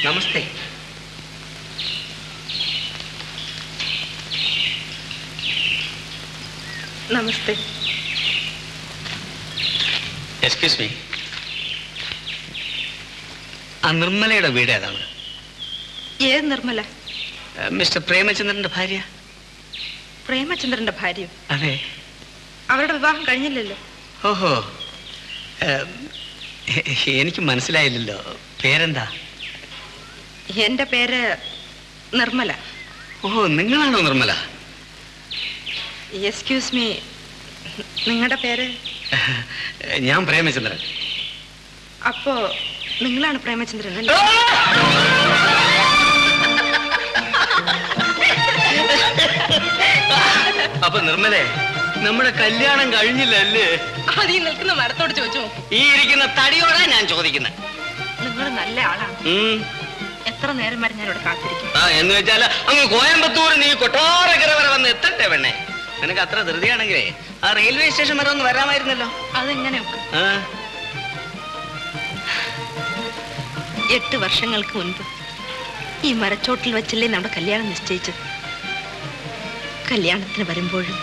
നമസ്തേ. നമസ്തേ. Excuse me, ആ നിർമ്മലയുടെ വീട് ഏതാണ്? ഏത് നിർമ്മല? മിസ്റ്റർ പ്രേമചന്ദ്രന്റെ ഭാര്യ. പ്രേമചന്ദ്രന്റെ ഭാര്യ? അതെ. അവരുടെ വിവാഹം കഴിഞ്ഞില്ലല്ലോ. ഓഹോ, എനിക്ക് മനസ്സിലായില്ലല്ലോ. പേരെന്താ? എന്റെ പേര് നിർമ്മല. ഓഹോ, നിങ്ങളാണോ നിർമ്മല? എക്സ്ക്യൂസ് മീ, നിങ്ങളുടെ പേര്? ഞാൻ പ്രേമചന്ദ്രൻ. അപ്പോ നിങ്ങളാണ് പ്രേമചന്ദ്രൻ അല്ലേ? അപ്പൊ നിർമ്മലേ, നമ്മുടെ കല്യാണം കഴിഞ്ഞില്ലല്ലേ? അത് ഈ നിൽക്കുന്ന മരത്തോട് ചോദിച്ചു നോക്കും. ഈ ഇരിക്കുന്ന തടിയോടാ ഞാൻ ചോദിക്കുന്നത്. നിങ്ങൾ നല്ല ആളാണ്. എത്ര നേരം വരെ ഞാൻ ഇവിടെ കാത്തിരിക്കും? എന്ന് വെച്ചാല് അങ്ങ് കോയമ്പത്തൂർ നീ കൊട്ടാരക്കര വരെ വന്ന് എത്തട്ടെ പെണ്ണെ. നിനക്ക് അത്ര ധൃതിയാണെങ്കിലേ ആ റെയിൽവേ സ്റ്റേഷൻ വരെ ഒന്ന് വരാമായിരുന്നല്ലോ. അതെങ്ങനെ? 8 വർഷങ്ങൾക്ക് മുൻപ് ഈ മരച്ചോട്ടിൽ വെച്ചല്ലേ നമ്മുടെ കല്യാണം നിശ്ചയിച്ചത്. കല്യാണത്തിന് വരുമ്പോഴും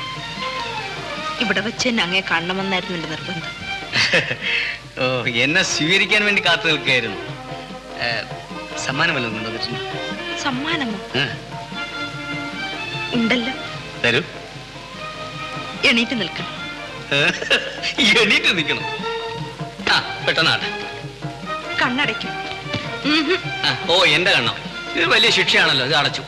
ഇവിടെ വെച്ച് തന്നെ അങ്ങേ കാണണമെന്നായിരുന്നു എന്റെ നിർബന്ധം. ഓ, എന്നെ സ്വീകരിക്കാൻ വേണ്ടി കാത്തു നിൽക്കുകയായിരുന്നു. സമ്മാനമല്ലോ കൊണ്ടുവന്നിട്ടുണ്ട്. സമ്മാനമോ? ഉണ്ടല്ലോ. തരൂ. എണീറ്റ് നിൽക്കണം. എണീറ്റ് നിൽക്കണം? ആ, പെട്ടെന്നാട്ടെ. കണ്ണടയ്ക്കും. ഓ, എന്റെ കണ്ണോ? ഇത് വലിയ ശിക്ഷയാണല്ലോ. ഇത് അടച്ചു.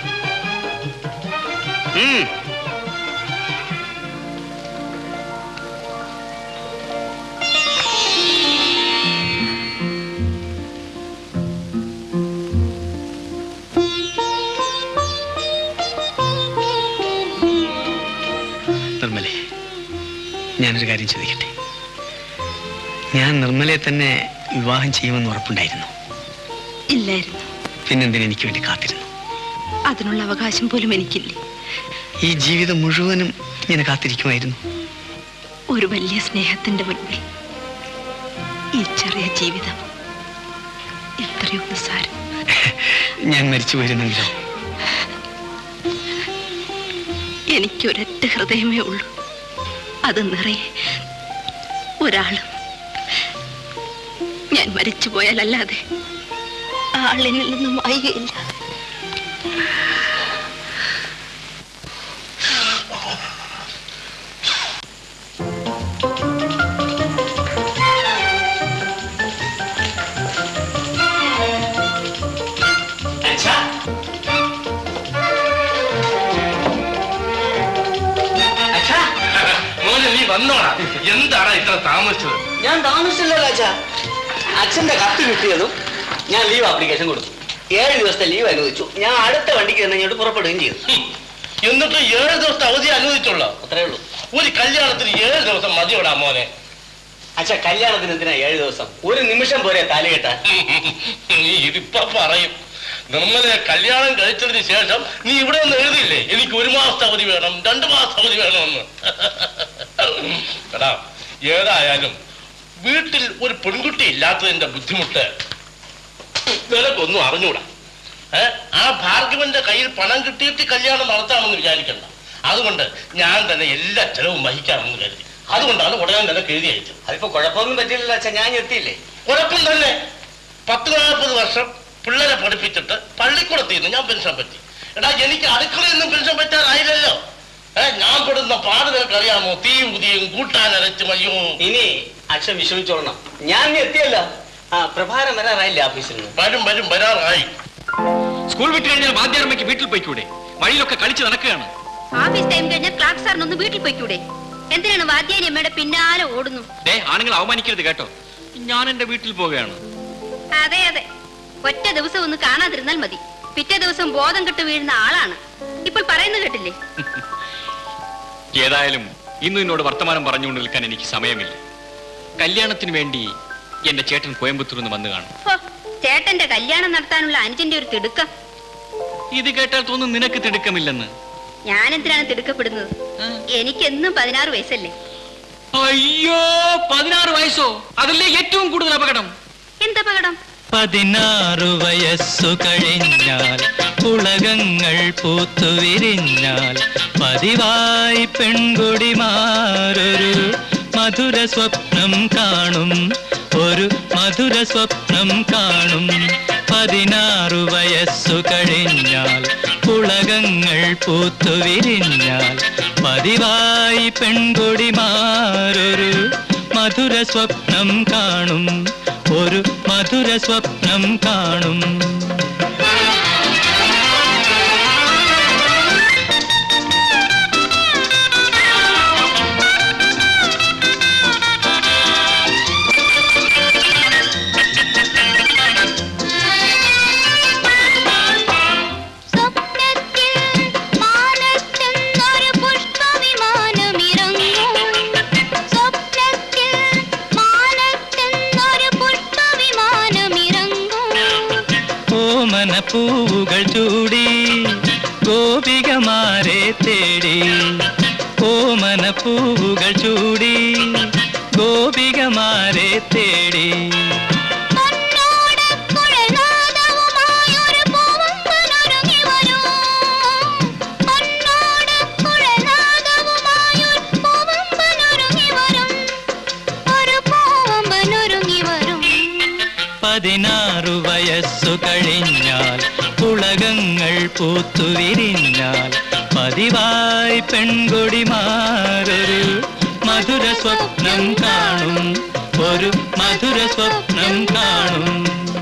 നിർമ്മലേ, ഞാനൊരു കാര്യം ചോദിക്കട്ടെ? ഞാൻ നിർമ്മലയെ തന്നെ വിവാഹം ചെയ്യുമെന്ന് ഉറപ്പുണ്ടായിരുന്നു? ഇല്ലായിരുന്നു. പിന്നെന്തിന് എനിക്ക് വേണ്ടി കാത്തിരുന്നു? അതിനുള്ള അവകാശം പോലും എനിക്കില്ലേ. ഈ ജീവിതം മുഴുവനും ഞാൻ കാത്തിരിക്കുമായിരുന്നു. ഒരു വലിയ സ്നേഹത്തിന്റെ മുൻപിൽ ഈ ചെറിയ ജീവിതം എത്രയോ നിസ്സാരം. ഞാൻ മരിച്ചു പോയിരുന്നെങ്കിലോ? എനിക്കൊരൊറ്റ ഹൃദയമേ ഉള്ളൂ. അത് നിറയെ ഒരാളും. ഞാൻ മരിച്ചു പോയാലല്ലാതെ ആളിനിൽ നിന്നും മായുകയില്ല. എന്താണ് ഇത്ര താമസിച്ചത്? ഞാൻ താമസിച്ചില്ലല്ലോ അച്ഛാ. അച്ഛന്റെ കത്ത് കിട്ടിയതും ഞാൻ ലീവ് ആപ്ലിക്കേഷൻ കൊടുത്തു. 7 ദിവസത്തെ ലീവ് അനുവദിച്ചു. ഞാൻ അടുത്ത വണ്ടിക്ക് ഇങ്ങോട്ട് പുറപ്പെടുകയും ചെയ്തു. എന്നിട്ട് 7 ദിവസത്തെ അവധി അനുവദിച്ചുള്ളൂ? അത്രേ ഉള്ളൂ. ഒരു കല്യാണത്തിന് 7 ദിവസം മതിയോടാ മോനെ. അച്ഛാ, കല്യാണത്തിന് എന്തിനാ 7 ദിവസം? ഒരു നിമിഷം പോരെ താലി കെട്ടാൻ? നീ ഇതിപ്പോ പറയും. നിർമ്മലെ കല്യാണം കഴിച്ചതിന് ശേഷം നീ ഇവിടെ ഒന്ന് എഴുതിയില്ലേ എനിക്ക് 1 മാസത്തെ അവധി വേണം, 2 മാസത്തെ അവധി വേണമെന്ന്? എടാ, ഏതായാലും വീട്ടിൽ ഒരു പെൺകുട്ടി ഇല്ലാത്തതിന്റെ ബുദ്ധിമുട്ട് നിനക്കൊന്നും അറിഞ്ഞൂടാ. ആ ഭാർഗവന്റെ കയ്യിൽ പണം കിട്ടിയിട്ട് കല്യാണം നടത്താമെന്ന് വിചാരിക്കണ്ട. അതുകൊണ്ട് ഞാൻ തന്നെ എല്ലാ ചെലവും വഹിക്കാമെന്ന് കരുതി. അതുകൊണ്ടാണ് ഉടനെ നിനക്ക് എഴുതി അയച്ചത്. അതിപ്പോ കുഴപ്പമൊന്നും പറ്റില്ലല്ലോ അച്ഛാ, ഞാൻ എത്തിയില്ലേ? കുഴപ്പം തന്നെ. 10-40 വർഷം പിള്ളേരെ പഠിപ്പിച്ചിട്ട് പള്ളിക്കൂടത്തിൽ നിന്ന് ഞാൻ പെൻഷൻ പറ്റി. എടാ, എനിക്ക് അടുക്കളയിൽ നിന്നും പെൻഷൻ പറ്റാറായില്ലല്ലോ. ഞാൻ പെടുന്ന പാട് നിനക്ക് അറിയാമോ? തീയും പുതിയും കൂട്ടാനരച്ചും. അയ്യോ, ഇനി അച്ഛൻ വിഷമിച്ചോളണം. ഞാൻ എത്തിയല്ലോ. പ്രഭാരം വരാറായില്ലേ ഓഫീസിൽ നിന്ന്? വരും വരാറായി. സ്കൂൾ വിട്ട് കഴിഞ്ഞാൽ വാദ്യാർമ്മയ്ക്ക് വീട്ടിൽ പോയിക്കൂടെ? വഴിയിലൊക്കെ കളിച്ച് നടക്കുകയാണ്. ഓഫീസ് ടൈം കഴിഞ്ഞാൽ ക്ലാർക്ക് സാറിനൊന്ന് വീട്ടിൽ പോയിക്കൂടെ? എന്തിനാണ് വാദ്യാരി അമ്മയുടെ പിന്നാലെ ഓടുന്നു? ആണുങ്ങൾ അവമാനിക്കരുത് കേട്ടോ. ഞാൻ എന്റെ വീട്ടിൽ പോവുകയാണ്. അതെ അതെ, ഒറ്റ ദിവസം ഒന്ന് കാണാതിരുന്നാൽ മതി. പിറ്റേ ദിവസം ബോധം കെട്ട് വീഴുന്ന ആളാണ്. ഇപ്പോൾ പറയുന്നത് കേട്ടില്ലേ? ഏതായാലും ഇന്ന് എന്നോട് വർത്തമാനം പറഞ്ഞുകൊണ്ട് നിൽക്കാൻ എനിക്ക് സമയമില്ല. കല്യാണത്തിന് വേണ്ടി എന്റെ ചേട്ടൻ കോയമ്പത്തൂരിൽ നിന്ന് വന്നു കാണും. ചേട്ടന്റെ കല്യാണം നടത്താനുള്ള അനുജന്റെ ഒരു തിടുക്കം. ഇത് കേട്ടാൽ തോന്നുന്നു നിനക്ക് തിടുക്കമില്ലെന്ന്. ഞാൻ എന്തിനാണ് തിടുക്കപ്പെടുന്നത്? എനിക്ക് എന്നും 16 വയസ്സല്ലേ? അയ്യോ, 16 വയസ്സോ? അതല്ലേ ഏറ്റവും കൂടുതൽ അപകടം. എന്തപകടം? 16 വയസ്സു കഴിഞ്ഞാൽ പുളകങ്ങൾ പൂത്തുവിരിഞ്ഞാൽ പതിവായി പെൺകൊടിമാരൊരു മധുര സ്വപ്നം കാണും, ഒരു മധുര സ്വപ്നം കാണും. 16 വയസ്സു കഴിഞ്ഞാൽ പുളകങ്ങൾ പൂത്തുവിരിഞ്ഞാൽ പതിവായി പെൺകൊടിമാരൊരു മധുര സ്വപ്നം കാണും, ഒരു മധുര സ്വപ്നം കാണും. പൂവുകൾ ചൂടി ഗോപികമാരെ തേടി, ഓമന പൂവുകൾ ചൂടി ഗോപികമാരെ തേടി. പതിനാറ് വയസ്സു കഴിഞ്ഞാൽ പുളകങ്ങൾ പൂത്തുവിരിഞ്ഞാൽ പതിവായി പെൺകൊടിമാരൊരു മധുര സ്വപ്നം കാണും, ഒരു മധുര സ്വപ്നം കാണും.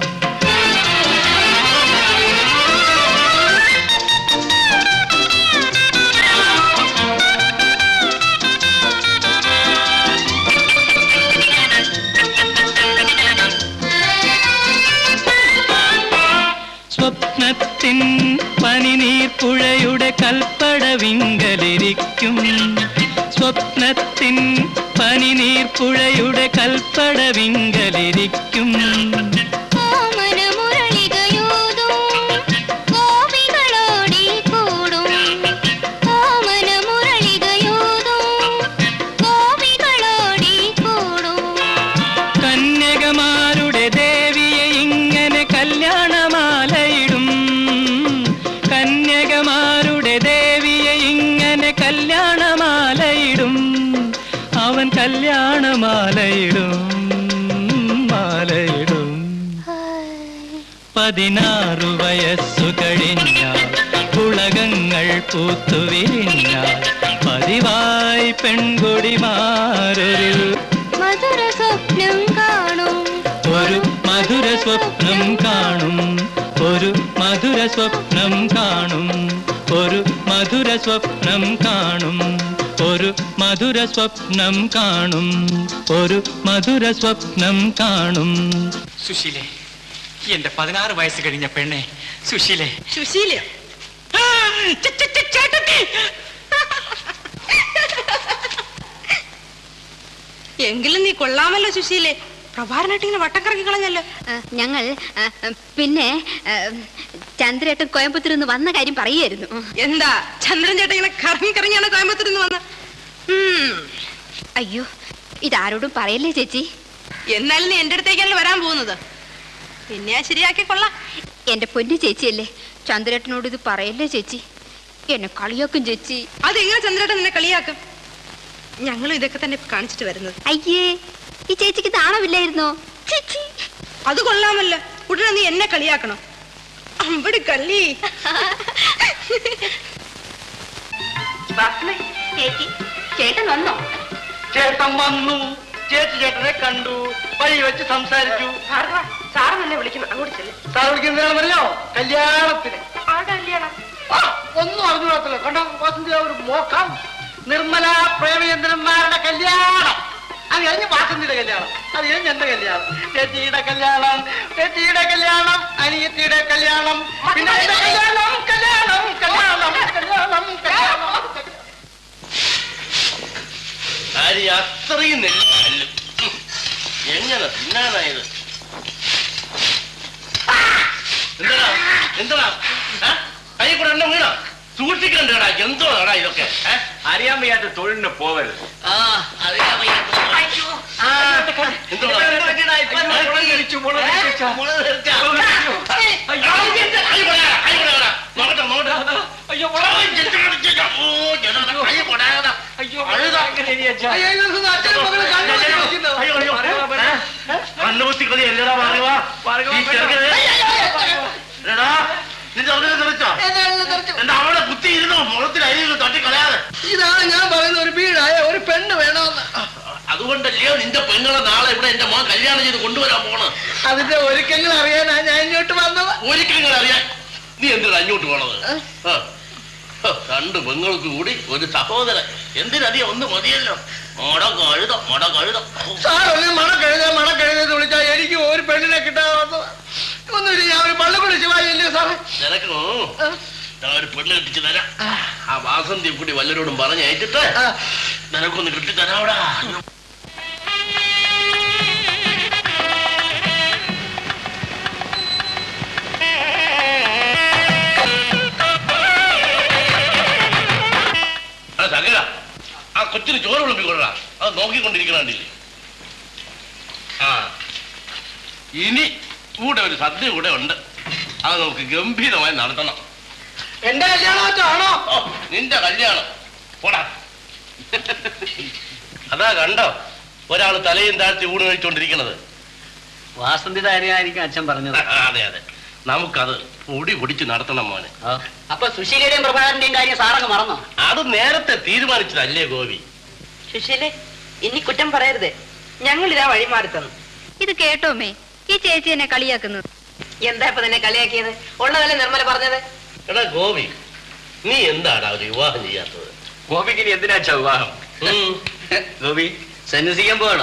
സ്വപ്നത്തിൻ പനിനീർപ്പുഴയുടെ കൽപ്പടവിങ്കലിരിക്കും, സ്വപ്നത്തിൻ പനിനീർപ്പുഴയുടെ കൽപ്പടവിങ്കലിരിക്കും. കന്യകമാരുടെ ദേവിയെ ഇങ്ങനെ കല്യാണമാലയിടും, കന്യകമാരുടെ ദേവിയെ ഇങ്ങനെ കല്യാണമാലയിടും, അവൻ കല്യാണമാലയിടും, മാലയിടും. 16 വയസ്സു കഴിഞ്ഞാൽ പുളകങ്ങൾ പൂത്തുവിരിഞ്ഞാൽ പതിവായി പെൺകൊടിമാരൊരു മധുര സ്വപ്നം കാണും, ഒരു മധുര സ്വപ്നം കാണും, ഒരു മധുര സ്വപ്നം കാണും, ഒരു മധുര സ്വപ്നം കാണും, ഒരു മധുര സ്വപ്നം കാണും, ഒരു മധുര സ്വപ്നം കാണും. സുശീലേ, എന്റെ 16 വയസ്സ് കഴിഞ്ഞ പെണ്ണെ സുശീലേ. സുശീല എങ്കിലും നീ കൊള്ളാമല്ലോ സുശീലേ, പ്രഭാരനായിട്ട് ഇങ്ങനെ വട്ടം കറക്കി കളഞ്ഞല്ലോ. ഞങ്ങൾ പിന്നെ ചന്ദ്രേട്ടൻ കോയമ്പത്തൂരിൽ നിന്ന് വന്ന കാര്യം പറയായിരുന്നു. എന്താ ചന്ദ്രൻ ചേട്ടൻ ഇങ്ങനെ കറങ്ങി കറങ്ങിയാണ് കോയമ്പത്തൂരിൽ നിന്ന് വന്നത്? അയ്യോ, ഇതാരോടും പറയല്ലേ ചേച്ചി. എന്നാലും നീ എന്റെ അടുത്തേക്കല്ലേ വരാൻ പോകുന്നത്? പിന്നെ ഞാൻ ശരിയാക്കി കൊള്ളാം. എന്റെ പൊന്നു ചേച്ചിയല്ലേ, ചന്ദ്രേട്ടനോട് ഇത് പറയല്ലേ ചേച്ചി, എന്നെ കളിയാക്കും ചേച്ചി. അതെങ്ങനെ ചന്ദ്രേട്ടൻ നിന്നെ കളിയാക്കും? ഞങ്ങളും ഇതൊക്കെ തന്നെ കാണിച്ചിട്ട് വരുന്നത്. അയ്യേ, ഈ ചേച്ചിക്ക് നാണമില്ലായിരുന്നോ? അത് കൊള്ളാമല്ലോ, ഉടനെ നീ എന്നെ കളിയാക്കണോ? അമ്പടി കള്ളി. ചേച്ചി, ചേട്ടൻ വന്നോ? ചേട്ടൻ വന്നു, ചേച്ചി ചേട്ടനെ കണ്ടു, വഴി വെച്ച് സംസാരിച്ചു. സാറ് തന്നെ വിളിക്കുന്നു, അങ്ങോട്ട് ചെല്ലും. സാർ വിളിക്കുന്നതാണല്ലോ കല്യാണത്തിന്. ഒന്നും അറിഞ്ഞുകൂടത്തില്ല. കണ്ടോ വസന്തി, ഒരു മോക്കം നിർമ്മല പ്രേമചന്ദ്രന്മാരുടെ കല്യാണം. അത് കഴിഞ്ഞ് വാസന്തിയുടെ കല്യാണം, അത് കഴിഞ്ഞ് എന്റെ കല്യാണം, ചേച്ചിയുടെ കല്യാണം, ചേച്ചിയുടെ കല്യാണം, അനിയത്തിയുടെ കല്യാണം, പിന്നെ കല്യാണം കല്യാണം കല്യാണം കല്യാണം കല്യാണം. അത്രയും എങ്ങനെ തിന്നാനായത്? എന്താ എന്താ കൈ കൂടെ എണ്ണ വീണ സൂക്ഷിക്കണ്ടേടാ. എന്തോടാ ഇതൊക്കെ? അറിയാൻ വയ്യാത്ത തൊഴിലിന് പോവരുത്. കണ്ണുകുത്തിക്കളി എല്ലാടാ എന്താ അവിടെ കുത്തി ഇരുന്നോ മുഖത്തിൽ അരിയിൽ തട്ടിക്കളയാതെ. ഇതാണ് ഞാൻ പറയുന്ന ഒരു വീടായ ഒരു പെണ്ണ് വേണമെന്ന്. അതുകൊണ്ടല്ലയോ നിന്റെ പെങ്ങളെ നാളെ ഇവിടെ എന്റെ മോൻ കല്യാണം ചെയ്ത് കൊണ്ടുവരാൻ പോണ്. അതിന്റെ ഒരുക്കങ്ങൾ അറിയാനാ ഞാൻ ഇങ്ങോട്ട് വന്നത്. ഒരുക്കങ്ങൾ അറിയാൻ നീ എന്തിനാ അങ്ങോട്ട് പോണത്? രണ്ട് പെങ്ങൾക്ക് കൂടി ഒരു സഹോദരൻ, എന്തിനധികം ഒന്ന് മതിയല്ലോ. സാറല്ലേ മണക്കഴുതെന്ന് വിളിച്ചാൽ എനിക്ക് ഒരു പെണ്ണിനെ കിട്ടാതെ ഒന്നുമില്ല. ഞാൻ ഒരു പള്ളിക്കുടി ശിവാജില്ലേ സാറേ? നിനക്ക് ഞാൻ ഒരു പെണ്ണ് കെട്ടിച്ച് തരാം. ആ വാസന്തി കൂടി വല്ലരോടും പറഞ്ഞയച്ചിട്ട് നിനക്കൊന്ന് കിട്ടിത്തരാവിടാ. സകല ആ കൊച്ചിന് ചോറ് വിളമ്പിക്കൊള്ളാ. അത് നോക്കിക്കൊണ്ടിരിക്കണില്ലേ? ആ ഇനി കൂടെ ഒരു സദ്യ കൂടെ ഉണ്ട്. അത് നമുക്ക് ഗംഭീരമായി നടത്തണം. എന്റെ കല്യാണമാണോ? നിന്റെ കല്യാണം പോടാ. അതാ കണ്ടോ ഒരാള് തലയും താഴ്ത്തി ഊണ് കഴിച്ചോണ്ടിരിക്കണത്. വാസന്തിയുടെ കാര്യമായിരിക്കും അച്ഛൻ പറഞ്ഞത്. അതെ അതെ, നമുക്കത് പൊടി പൊടിച്ച് നടത്തണം മോനെ. അപ്പൊ സുശീലയുടെയും പ്രഭാകരന്റെയും കാര്യം സാറങ്ങ് മറന്നോ? അത് നേരത്തെ തീരുമാനിച്ചതല്ലേ ഗോപി? സുശീലേ, ഇനി കുറ്റം പറയരുതേ. ഞങ്ങൾ ഇതാ വഴിമാറി തന്നു. ഇത് കേട്ടോമേ, ഈ ചേച്ചി എന്നെ കളിയാക്കുന്നത്. എന്താ ഇപ്പൊ നിന്നെ കളിയാക്കിയത്? ഉള്ളതല്ലേ നിർമ്മല പറഞ്ഞത്. എടാ ഗോപി, നീ എന്താടാ ഒരു വിവാഹം ചെയ്യാത്തത്? ഗോപിക്ക് ഇനി എന്തിനാച്ചാ വിവാഹം? ഗോപി സന്യസിക്കാൻ പോകണോ?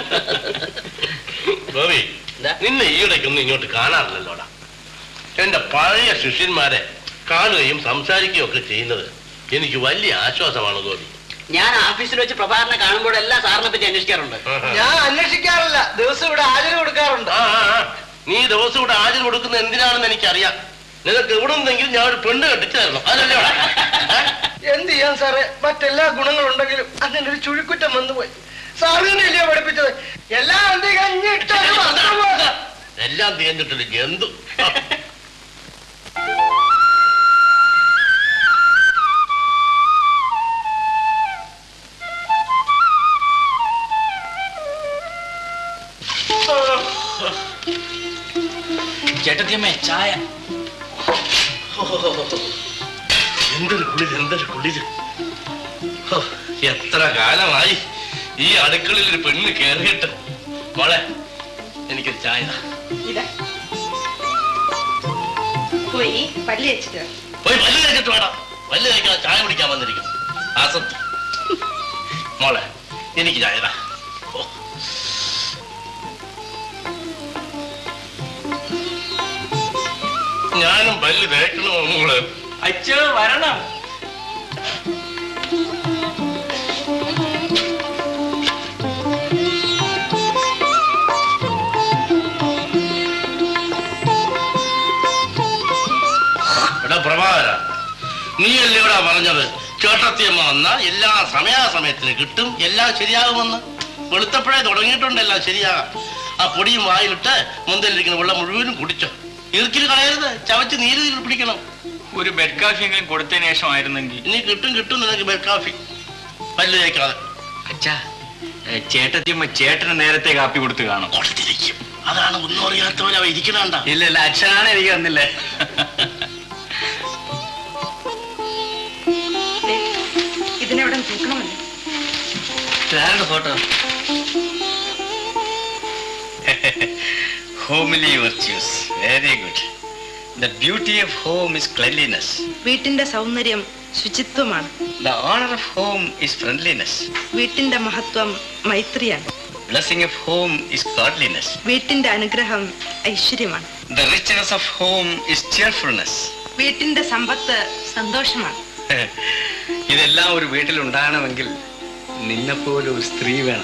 ഗോപി, നിന്നെ ഈയിടയ്ക്കൊന്നും ഇങ്ങോട്ട് കാണാറില്ലല്ലോടാ. എന്റെ പഴയ ശിഷ്യന്മാരെ കാണുകയും സംസാരിക്കുകയും ഒക്കെ ചെയ്യുന്നത് എനിക്ക് വലിയ ആശ്വാസമാണ് ഗോപി. ഞാൻ ഓഫീസിൽ വെച്ച് പ്രഭാകരനെ കാണുമ്പോഴെല്ലാം സാറിനെ പറ്റി അന്വേഷിക്കാറുണ്ട്. ഞാൻ അന്വേഷിക്കാറില്ല, ദിവസം ഇവിടെ ഹാജർ കൊടുക്കാറുണ്ട്. നീ ദിവസം ഇവിടെ ഹാജർ കൊടുക്കുന്നത് എന്തിനാണെന്ന് എനിക്കറിയാം. നിനക്ക് എവിടെ നിന്നെങ്കിലും ഞാൻ ഒരു പെണ്ണ് കെട്ടിച്ചു തരണം, അതല്ലേ? എന്ത് ചെയ്യാൻ സാറേ, മറ്റെല്ലാ ഗുണങ്ങളുണ്ടെങ്കിലും അങ്ങനെ ഒരു ചുഴിക്കുറ്റം വന്നുപോയി. സാറിനെല്ലയോ പഠിപ്പിച്ചത്? എല്ലാം എല്ലാം തികഞ്ഞിട്ടില്ല ജന്തു. ചേട്ടത്തിയമ്മേ ചായ. എന്തൊരു കുളിര്, എന്തൊരു കുളിര്. എത്ര കാലമായി ഈ അടുക്കളയിൽ ഒരു പെണ്ണ് കയറിയിട്ട്. മോളെ, എനിക്കൊരു ചായ. പോയി പല്ല് വെച്ചിട്ട് പോയി പല്ല് കഴിച്ചിട്ട് വേണം. പല്ല് കഴിക്കാതെ ചായ കുടിക്കാൻ വന്നിരിക്കും. ആസക്തി. മോളെ, എനിക്ക് ചായ. ഞാനും പല്ല് തേക്കണോ മോള്? അച്ഛോ വരണം. എടാ പ്രഭാകര, നീയല്ലേ ഇവിടെ പറഞ്ഞത് ചേട്ടത്തിയമ്മ വന്നാൽ എല്ലാ സമയാസമയത്തിന് കിട്ടും, എല്ലാം ശരിയാകുമെന്ന്. വെളുത്തപ്പോഴേ തുടങ്ങിയിട്ടുണ്ട് എല്ലാം ശരിയാകാം. ആ പൊടിയും വായിലിട്ട് മുന്തലിരിക്കുന്ന വെള്ളം മുഴുവനും കുടിച്ചോ. ഇറുക്കിൽ കളയരുത്, ചവച്ച് നീര് പിടിക്കണം. ഒരു ബെഡ് കാഫി എങ്കിലും കൊടുത്തതിന് ശേഷമായിരുന്നെങ്കിൽ. ഇനി കിട്ടും നിനക്ക് ബെഡ് കാഫി, പല്ല് തേക്കാതെ. അച്ഛാ, ചേട്ടത്തിയമ്മ ചേട്ടന് നേരത്തെ കാപ്പി കൊടുത്ത് കാണും. കൊടുത്തിരിക്കും, അതാണ് ഒന്നും അറിയാത്തവരെ അവ ഇരിക്കണണ്ട. ഇല്ല, അച്ഛനാണ് എനിക്ക് വന്നില്ലേ. ഇതിനെവിടെ തൂക്കണമല്ലോ. Photo. Homely virtues, very good. The beauty of home is cleanliness. വീട്ടിന്റെ സൗന്ദര്യം ശുചിത്വമാണ്. The honor of home is friendliness. വീട്ടിന്റെ മഹത്വം മൈത്രിയാണ്. Blessing of home is godliness. വീട്ടിന്റെ അനുഗ്രഹം ഐശ്വര്യമാണ്. The richness of home is cheerfulness. വീട്ടിന്റെ സമ്പത്ത് സന്തോഷമാണ്. ഇതെല്ലാം ഒരു വീട്ടിൽ ഉണ്ടാകണമെങ്കിൽ നിന്നെപ്പോലെ ഒരു സ്ത്രീ വേണം.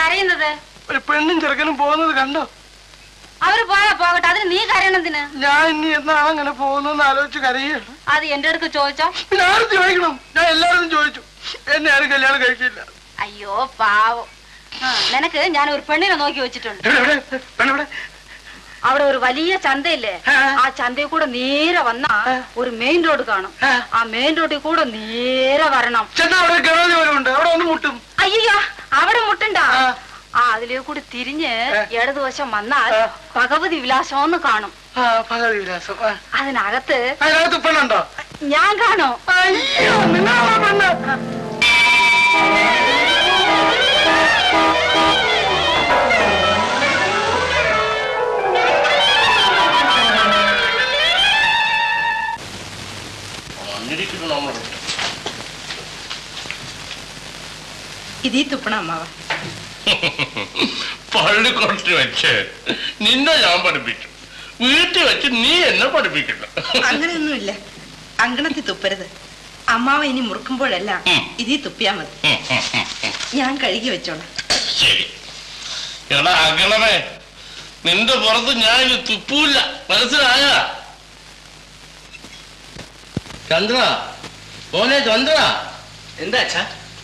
കരയുന്നത്? ഒരു പെണ്ണും ചെറുക്കനും പോകുന്നത് കണ്ടോ? അവര് പോയാ പോകട്ടെ, അതിന് നീ കരയണതിന്? ഞാൻ ഇനി എന്നാണ് അങ്ങനെ പോകുന്നെന്ന് ആലോചിച്ച് കരയാണ്. അത് എന്റെ അടുത്ത് ചോദിച്ചോ? പിന്നെ ആരും ചോദിക്കണം? ഞാൻ എല്ലാവരും ചോദിച്ചു, എന്നെ ആരും കല്യാണം കഴിക്കില്ല. അയ്യോ പാവം. നിനക്ക് ഞാൻ ഒരു പെണ്ണിനെ നോക്കി വെച്ചിട്ടുണ്ട്. അവിടെ ഒരു വലിയ ചന്തയില്ലേ, ആ ചന്തയിൽ കൂടെ നേരെ വന്നാ ഒരു മെയിൻ റോഡ് കാണും. ആ മെയിൻ റോഡിൽ കൂടെ നേരെ വരണം. അയ്യോ അവിടെ മുട്ടണ്ട. ആ അതിലേ കൂടി തിരിഞ്ഞ് ഇടതുവശം വന്നാൽ ഭഗവതി വിലാസം ഒന്ന് കാണും. അതിനകത്ത് ഞാൻ കാണും. ഇതീ തുപ്പണ അമ്മാവ. പള്ളിക്കൂടത്തിൽ വെച്ച് നിന്നെ ഞാൻ പഠിപ്പിച്ചു, വീട്ടിൽ വെച്ച് നീ എന്നെ പഠിപ്പിക്കില്ല. അങ്ങനെയൊന്നുമില്ല. അങ്കണത്തിൽ തുപ്പരുത്. അമ്മാവ ഇനി മുറുക്കുമ്പോഴെല്ലാം ഇതീ തുപ്പിയാ മതി. ഞാൻ കഴുകി വെച്ചോളാം. ശരി. എടാ അങ്കണമേ, നിന്റെ പുറത്ത് ഞാൻ ഇനി തുപ്പൂല്ല, മനസ്സിലായ? ചന്ദ്ര, മോനെ ചന്ദ്ര. എന്താ അച്ഛാ?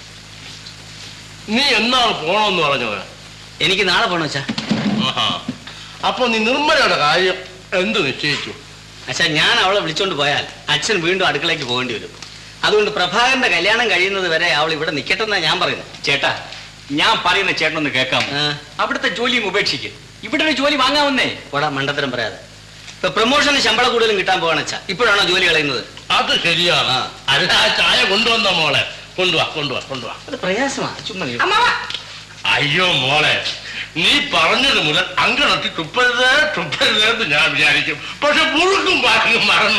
നീ എന്നാണ് പോണമെന്ന് പറഞ്ഞത്? എനിക്ക് നാളെ പോണോ അച്ഛാ. അപ്പൊ നീ നിർമ്മലയുടെ കാര്യം എന്ത് നിശ്ചയിച്ചു? അച്ഛാ, ഞാൻ അവളെ വിളിച്ചോണ്ട് പോയാൽ അച്ഛൻ വീണ്ടും അടുക്കളയ്ക്ക് പോകേണ്ടി വരും. അതുകൊണ്ട് പ്രഭാകരന്റെ കല്യാണം കഴിയുന്നത് വരെ അവൾ ഇവിടെ നിൽക്കട്ടെന്നാ ഞാൻ പറയുന്നത്. ചേട്ടാ, ഞാൻ പറയുന്ന ചേട്ടനൊന്ന് കേൾക്കാം. അവിടുത്തെ ജോലിയും ഉപേക്ഷിക്കും, ഇവിടെ ഒരു ജോലി വാങ്ങാവുന്നേ. ഓടാ മണ്ടത്തരം പറയാതെ. ഇപ്പൊ പ്രൊമോഷന് ശമ്പളം കൂടുതലും കിട്ടാൻ പോവാണ് അച്ഛാ. ഇപ്പോഴാണോ ജോലി കളയുന്നത്? അത് ശരിയാണ്. അല്ല, ആ ചായ കൊണ്ടുവന്ന മോളെ, കൊണ്ടുവാ. അത് പ്രയാസമാ. ചുമ്മാ അയ്യോ മോളെ, നീ പറഞ്ഞത് മുതൽ അങ്കണത്തിൽ തുപ്പരുതെന്ന് ഞാൻ വിചാരിക്കും. പക്ഷെ മുഴുക്കും പാക്കും മറന്നു.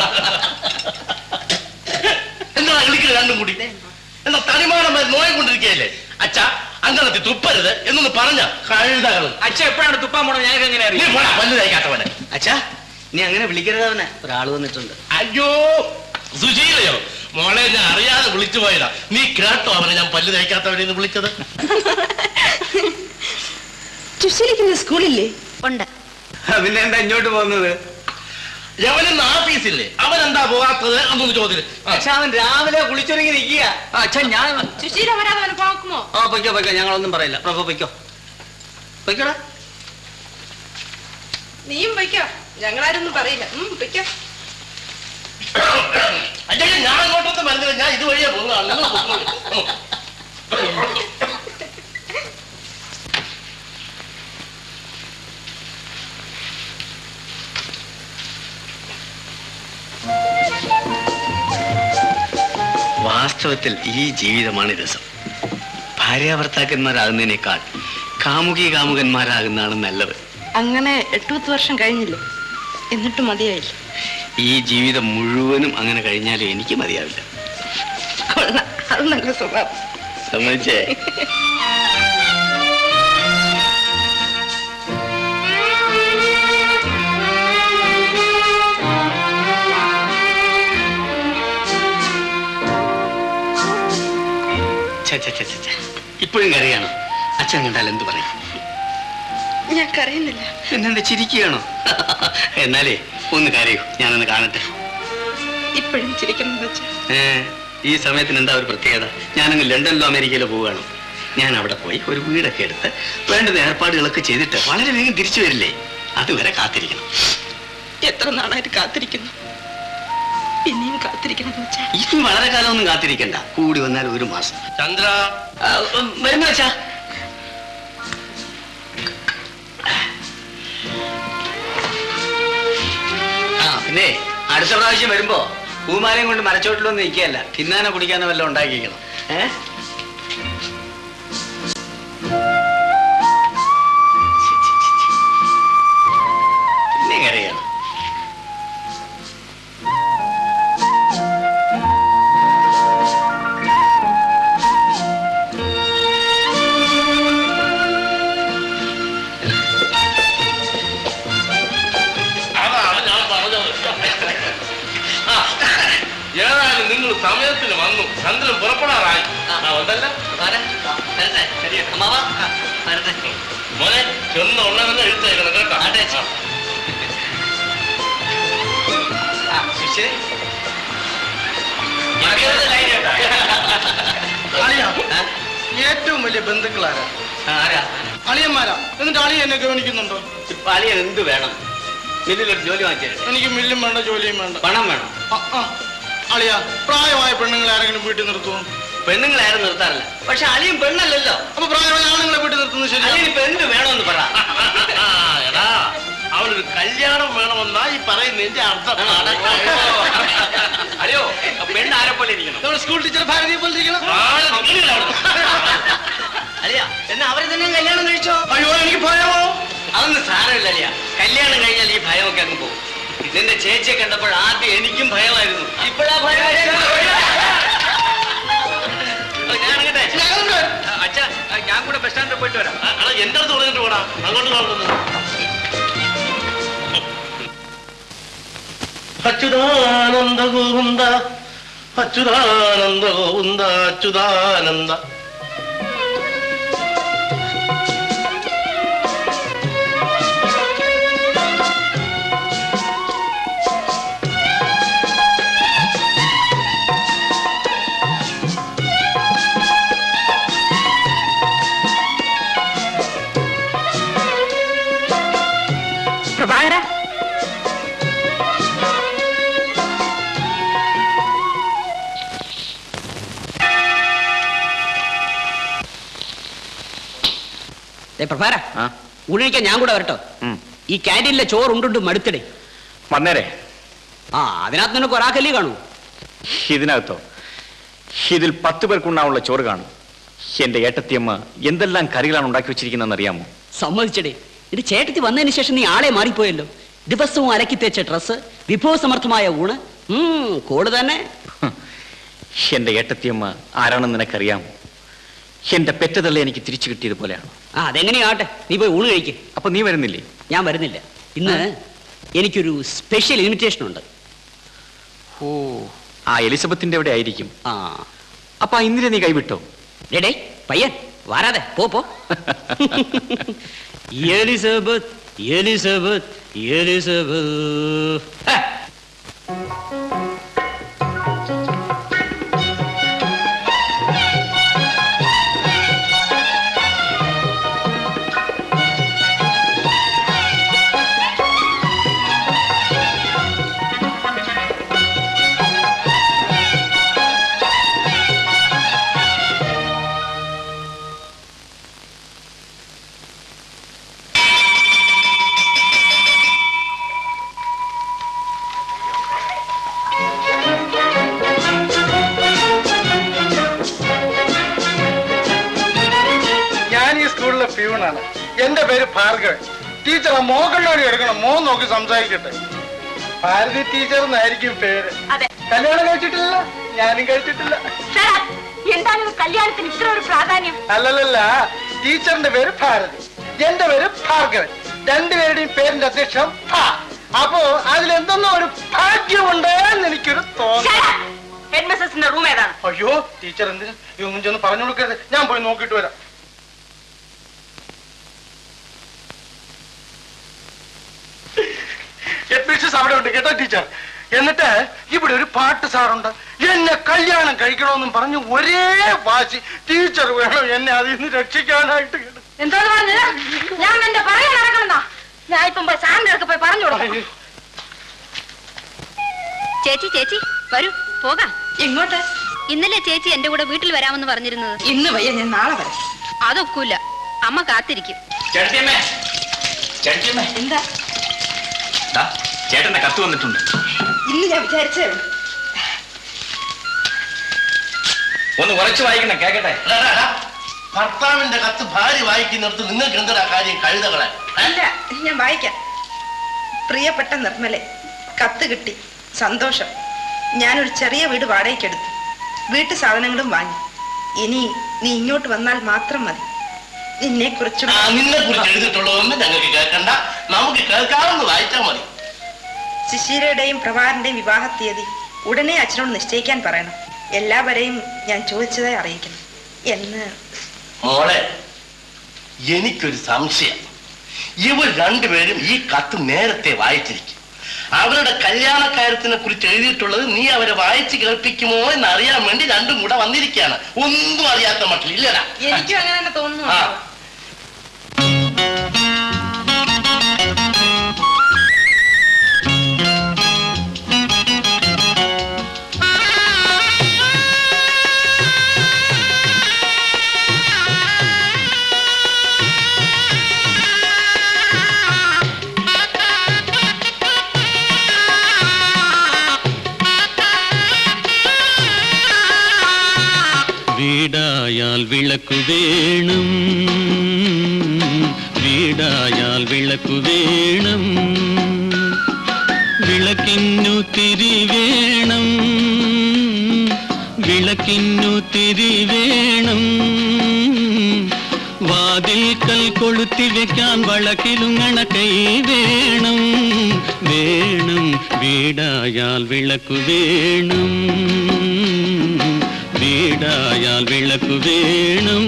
എന്താ കളിക്കുക രണ്ടും കൂടി? എന്താ തനിമാനം നോയെ കൊണ്ടിരിക്കുകയല്ലേ? അച്ഛാ, അങ്കണത്തിൽ തുപ്പരുത് എന്നൊന്ന് പറഞ്ഞ കഴുതകള്. അച്ഛൻ എപ്പോഴാണ് തുപ്പാൻ പോണത്? ഞാൻ എങ്ങനെ അറിയാം? പല്ല് തയ്ക്കാത്തവനെ. അച്ഛാ, നീ അങ്ങനെ വിളിക്കരുത് അവനെ. ഒരാള് വന്നിട്ടുണ്ട്. അയ്യോ സുശീലയോ മോളെ, ഞാൻ അറിയാതെ വിളിച്ചു പോയതാ. നീ കേട്ടോ അവനെ ഞാൻ പല്ല് തയ്ക്കാത്തവനെ വിളിച്ചത്? സുശീലിക്കുന്ന സ്കൂളില്ലേ? ഉണ്ട്. പിന്നെ എന്താ ഇങ്ങോട്ട് പോകുന്നത്? യവനെന്ന് ആഫീസില്ലേ, അവൻ എന്താ പോകാത്തത് എന്നൊന്ന് ചോദ്യം. അച്ഛാ, അവൻ രാവിലെ കുളിച്ചൊരുങ്ങി നിൽക്കുക. അച്ഛൻ ഞാൻ സുശീല വരാതെ അവനെ പോക്കുമോ? പൊയ്ക്കോ, ഞങ്ങളൊന്നും പറയില്ല. പ്രഭു പൊയ്ക്കോടാ. നീയും പൊയ്ക്കോ, ഞങ്ങളാരൊന്നും പറയില്ല. പൊയ്ക്കോ. അയ്യോ, ഞാൻ അങ്ങോട്ടൊന്നും വരുന്നില്ല, ഞാൻ ഇതുവഴിയാ പോകുന്നതാണ്. വാസ്തവത്തിൽ ഈ ജീവിതമാണ് രസം. ഭാര്യാഭർത്താക്കന്മാരാകുന്നതിനേക്കാൾ കാമുകന്മാരാകുന്നതാണ് നല്ലത്. അങ്ങനെ 8-10 വർഷം കഴിഞ്ഞില്ലേ, എന്നിട്ടും മതിയായില്ല. ഈ ജീവിതം മുഴുവനും അങ്ങനെ കഴിഞ്ഞാലും എനിക്ക് മതിയാവില്ല. അത് നല്ല സ്വഭാവം. സമ്മതിച്ചേ? ഇപ്പോഴും കരയാണോ? അച്ഛൻ കണ്ടാൽ എന്ത് പറയും? ഞാൻ കരയുന്നില്ല. പിന്നെന്താ ചിരിക്കുകയാണോ? എന്നാലേ ഒന്ന് കരയൂ, ഞാനൊന്ന് കാണട്ടെ. ഇപ്പോഴും ചിരിക്കണം. ഈ സമയത്തിന് എന്താ ഒരു പ്രത്യേകത? ഞാനങ്ങ് ലണ്ടനിലോ അമേരിക്കയിലോ പോവുകയാണ്. ഞാൻ അവിടെ പോയി ഒരു വീടൊക്കെ എടുത്ത് വേണ്ടുന്ന ഏർപ്പാടുകളൊക്കെ ചെയ്തിട്ട് വളരെ വേഗം തിരിച്ചു വരില്ലേ? അതുവരെ കാത്തിരിക്കണം. എത്ര നാളായിട്ട് കാത്തിരിക്കുന്നു. പിന്നെയും കാത്തിരിക്കണം. ഇനി വളരെ കാലമൊന്നും കാത്തിരിക്കണ്ട, കൂടി വന്നാൽ 1 മാസം. ചന്ദ്ര വരുന്ന വെച്ചാ പിന്നെ അടുത്ത പ്രാവശ്യം വരുമ്പോ പൂമാലയും കൊണ്ട് മരച്ചോട്ടിലൊന്നും നിൽക്കുകയല്ല, തിന്നാനോ കുടിക്കാനോ വല്ലതും ഉണ്ടാക്കിക്കണം. പിന്നെ കരയാണ്. ഏതായാലും നിങ്ങൾ സമയത്തിന് വന്നു. ചന്ദ്രൻ പുറപ്പെടാറായി. മോനെ ചെന്ന് ഉള്ളതെന്ന് എഴുത്തേക്കണം കേട്ടോ. ഏറ്റവും വലിയ ബന്ധുക്കളാരാ? അളിയന്മാരാ. എന്നിട്ട് അളിയ എന്നെ ഗവനിക്കുന്നുണ്ടോ? ഇപ്പൊ അളിയൻ എന്ത് വേണം? മില്ലിലൊരു ജോലി വാങ്ങിച്ചു. എനിക്ക് മില്ലും വേണ്ട, ജോലിയും വേണ്ട, പണം വേണം. അളിയ പ്രായമായ പെണ്ണുങ്ങളെ ആരെങ്കിലും വീട്ടിൽ നിർത്തുമോ? പെണ്ണുങ്ങളെ ആരും നിർത്താറില്ല. പക്ഷെ അളിയും പെണ്ണല്ലല്ലോ. അപ്പൊ പ്രായമായ ആണുങ്ങളെ വീട്ടിൽ നിർത്തുന്നത് ശരി? അളിയനിപ്പോ എന്ത് വേണമെന്ന് പറ. എടാ അവനൊരു കല്യാണം വേണമെന്നാ ഈ പറയുന്ന എന്റെ അർത്ഥം. അയ്യോ പെണ്ണ് ആരെ പോലെ ഇരിക്കണം? നമ്മുടെ സ്കൂൾ ടീച്ചർ ഭാരതിയെ പോലെ ഇരിക്കണം. അളിയ എന്നാ അവരെ തന്നെ കല്യാണം കഴിച്ചോ? അയ്യോ എനിക്ക് ഭയമോ? അതൊന്നും സാരമില്ല അളിയ. കല്യാണം കഴിഞ്ഞാൽ ഈ ഭയമൊക്കെ അങ്ങ് പോകും. നിന്റെ ചേച്ചിയെ കണ്ടപ്പോൾ ആദ്യം എനിക്കും ഭയമായിരുന്നു. ഇപ്പോഴാ ഭയം. അച്ഛാ ഞാൻ കൂടെ ബസ് സ്റ്റാൻഡിൽ പോയിട്ട് വരാം. എന്റെ അടുത്ത് പറഞ്ഞിട്ട് പോടാ, അങ്ങോട്ട് നോക്കുന്നു. അച്യുതാനന്ദ ഗോവിന്ദ അച്യുതാനന്ദ ഗോവിന്ദ അച്യുതാനന്ദ. പ്രഭാകര, പ്രഭാര ഊണിക്കാൻ ഞാൻ കൂടെ വരട്ടോ? ഈ ക്യാൻറ്റീനിലെ ചോറ് ഉണ്ടുണ്ട് മടുത്തിടേ. വന്നേരെ. അതിനകത്ത് നിനക്ക് ഒരാക്കല്ലേ കാണൂ? ഇതിനകത്തോ? ഇതിൽ 10 പേർക്കുണ്ടാവുള്ള ചോറ് കാണും. എന്റെ ഏട്ടത്തിയമ്മ എന്തെല്ലാം കറികളാണ് ഉണ്ടാക്കി വെച്ചിരിക്കുന്നതെന്ന് അറിയാമോ? സമ്മതിച്ചടേ. ഇത് ചേട്ടത്തി വന്നതിന് ശേഷം നീ ആളെ മാറിപ്പോയല്ലോ. ദിവസവും അലക്കി തേച്ച ഡ്രസ്, വിഭവസമർത്ഥമായ ഊണ്, കോള് തന്നെ. എന്റെ ഏട്ടത്തിയമ്മ ആരാണെന്ന് നിനക്കറിയാമോ? എന്റെ പെറ്റതള്ളെ എനിക്ക് തിരിച്ചു കിട്ടിയതുപോലെയാണ്. അതെങ്ങനെയാട്ടെ, നീ പോയി ഊണ് കഴിക്ക്. അപ്പൊ നീ വരുന്നില്ലേ? ഞാൻ വരുന്നില്ല. ഇന്ന് എനിക്കൊരു സ്പെഷ്യൽ ഇൻവിറ്റേഷൻ ഉണ്ട്. ഓ, ആ എലിസബത്തിന്റെ എവിടെ ആയിരിക്കും. അപ്പൊ ഇന്നലെ നീ കൈവിട്ടോ? ഡേ പയ്യൻ വരാതെ പോ. Elizabeth Elizabeth Elizabeth. എന്റെ പേര് ഭാർഗവൻ. ടീച്ചർ മോഹൻലാലി എടുക്കണം, മോൻ നോക്കി സംസാരിക്കട്ടെ. ഭാരതി ടീച്ചർ എന്നായിരിക്കും പേര്. കല്യാണം കഴിച്ചിട്ടില്ല, ഞാനും കഴിച്ചിട്ടില്ല. എന്താണ് കല്യാണത്തിന് ഇത്ര ഒരു പ്രാധാന്യം? അല്ലല്ല, ടീച്ചറിന്റെ പേര് ഭാരതി, എന്റെ പേര് ഭാർഗവൻ. രണ്ടുപേരുടെയും പേരിന്റെ അധ്യക്ഷം ഭ. അപ്പോ അതിലെന്തെന്നോ ഒരു ഭാഗ്യമുണ്ട് എന്ന് എനിക്കൊരു തോന്നുന്നു. റൂം ഏതാണ്? അയ്യോ ടീച്ചർ എന്തിനും ഇതൊന്നും ചെന്ന് പറഞ്ഞു കൊടുക്കരുത്, ഞാൻ പോയി നോക്കിയിട്ട് വരാം. അവിടെ ഉണ്ട് കേട്ടോ ടീച്ചർ. എന്നിട്ട് ഇവിടെ ഒരു പാട്ട് സാറുണ്ട്, എന്നെ കല്യാണം കഴിക്കണമെന്നും പറഞ്ഞു ഒരേ വാശി. ടീച്ചർ വേണം എന്നെ അതിൽ നിന്ന് രക്ഷിക്കാനായിട്ട്. എന്തോന്ന് പറഞ്ഞത്? ഞാൻ എന്റെ പറയാൻ നടക്കണമെന്നാ? ഞാൻ ഇപ്പം സാറിന്റെ അടുത്ത് പോയി പറഞ്ഞു കൊടുക്കും. ചേച്ചി വരൂ പോകാം. എങ്ങോട്ട്? ഇന്നലെ ചേച്ചി എന്റെ കൂടെ വീട്ടിൽ വരാമെന്ന് പറഞ്ഞിരുന്നത്. ഇന്ന് വയ്യ, ഞാൻ നാളെ വരാം. അതൊക്കൂല, അമ്മ കാത്തിരിക്കും. എന്താ? ചേട്ടന്റെ കത്ത് വന്നിട്ടുണ്ട്. ഇന്ന് ഞാൻ വിചാരിച്ചേ. ഒന്ന് ഉറച്ചു വായിക്കണം, കേക്കട്ടെ. ഭർത്താവിന്റെ കത്ത് ഭാര്യ വായിക്കുന്നിടത്ത് നിങ്ങൾക്ക് എന്താ കാര്യം? കഴുതകളെ അല്ല, ഞാൻ വായിക്കാം. പ്രിയപ്പെട്ട നിർമ്മലെ, കത്ത് കിട്ടി, സന്തോഷം. ഞാനൊരു ചെറിയ വീട് വാടകയ്ക്കെടുത്തു, വീട്ടു സാധനങ്ങളും വാങ്ങി. ഇനി നീ ഇങ്ങോട്ട് വന്നാൽ മാത്രം മതി. നിന്നെ കുറിച്ച് എഴുതിയിട്ടുള്ളതൊന്നും ഞങ്ങൾക്ക് കേൾക്കണ്ട, നമുക്ക് കേൾക്കാവുന്ന വായിച്ചാൽ മതി. ശിശിരയുടെയും പ്രഭാകരന്റെയും വിവാഹ തീയതി ഉടനെ അച്ഛനോട് നിശ്ചയിക്കാൻ പറയണം. എല്ലാവരെയും ഞാൻ ചോദിച്ചതായി അറിയിക്കണം എന്ന്. മോളെ, എനിക്കൊരു സംശയം. ഇവർ രണ്ടുപേരും ഈ കത്ത് നേരത്തെ വായിച്ചിരിക്കും. അവരുടെ കല്യാണക്കാര്യത്തിനെ കുറിച്ച് എഴുതിയിട്ടുള്ളത് നീ അവരെ വായിച്ച് കേൾപ്പിക്കുമോ എന്നറിയാൻ വേണ്ടി രണ്ടും കൂടെ വന്നിരിക്കുകയാണ്. ഒന്നും അറിയാത്ത മട്ടിൽ ഇല്ലടാ. എനിക്കും അങ്ങനെ തന്നെ തോന്നുന്നു. വീടായാൽ വിളക്കു വേണം, വീടായാൽ വിളക്കു വേണം, വിളക്കിന്നു തിരി വേണം, വിളക്കിന്നു തിരി വേണം, വാതിൽക്കൽ കൊളുത്തി വെക്കാൻ വളക്കിലുങ്ങണ കൈ വേണം, വേണം, വീടായാൽ വിളക്കു വേണം, വീടായാൽ വിളക്കു വേണം.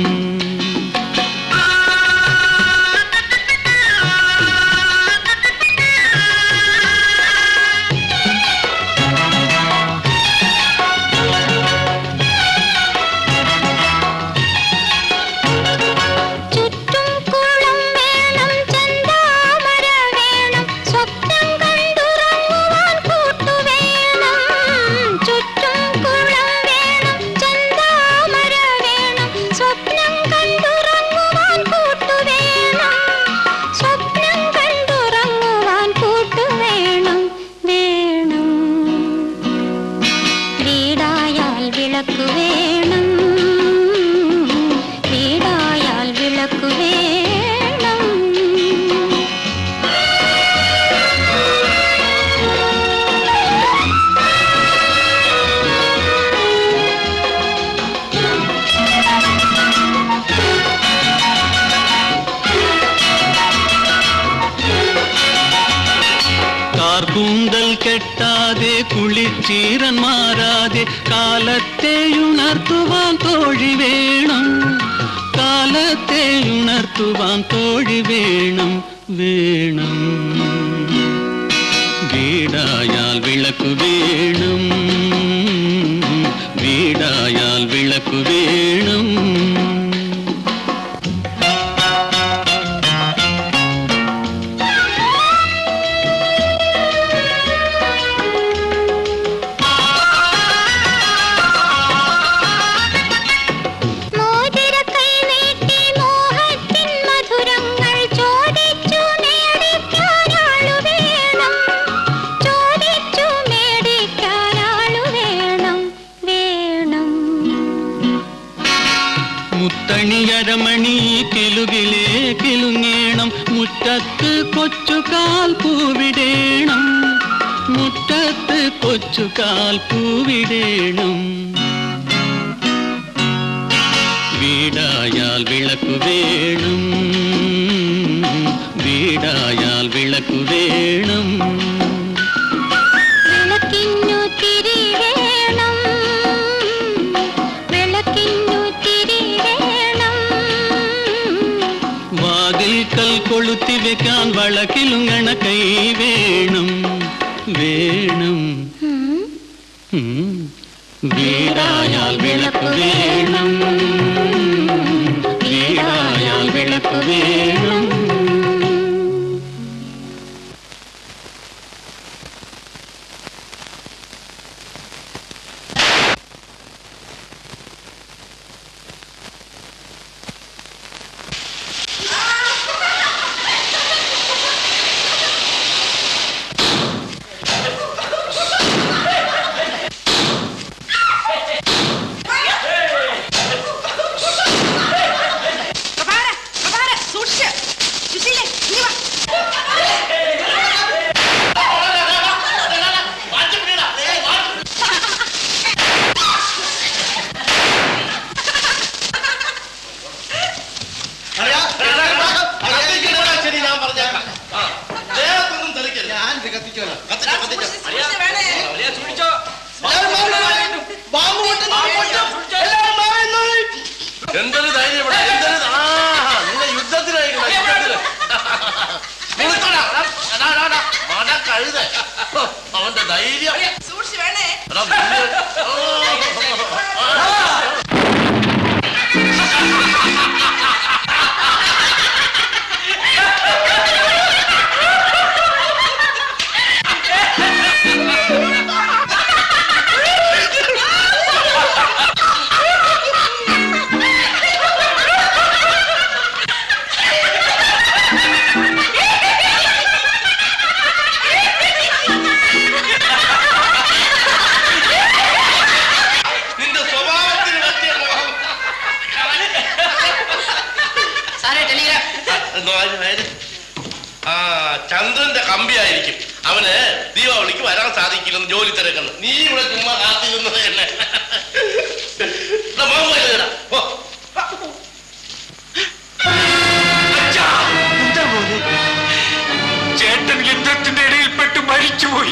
കെട്ടാതെ കുളിച്ചീരൻ മാറാതെ കാലത്തെ ഉണർത്തുവാൻ തോഴി വേണം, കാലത്തെ ഉണർത്തുവാൻ തോഴി വേണം, വേണം, വീടായാൽ വിളക്കു വേണം, വീടായാൽ വിളക്കു വേണം. മുത്തണിയരമണി കിലുകിലേ കിലുങ്ങേണം, മുറ്റത്ത് കൊച്ചുകാൽ പൂവിടേണം, മുറ്റത്ത് കൊച്ചുകാൽ പൂവിടേണം, വീടായാൽ വിളക്കു വേണം, വീടായാൽ വിളക്കു വേണം. വാതിൽക്കൽ കൊളുത്തി വെക്കാൻ വളക്കിലുങ്ങണ കൈ വേണം, വേണം, വീടായാൽ വിളക്കു വേണം, വീടായാൽ വിളക്കു വേണം. ബാബു ധൈര്യം. സൂക്ഷിച്ച് വേണേ. എടാ, നിന്നെ- നിന്റെ സ്വഭാവത്തിന് പറ്റിയ മുഖം. എന്തോ ആര്? ആ, ചന്ദ്രന്റെ കമ്പിയായിരിക്കും. അവന് ദീപാവലിക്ക് വരാൻ സാധിക്കില്ലെന്ന് ജോലി തിരക്കുന്നു. നീ ഇവിടെ ചുമ്മാ കാത്തിരുന്നത് തന്നെ. ചേട്ടൻ യുദ്ധത്തിന്റെ ഇടയിൽപ്പെട്ട് മരിച്ചുപോയി.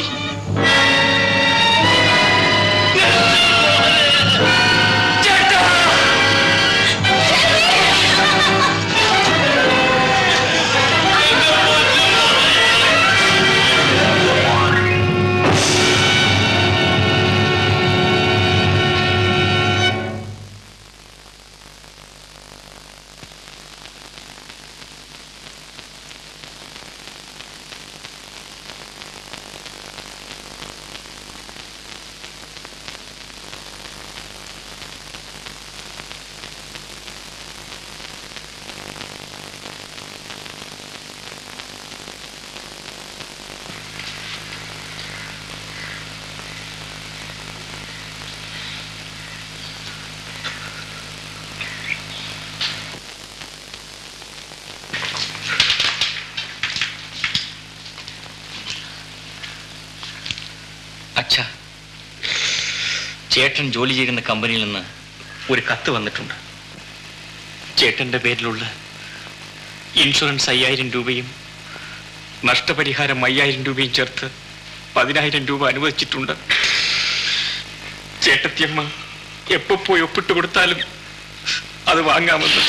അച്ഛാ, ചേട്ടൻ ജോലി ചെയ്യുന്ന കമ്പനിയിൽ നിന്ന് ഒരു കത്ത് വന്നിട്ടുണ്ട്. ചേട്ടന്റെ പേരിലുള്ള ഇൻഷുറൻസ് 5000 രൂപയും നഷ്ടപരിഹാരം 5000 രൂപയും ചേർത്ത് 10000 രൂപ അനുവദിച്ചിട്ടുണ്ട്. ചേട്ടത്തിയമ്മ എപ്പോ പോയി ഒപ്പിട്ട് കൊടുത്താലും അത് വാങ്ങാമെന്ന്.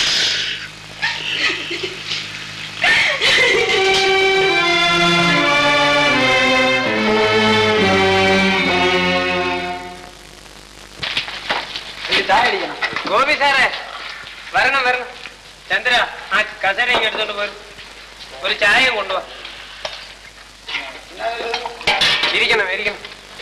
ഗോപി സാറേ, വരണം വരണം. ചന്ദ്ര, ആ കസേരയും എടുത്തോണ്ട് പോരും. ഒരു ചായയും കൊണ്ടുപോവാ. ഇരിക്കണം ഇരിക്കണം.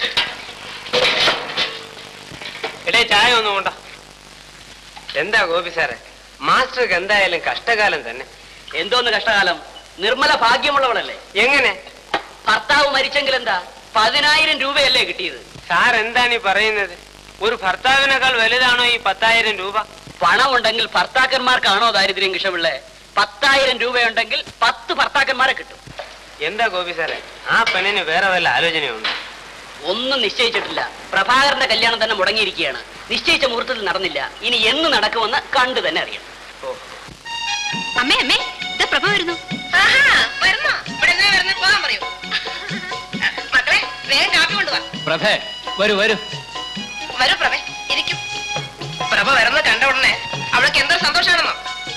ഇടേ ചായ ഒന്നും കൊണ്ട. എന്താ ഗോപി സാറേ, മാസ്റ്റർക്ക് എന്തായാലും കഷ്ടകാലം തന്നെ. എന്തോന്ന് കഷ്ടകാലം? നിർമ്മല ഭാഗ്യമുള്ളവളല്ലേ? എങ്ങനെ? ഭർത്താവ് മരിച്ചെങ്കിൽ എന്താ, 10000 രൂപയല്ലേ കിട്ടിയത്? സാർ എന്താണ് ഈ പറയുന്നത്? ഒരു ഭർത്താവിനേക്കാൾ വലുതാണോ ഈ 10000 രൂപ? പണമുണ്ടെങ്കിൽ ഭർത്താക്കന്മാർക്കാണോ ദാരിദ്ര്യം കിഷപിള്ളേ? 10000 രൂപയുണ്ടെങ്കിൽ 10 ഭർത്താക്കന്മാരെ കിട്ടും. എന്താ ഗോപി സാറേ, ആ പെണ്ണിന് വേറെ വല്ല ആലോചനയുണ്ടോ? ഒന്നും നിശ്ചയിച്ചിട്ടില്ല. പ്രഭാകരന്റെ കല്യാണം തന്നെ മുടങ്ങിയിരിക്കുകയാണ്. നിശ്ചയിച്ച മുഹൂർത്തത്തിൽ നടന്നില്ല. ഇനി എന്ന് നടക്കുമെന്ന് കണ്ടു തന്നെ അറിയാം. അമ്മേ അമ്മേ, ഇതാ പ്രഭ വരുന്നു. മക്കളെ, വേഗം കാപ്പി കൊണ്ടുവാ. പ്രഭേ, വരൂ വരൂ. വരൂ പ്രഭേ, ഇരിക്കും. പ്രഭ വരുന്നത് കണ്ട ഉടനെ അവൾക്ക് എന്തോ സന്തോഷാണെന്നോ.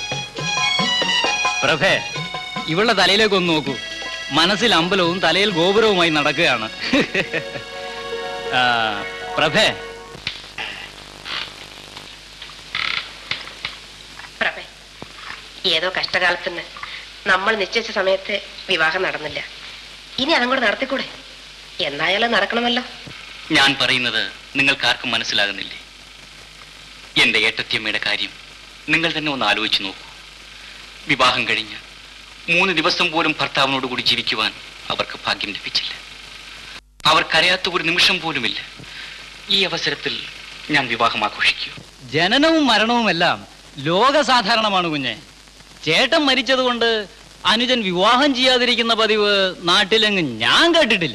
പ്രഭേ, ഇവളുടെ തലയിലേക്ക് ഒന്ന് നോക്കൂ. മനസ്സിൽ അമ്പലവും തലയിൽ ഗോപുരവുമായി നടക്കുകയാണ്. പ്രഭേ, പ്രഭേ, ഏതോ കഷ്ടകാലത്തിന് നമ്മൾ നിശ്ചയിച്ച സമയത്ത് വിവാഹം നടന്നില്ല. ഇനി അതും കൂടെ നടത്തിക്കൂടെ? എന്നായാലും നടക്കണമല്ലോ. ഞാൻ പറയുന്നത് നിങ്ങൾക്കാർക്കും മനസ്സിലാകുന്നില്ലേ? എന്റെ ഏട്ടത്തിയമ്മയുടെ കാര്യം നിങ്ങൾ തന്നെ ഒന്ന് ആലോചിച്ചു നോക്കൂ. വിവാഹം കഴിഞ്ഞ് 3 ദിവസം പോലും ഭർത്താവിനോട് കൂടി ജീവിക്കുവാൻ അവർക്ക് ഭാഗ്യം ലഭിച്ചില്ല. അവർ കരയാത്ത ഒരു നിമിഷം പോലുമില്ല. ഈ അവസരത്തിൽ ഞാൻ വിവാഹം ആഘോഷിക്കൂ? ജനനവും മരണവുമെല്ലാം ലോകസാധാരണമാണ് കുഞ്ഞെ. ചേട്ടൻ മരിച്ചതുകൊണ്ട് അനുജൻ വിവാഹം ചെയ്യാതിരിക്കുന്ന പതിവ് നാട്ടിലെങ്ങും ഞാൻ കേട്ടിട്ടില്ല.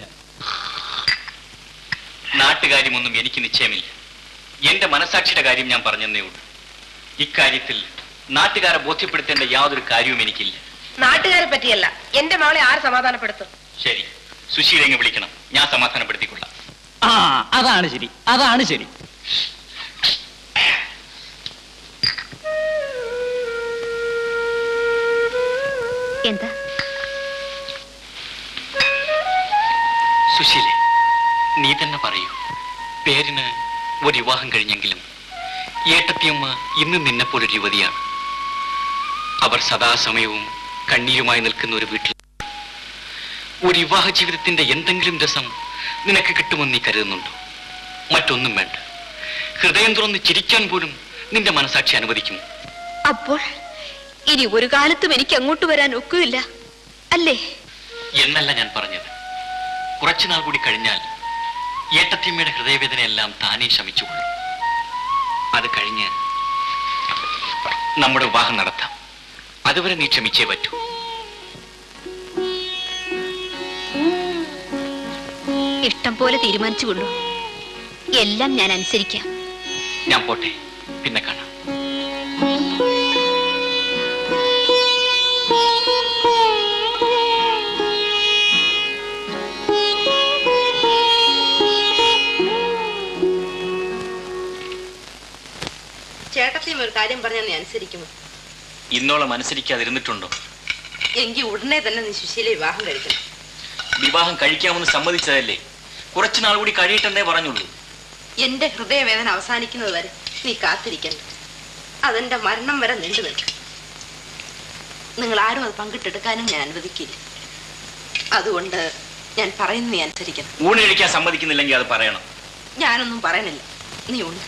നാട്ടുകാര്യമൊന്നും എനിക്ക് നിശ്ചയമില്ല. എന്റെ മനസാക്ഷിയുടെ കാര്യം ഞാൻ പറഞ്ഞതേ ഉള്ളൂ. ഇക്കാര്യത്തിൽ നാട്ടുകാരെ ബോധ്യപ്പെടുത്തേണ്ട യാതൊരു കാര്യവും എനിക്കില്ല. നാട്ടുകാരെ പറ്റിയല്ല, എന്റെ മകളെ ആര് സമാധാനപ്പെടുത്തും? ശരി, സുശീലങ്ങ് വിളിക്കണം, ഞാൻ സമാധാനപ്പെടുത്തിക്കൊള്ളാം. അതാണ് ശരി, അതാണ് ശരി. എന്താ സുശീലേ, നീ തന്നെ പറയൂ. പേരിന് ഒരു വിവാഹം കഴിഞ്ഞെങ്കിലും ഏട്ടത്തിയമ്മ ഇന്ന് നിന്നെപ്പോലൊരു യുവതിയാണ്. അവർ സദാസമയവും കണ്ണീരുമായി നിൽക്കുന്ന ഒരു വീട്ടിൽ ഒരു വിവാഹ ജീവിതത്തിന്റെ എന്തെങ്കിലും രസം നിനക്ക് കിട്ടുമെന്ന് നീ കരുതുന്നുണ്ടോ? മറ്റൊന്നും വേണ്ട. ഹൃദയം തുറന്ന് ചിരിക്കാൻ പോലും നിന്റെ മനസാക്ഷി അനുവദിക്കും. അപ്പോൾ ഇനി ഒരു കാലത്തും എനിക്ക് അങ്ങോട്ട് വരാൻ ഒക്കുകയില്ല അല്ലേ? എന്നല്ല ഞാൻ പറഞ്ഞത്. കുറച്ചുനാൾ കൂടി കഴിഞ്ഞാൽ ഏട്ടത്തിയമ്മയുടെ ഹൃദയവേദനയെല്ലാം താനേ ശമിച്ചുകൊള്ളും. അത് കഴിഞ്ഞ് നമ്മുടെ വിവാഹം നടത്താം. അതുവരെ നീ ക്ഷമിച്ചേ പറ്റൂ. ഇഷ്ടം പോലെ തീരുമാനിച്ചുകൊള്ളൂ. എല്ലാം ഞാൻ അനുസരിക്കാം. ഞാൻ പോട്ടെ, പിന്നെ കാണാം. ചേട്ടത്തിയും ഒരു കാര്യം പറഞ്ഞാൽ നീ അനുസരിക്കുമോ? ഇന്നോളം അനുസരിക്കാതിരുന്നിട്ടുണ്ടോ? എങ്കിൽ ഉടനെ തന്നെ നീ സുശീല വിവാഹം കഴിക്കണം. വിവാഹം കഴിക്കാമെന്ന് സമ്മതിച്ചതല്ലേ? കുറച്ചുനാൾ കൂടി കഴിയട്ടെന്നേ പറഞ്ഞുള്ളൂ. എന്റെ ഹൃദയവേദന അവസാനിക്കുന്നത് വരെ നീ കാത്തിരിക്കണ്ട. അതെന്റെ മരണം വരെ നീണ്ടു നിൽക്കും. നിങ്ങൾ ആരും അത് പങ്കിട്ടെടുക്കാനും ഞാൻ അനുവദിക്കില്ല. അതുകൊണ്ട് ഞാൻ പറയുന്നത് നീ അനുസരിക്കണം. ഊണ് കഴിക്കാൻ സമ്മതിക്കുന്നില്ലെങ്കിൽ അത് പറയണം. ഞാനൊന്നും പറയണില്ല, നീ ഉണ്ട്.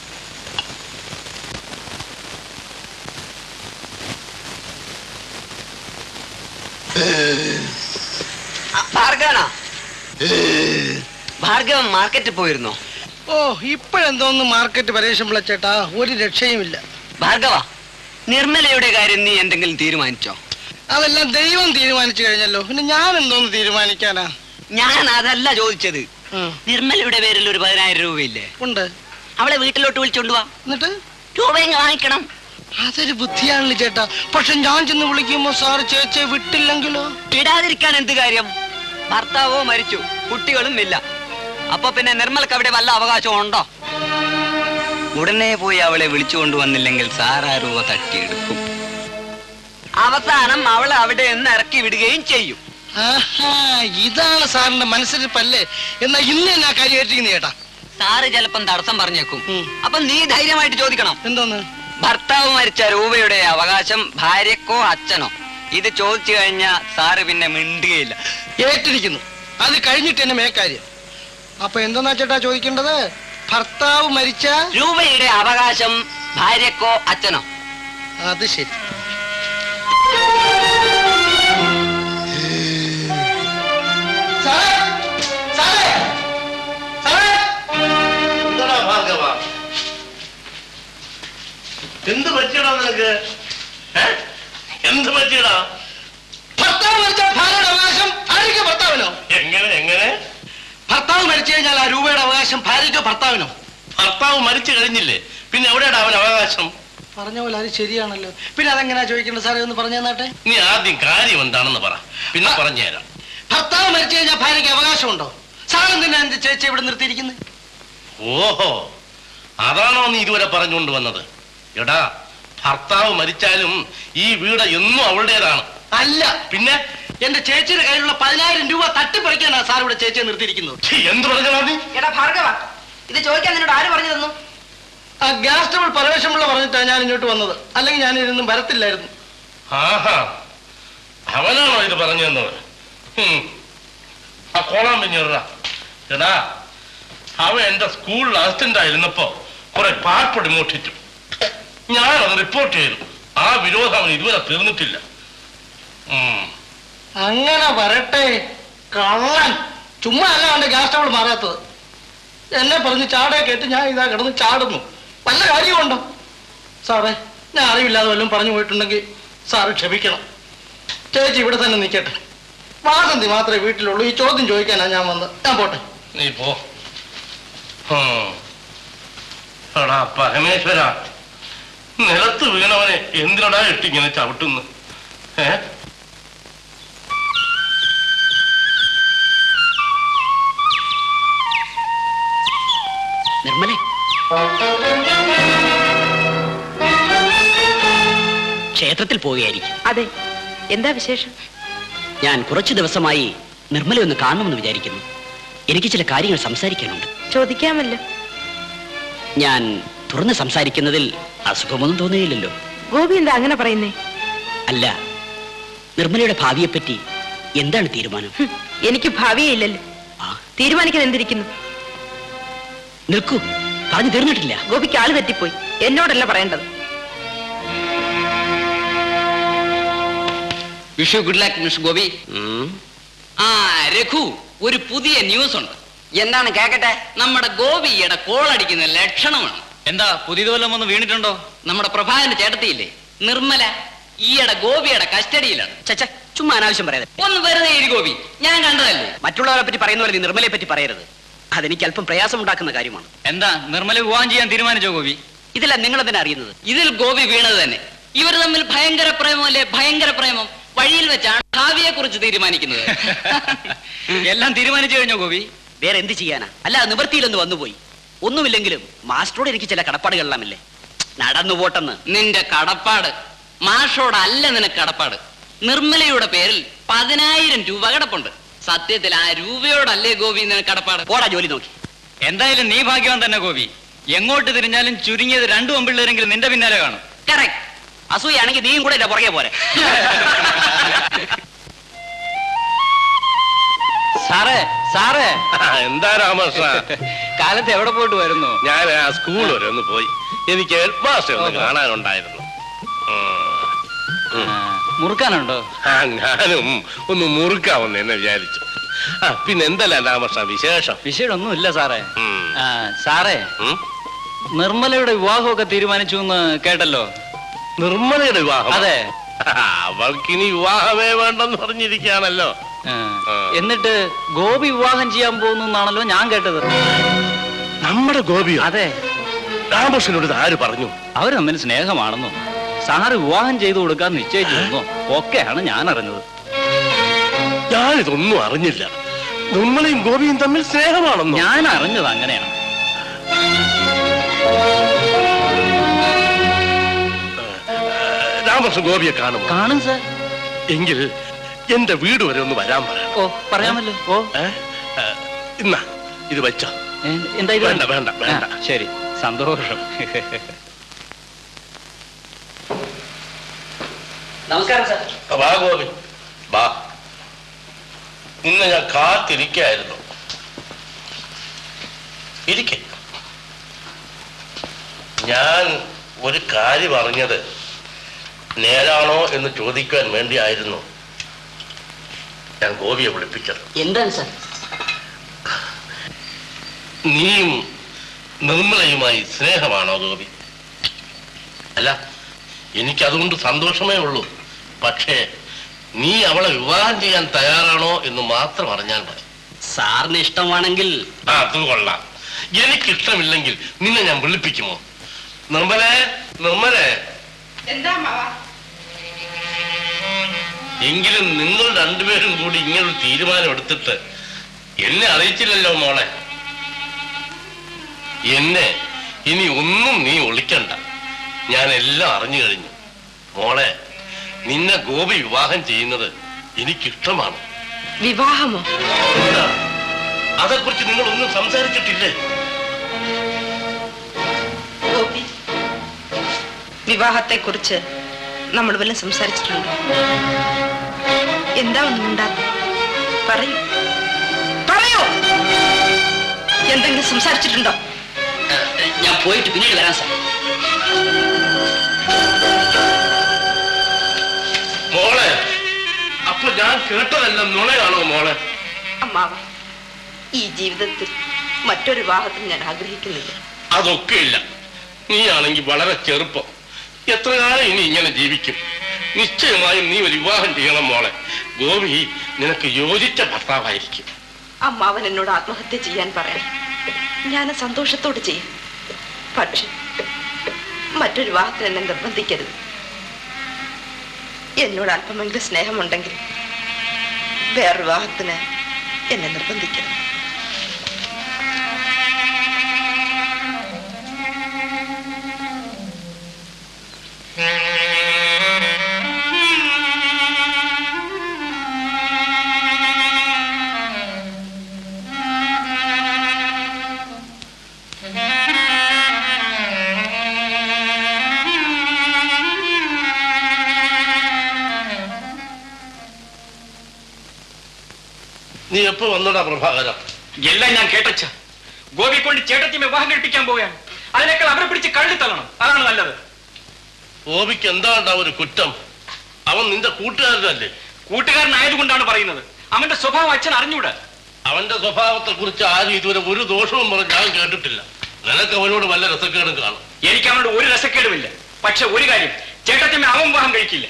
ഭാർഗവൻ മാർക്കറ്റിൽ പോയിരുന്നോ? ഓ, ഇപ്പോഴെന്തോന്ന് മാർക്കറ്റ് പരേഷമുള്ള ചേട്ടാ, ഒരു രക്ഷയുമില്ല. ഭാർഗവ, നിർമ്മലയുടെ കാര്യം നീ എന്തെങ്കിലും തീരുമാനിച്ചോ? അതെല്ലാം ദൈവം തീരുമാനിച്ചു കഴിഞ്ഞല്ലോ, പിന്നെ ഞാൻ എന്തോന്ന് തീരുമാനിക്കാനാ? ഞാൻ അതല്ല ചോദിച്ചത്. നിർമ്മലയുടെ പേരിൽ ഒരു 10,000 രൂപയില്ലേ? ഉണ്ട്. അവളെ വീട്ടിലോട്ട് വിളിച്ചോണ്ട് വാ. എന്നിട്ട് രൂപയും വാങ്ങിക്കണം. അതൊരു ബുദ്ധിയാണല്ലോ ചേട്ടാ. പക്ഷെ ഞാൻ ചെന്ന് വിളിക്കുമ്പോ സാറ് ചേച്ചിയെ വിട്ടില്ലെങ്കിലോ? ഇടാതിരിക്കാൻ എന്ത് കാര്യം? ഭർത്താവോ മരിച്ചു, കുട്ടികളും ഇല്ല. അപ്പൊ പിന്നെ നിർമ്മലക്ക് അവിടെ വല്ല അവകാശവും ഉണ്ടോ? ഉടനെ പോയി അവളെ വിളിച്ചു കൊണ്ടുവന്നില്ലെങ്കിൽ സാർ ആ രൂപ തട്ടിയെടുക്കും. അവസാനം അവളെ അവിടെ നിന്ന് ഇറക്കി വിടുകയും ചെയ്യും. ഇതാണ് സാറിന്റെ മനസ്സിരിപ്പല്ലേ? എന്നാ ഇന്ന് എന്നാ കാര്യമായിട്ടിരിക്കുന്ന ചേട്ടാ? സാറ് ചിലപ്പം തടസ്സം പറഞ്ഞേക്കും. അപ്പൊ നീ ധൈര്യമായിട്ട് ചോദിക്കണം. എന്തോന്ന്? ഭർത്താവ് മരിച്ച രൂപയുടെ അവകാശം ഭാര്യക്കോ അച്ഛനോ? ഇത് ചോദിച്ചു കഴിഞ്ഞാൽ സാറ് പിന്നെ മിണ്ടുകയില്ല. ഏറ്റിരിക്കുന്നു. അത് കഴിഞ്ഞിട്ട് എന്നെ മേക്കാര്യം. അപ്പൊ എന്താ ചേട്ടാ ചോദിക്കേണ്ടത്? ഭർത്താവ് മരിച്ച രൂപയുടെ അവകാശം ഭാര്യക്കോ അച്ഛനോ? അത് ശരി. എന്ത് പറ്റിയടാ നിനക്ക്? എന്ത് പറ്റിയടാ? ഭർത്താവ് മരിച്ചാൽ ഭാര്യയുടെ അവകാശം ഭാര്യയ്ക്കോ ഭർത്താവിനോ? എങ്ങനെ? ഭർത്താവ് മരിച്ചു കഴിഞ്ഞാൽ ആ രൂപയുടെ അവകാശം ഭാര്യയ്ക്കോ ഭർത്താവിനോ? ഭർത്താവ് മരിച്ചു കഴിഞ്ഞില്ലേ, പിന്നെ എവിടെയാണ് അവൻ അവകാശം? പറഞ്ഞ പോലെ അത് ശരിയാണല്ലോ. പിന്നെ അതെങ്ങനെയാ ചോദിക്കേണ്ടത് സാറേ? ഒന്ന് പറഞ്ഞു തന്നാട്ടെ. നീ ആദ്യം കാര്യം എന്താണെന്ന് പറ, പിന്നെ പറഞ്ഞുതരാം. ഭർത്താവ് മരിച്ചു കഴിഞ്ഞാൽ ഭാര്യയ്ക്ക് അവകാശമുണ്ടോ? സാറും തന്നെ എന്റെ ചേച്ചി ഇവിടെ നിർത്തിയിരിക്കുന്നത്. ഓഹോ, അതാണോ നീ ഇതുവരെ പറഞ്ഞുകൊണ്ട് വന്നത്? എടാ, ഭർത്താവ് മരിച്ചാലും ഈ വീട് എന്നും അവളുടേതാണ്. അല്ല, പിന്നെ എന്റെ ചേച്ചിയുടെ കയ്യിലുള്ള 10,000 രൂപ തട്ടിപ്പറിക്കാനാ സാർ ഇവിടെ ചേച്ചിയെ നിർത്തിയിരിക്കുന്നത്. എന്ത് പറഞ്ഞാ നീ? എടാ ഭാർഗവ, ഇത് ചോദിക്കാൻ നിന്നോട് ആര് പറഞ്ഞു തന്നു? ആ ഗ്യാസ് ട്രബിൾ പരവേശമുള്ള പറഞ്ഞിട്ടാണ് ഞാൻ ഇങ്ങോട്ട് വന്നത്. അല്ലെങ്കിൽ ഞാൻ ഇതിനൊന്നും വരത്തില്ലായിരുന്നു. ആഹാ, അവനാണോ ഇത് പറഞ്ഞു തന്നത്? ആ കോളാൻ പിഞ്ഞിടാ. എടാ, അവൻ എന്റെ സ്കൂളിൽ അസിസ്റ്റന്റ് ആയിരുന്നപ്പോ കുറെ പാർപ്പൊടി മോഷ്ടിച്ചു. ഞാനത് റിപ്പോർട്ട് ചെയ്തു. ആ വിരോധം അവൻ ഇതുവരെ തീർന്നിട്ടില്ല. അങ്ങനെ വരട്ടെ, കള്ളൻ. ചുമ്മാ അല്ല അവന്റെ ഗ്യാസ് ട്രബിൾ മാറാത്തത്. എന്നെ പറഞ്ഞ് ചാടേ കേട്ട് ഞാൻ ഇതാ കിടന്ന് ചാടുന്നു. വല്ല കാര്യമുണ്ടോ സാറേ? ഞാൻ അറിവില്ലാതെ വല്ലതും പറഞ്ഞു പോയിട്ടുണ്ടെങ്കിൽ സാറ് ക്ഷമിക്കണം. ചേച്ചി ഇവിടെ തന്നെ നിൽക്കട്ടെ. വാസന്തി മാത്രമേ വീട്ടിലുള്ളൂ. ഈ ചോദ്യം ചോദിക്കാനാ ഞാൻ വന്നത്. ഞാൻ പോട്ടെ. നീ പോ. എടാ പരമേശ്വര, നിലത്ത് വീണവനെ എന്തിനടാ ഇട്ടിങ്ങനെ ചവിട്ടുന്നു? നിർമ്മലേ, ക്ഷേത്രത്തിൽ പോവുകയായിരിക്കും. അതെ, എന്താ വിശേഷം? ഞാൻ കുറച്ചു ദിവസമായി നിർമ്മലയെ ഒന്ന് കാണണമെന്ന് വിചാരിക്കുന്നു. എനിക്ക് ചില കാര്യങ്ങൾ സംസാരിക്കാനുണ്ട്. ചോദിക്കാമല്ലോ. ഞാൻ തുറന്ന് സംസാരിക്കുന്നതിൽ അസുഖമൊന്നും തോന്നുകയില്ലല്ലോ. ഗോപി എന്താ അങ്ങനെ പറയുന്നേ? അല്ല, നിർമ്മലയുടെ ഭാവിയെപ്പറ്റി എന്താണ് തീരുമാനം? എനിക്ക് ഭാവിയേ ഇല്ലല്ലോ. തീരുമാനിക്കാൻ എന്തിരിക്കുന്നു? നിൽക്കൂ, പറഞ്ഞു തീർന്നിട്ടില്ല. ഗോപിക്ക് ആള് തെറ്റിപ്പോയി. എന്നോടല്ല പറയേണ്ടത്. Vishu good luck mister Gopi. Raghu, ഒരു പുതിയ ന്യൂസ് ഉണ്ട്. എന്താണ് കേക്കട്ടെ? നമ്മുടെ ഗോപിയുടെ കോളടിക്കുന്ന ലക്ഷണമാണ്. എന്താ പുതിയത് വല്ലതും ഒന്ന് വീണിട്ടുണ്ടോ? നമ്മുടെ പ്രഭാകരന്റെ ചേട്ടത്തിയില്ലേ നിർമ്മല, ഈയിടെ ഗോപിയുടെ കസ്റ്റഡിയിലാണ്. ചച്ച, ചുമ്മാ അനാവശ്യം പറയാതെ. ഒന്ന് വെറുതെ ഇരി ഗോപി, ഞാൻ കണ്ടതല്ലേ. മറ്റുള്ളവരെ പറ്റി പറയുന്ന പോലെ നീ നിർമ്മലയെ പറ്റി പറയരുത്. അതെനിക്ക് അല്പം പ്രയാസമുണ്ടാക്കുന്ന കാര്യമാണ്. എന്താ നിർമ്മല വിവാഹം ചെയ്യാൻ തീരുമാനിച്ചോ ഗോപി? ഇതില്ല നിങ്ങൾ എന്തിനാ അറിയുന്നത്? ഇതിൽ ഗോപി വീണത് തന്നെ. ഇവർ തമ്മിൽ ഭയങ്കര പ്രേമമല്ലേ, ഭയങ്കര പ്രേമം. വഴിയിൽ വെച്ചാണ് ഭാവിയെ കുറിച്ച് തീരുമാനിക്കുന്നത്. എല്ലാം തീരുമാനിച്ചു കഴിഞ്ഞോ ഗോപി? വേറെ എന്ത് ചെയ്യാനാ? അല്ല, നിവൃത്തിയിലൊന്ന് വന്നുപോയി. ഒന്നുമില്ലെങ്കിലും മാസ്റ്ററോട് എനിക്ക് ചില കടപ്പാടുകളെല്ലാമില്ലേ. നടന്നു പോട്ടെന്ന്. നിന്റെ കടപ്പാട് മാഷോടല്ല, നിനക്ക് കടപ്പാട് നിർമ്മലയുടെ പേരിൽ 10,000 രൂപ കിടപ്പുണ്ട്. സത്യത്തിൽ ആ രൂപയോടല്ലേ ഗോപി നിനക്ക് കടപ്പാട്? പോടാ ജോലി നോക്കി. എന്തായാലും നീ ഭാഗ്യവാൻ തന്നെ ഗോപി. എങ്ങോട്ട് തിരിഞ്ഞാലും ചുരുങ്ങിയത് 2 പെൺപിള്ളേരെങ്കിലും നിന്റെ പിന്നാലെ കാണും. കറക്റ്റ്. അസൂയാണെങ്കിൽ നീയും കൂടെ എന്റെ പുറകെ പോരെ. സാറേ സാറേ. എന്താ രാമകൃഷ്ണ, കാലത്ത് എവിടെ പോയിട്ട് വരുന്നു? ഞാൻ ആ സ്കൂൾ വരെ ഒന്ന് പോയി. എനിക്ക് ഹെഡ് മാസ്റ്റർ ഒന്ന് കാണാനുണ്ടായിരുന്നു. മുറുക്കാനുണ്ടോ? ഞാനും ഒന്ന് മുറുക്കാവുന്ന എന്നെ വിചാരിച്ചു. പിന്നെ എന്തല്ല രാമകൃഷ്ണ വിശേഷം? വിഷയമൊന്നുമില്ല സാറേ. സാറേ, നിർമ്മലയുടെ വിവാഹമൊക്കെ തീരുമാനിച്ചു എന്ന് കേട്ടല്ലോ. നിർമ്മലയുടെ വിവാഹം? അതെ. അവൾക്കിനി വിവാഹമേ വേണ്ടെന്ന് പറഞ്ഞിരിക്കുകയാണല്ലോ. എന്നിട്ട് ഗോപി വിവാഹം ചെയ്യാൻ പോകുന്നു എന്നാണല്ലോ ഞാൻ കേട്ടത്. നമ്മുടെ ഗോപി? അതെ. രാമകൃഷ്ണനോട് ആര് പറഞ്ഞു? അവർ തമ്മിൽ സ്നേഹമാണെന്നോ സാറ് വിവാഹം ചെയ്തു കൊടുക്കാൻ നിശ്ചയിച്ചിരുന്നോ ഒക്കെയാണ് ഞാൻ അറിഞ്ഞത്. ഞാനിതൊന്നും അറിഞ്ഞില്ല. നിർമ്മലയും ഗോപിയും തമ്മിൽ സ്നേഹമാണെന്നോ? ഞാൻ അറിഞ്ഞത് അങ്ങനെയാണ്. രാമകൃഷ്ണൻ ഗോപിയെ കാണുമോ? കാണും സാർ. എങ്കിൽ എന്റെ വീട് വരെ ഒന്ന് വരാൻ പറയാം. ഓ, പറയാമല്ലോ. ഓ, ഇന്നാ ഇത് വെച്ചോ. എന്താ ഇത്? വേണ്ട വേണ്ട വേണ്ട. ശരി, സന്തോഷം. നമസ്കാരം സാർ. വാ ഗോപി, വാ. ഇന്ന് ഞാൻ കാത്തിരിക്കായിരുന്നു. ഇരിക്കെ. ഞാൻ ഒരു കാര്യം അറിഞ്ഞത് നേരാണോ എന്ന് ചോദിക്കാൻ വേണ്ടിയായിരുന്നു ഞാൻ ഗോപിയെ വിളിപ്പിച്ചത്. എന്താണ് സാർ? നീയും നിർമ്മലയുമായി സ്നേഹമാണോ ഗോപി? അല്ല, എനിക്കതുകൊണ്ട് സന്തോഷമേ ഉള്ളൂ. പക്ഷേ നീ അവളെ വിവാഹം ചെയ്യാൻ തയ്യാറാണോ എന്ന് മാത്രം അറിഞ്ഞാൽ മതി. സാറിന് ഇഷ്ടമാണെങ്കിൽ. അത് കൊള്ളാം. എനിക്കിഷ്ടമില്ലെങ്കിൽ നിന്നെ ഞാൻ വിളിപ്പിക്കുമോ? നിർമ്മലേ, നിർമ്മലേ. എന്താ എങ്കിലും നിങ്ങൾ രണ്ടുപേരും കൂടി ഇങ്ങനൊരു തീരുമാനം എടുത്തിട്ട് എന്നെ അറിയിച്ചില്ലല്ലോ മോളെ. എന്നെ ഇനി ഒന്നും നീ ഒളിക്കണ്ട. ഞാൻ എല്ലാം അറിഞ്ഞു കഴിഞ്ഞു. മോളെ, നിന്നെ ഗോപി വിവാഹം ചെയ്യുന്നത് എനിക്കിഷ്ടമാണ്. വിവാഹമോ? അതേക്കുറിച്ച് നിങ്ങൾ ഒന്നും സംസാരിച്ചിട്ടില്ലേ? ഗോപി, വിവാഹത്തെ കുറിച്ച് നമ്മൾ വല്ലതും സംസാരിച്ചിട്ടുണ്ടോ? എന്താ ഒന്നും ഉണ്ടാത്ത? പറയൂ, പറയൂ. എന്തെങ്കിലും സംസാരിച്ചിട്ടുണ്ടോ? ഞാൻ പോയിട്ട് പിന്നീട് വരാം സാർ. മോളെ, അപ്പൊ ഞാൻ കേട്ടതെല്ലാം നുണയാണോ മോളെ? അമ്മാവ, ഈ ജീവിതത്തിൽ മറ്റൊരു വിവാഹത്തിന് ഞാൻ ആഗ്രഹിക്കുന്നില്ല. അതൊക്കെ ഇല്ല. നീയാണെങ്കിൽ വളരെ ചെറുപ്പം. എത്ര കാലം ഇനി ഇങ്ങനെ ജീവിക്കും? നിശ്ചയമായും നീ ഒരു വിവാഹം ചെയ്യണം മോളെ. ഗോപി നിനക്ക് യോജിച്ച ഭർത്താവായിരിക്കും. അമ്മാവൻ എന്നോട് ആത്മഹത്യ ചെയ്യാൻ പറയണം. ഞാൻ സന്തോഷത്തോട് ചെയ്യും. പക്ഷെ മറ്റൊരു വിവാഹത്തിന് എന്നെ നിർബന്ധിക്കരുത്. എന്നോട് അല്പമെങ്കിലും സ്നേഹമുണ്ടെങ്കിൽ വേറൊരു വിവാഹത്തിന് എന്നെ നിർബന്ധിക്കരുത്. നീ എപ്പോ വന്നോടാ പ്രഭാകരം? എല്ലാം ഞാൻ കേട്ടച്ച. ഗോപി കൊണ്ട് ചേട്ടത്തി വിവാഹം കഴിപ്പിക്കാൻ പോവുകയാണ്. അതിനേക്കാൾ അവരെ പിടിച്ച് കള്ളി തള്ളണം, അതാണ് നല്ലത്. ഗോപിക്ക് എന്താണ്ടാ ഒരു കുറ്റം? അവൻ നിന്റെ കൂട്ടുകാരനല്ലേ? കൂട്ടുകാരനായതുകൊണ്ടാണ് പറയുന്നത്. അവന്റെ സ്വഭാവം അച്ഛൻ അറിഞ്ഞൂടാ. അവന്റെ സ്വഭാവത്തെ കുറിച്ച് ആരും ഇതുവരെ ഒരു ദോഷവും പറഞ്ഞ് ഞാൻ കേട്ടിട്ടില്ല. നിനക്ക് അവനോട് വല്ല രസക്കേടും കാണും. എനിക്ക് അവനോട് ഒരു രസക്കേടുമില്ല. പക്ഷെ ഒരു കാര്യം, ചേട്ടത്തിയമ്മ അവൻ വിവാഹം കഴിക്കില്ല.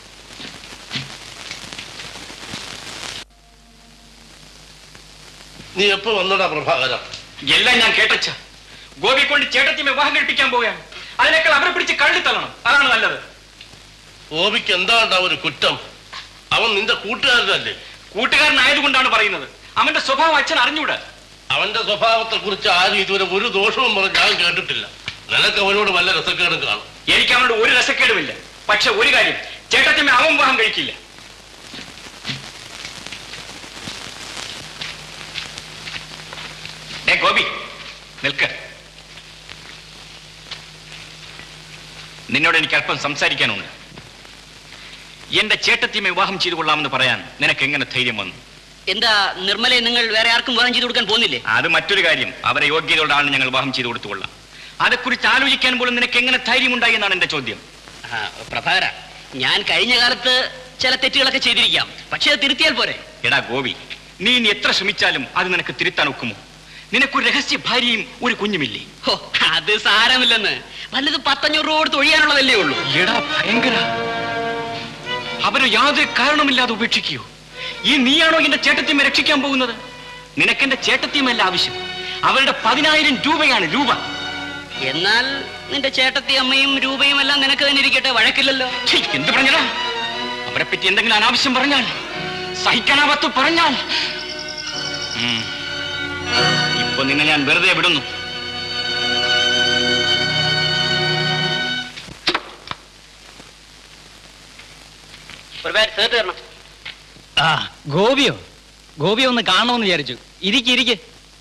നീ എപ്പോ വന്നോടാ പ്രഭാകരം? എല്ലാം ഞാൻ കേട്ടച്ച. ഗോപി കൊണ്ട് ചേട്ടത്തിയമ്മ വിവാഹം കഴിപ്പിക്കാൻ പോവുകയാണ്. അതിനേക്കാൾ അവരെ പിടിച്ച് കള്ളി തള്ളണം, അതാണ് നല്ലത്. ഗോപിക്ക് എന്താണ്ടാ ഒരു കുറ്റം? അവൻ നിന്റെ കൂട്ടുകാരനല്ലേ? കൂട്ടുകാരനായതുകൊണ്ടാണ് പറയുന്നത്. അവന്റെ സ്വഭാവം അച്ഛൻ അറിഞ്ഞൂടാ. അവന്റെ സ്വഭാവത്തെ കുറിച്ച് ആരും ഇതുവരെ ഒരു ദോഷവും പറഞ്ഞ് ഞാൻ കേട്ടിട്ടില്ല. നിനക്ക് അവനോട് വല്ല രസക്കേടും കാണും. എനിക്ക് അവനോട് ഒരു രസക്കേടുമില്ല. പക്ഷെ ഒരു കാര്യം, ചേട്ടത്തിയമ്മ അവൻ വിവാഹം കഴിക്കില്ല. ഗോപി നിൽക്ക. നിന്നോട് എനിക്ക് അല്പം സംസാരിക്കാനുണ്ട്. എന്റെ ചേട്ടത്തിയമ്മ വിവാഹം ചെയ്തു കൊള്ളാമെന്ന് പറയാൻ നിനക്ക് എങ്ങനെ ധൈര്യം വന്നു? എന്താ നിർമ്മലയെ നിങ്ങൾ വേറെ ആർക്കും വിവാഹം ചെയ്തു കൊടുക്കാൻ പോകുന്നില്ലേ? അത് മറ്റൊരു കാര്യം. അവരെ യോഗ്യതയോടാണ് ഞങ്ങൾ വിവാഹം ചെയ്തു കൊടുത്തുകൊള്ളാം. അതേക്കുറിച്ച് ആലോചിക്കാൻ പോലും നിനക്ക് എങ്ങനെ ധൈര്യമുണ്ടായി എന്നാണ് എന്റെ ചോദ്യം. പ്രഭാകര, ഞാൻ കഴിഞ്ഞ കാലത്ത് ചില തെറ്റുകളൊക്കെ ചെയ്തിരിക്കാം. പക്ഷെ അത് തിരുത്തിയാൽ പോരെ? എടാ ഗോപി, നീ ഇനി എത്ര ശ്രമിച്ചാലും അത് നിനക്ക് തിരുത്താൻ ഒക്കുമോ? നിനക്കൊരു രഹസ്യ ഭാര്യയും ഒരു കുഞ്ഞുമില്ലേ? അത് സാരമില്ലെന്ന്. വല്ലത് 500 രൂപ കൊടുത്ത് ഒഴിയാനുള്ളതല്ലേ ഉള്ളൂ. എടാ ഭയങ്കര, അവരെ യാതൊരു കാരണമില്ലാതെ ഉപേക്ഷിക്കുകയോ? ഈ നീയാണോ എന്റെ ചേട്ടത്തിയമ്മ രക്ഷിക്കാൻ പോകുന്നത്? നിനക്കെന്റെ ചേട്ടത്തിയമ്മല്ല ആവശ്യം, അവരുടെ 10,000 രൂപയാണ്. രൂപ. എന്നാൽ നിന്റെ ചേട്ടത്തി അമ്മയും രൂപയും എല്ലാം നിനക്ക് തന്നെ ഇരിക്കട്ടെ, വഴക്കില്ലല്ലോ. എന്ത് പറഞ്ഞടാ? അവരെ പറ്റി എന്തെങ്കിലും അനാവശ്യം പറഞ്ഞാൽ, സഹിക്കാനാവത്ത് പറഞ്ഞാൽ, ഇപ്പൊ നിന്നെ ഞാൻ വെറുതെ വിടുന്നു. ആ ഗോപിയോ? ഗോപിയോ ഒന്ന് കാണണമെന്ന് വിചാരിച്ചു. ഇരിക്കെ.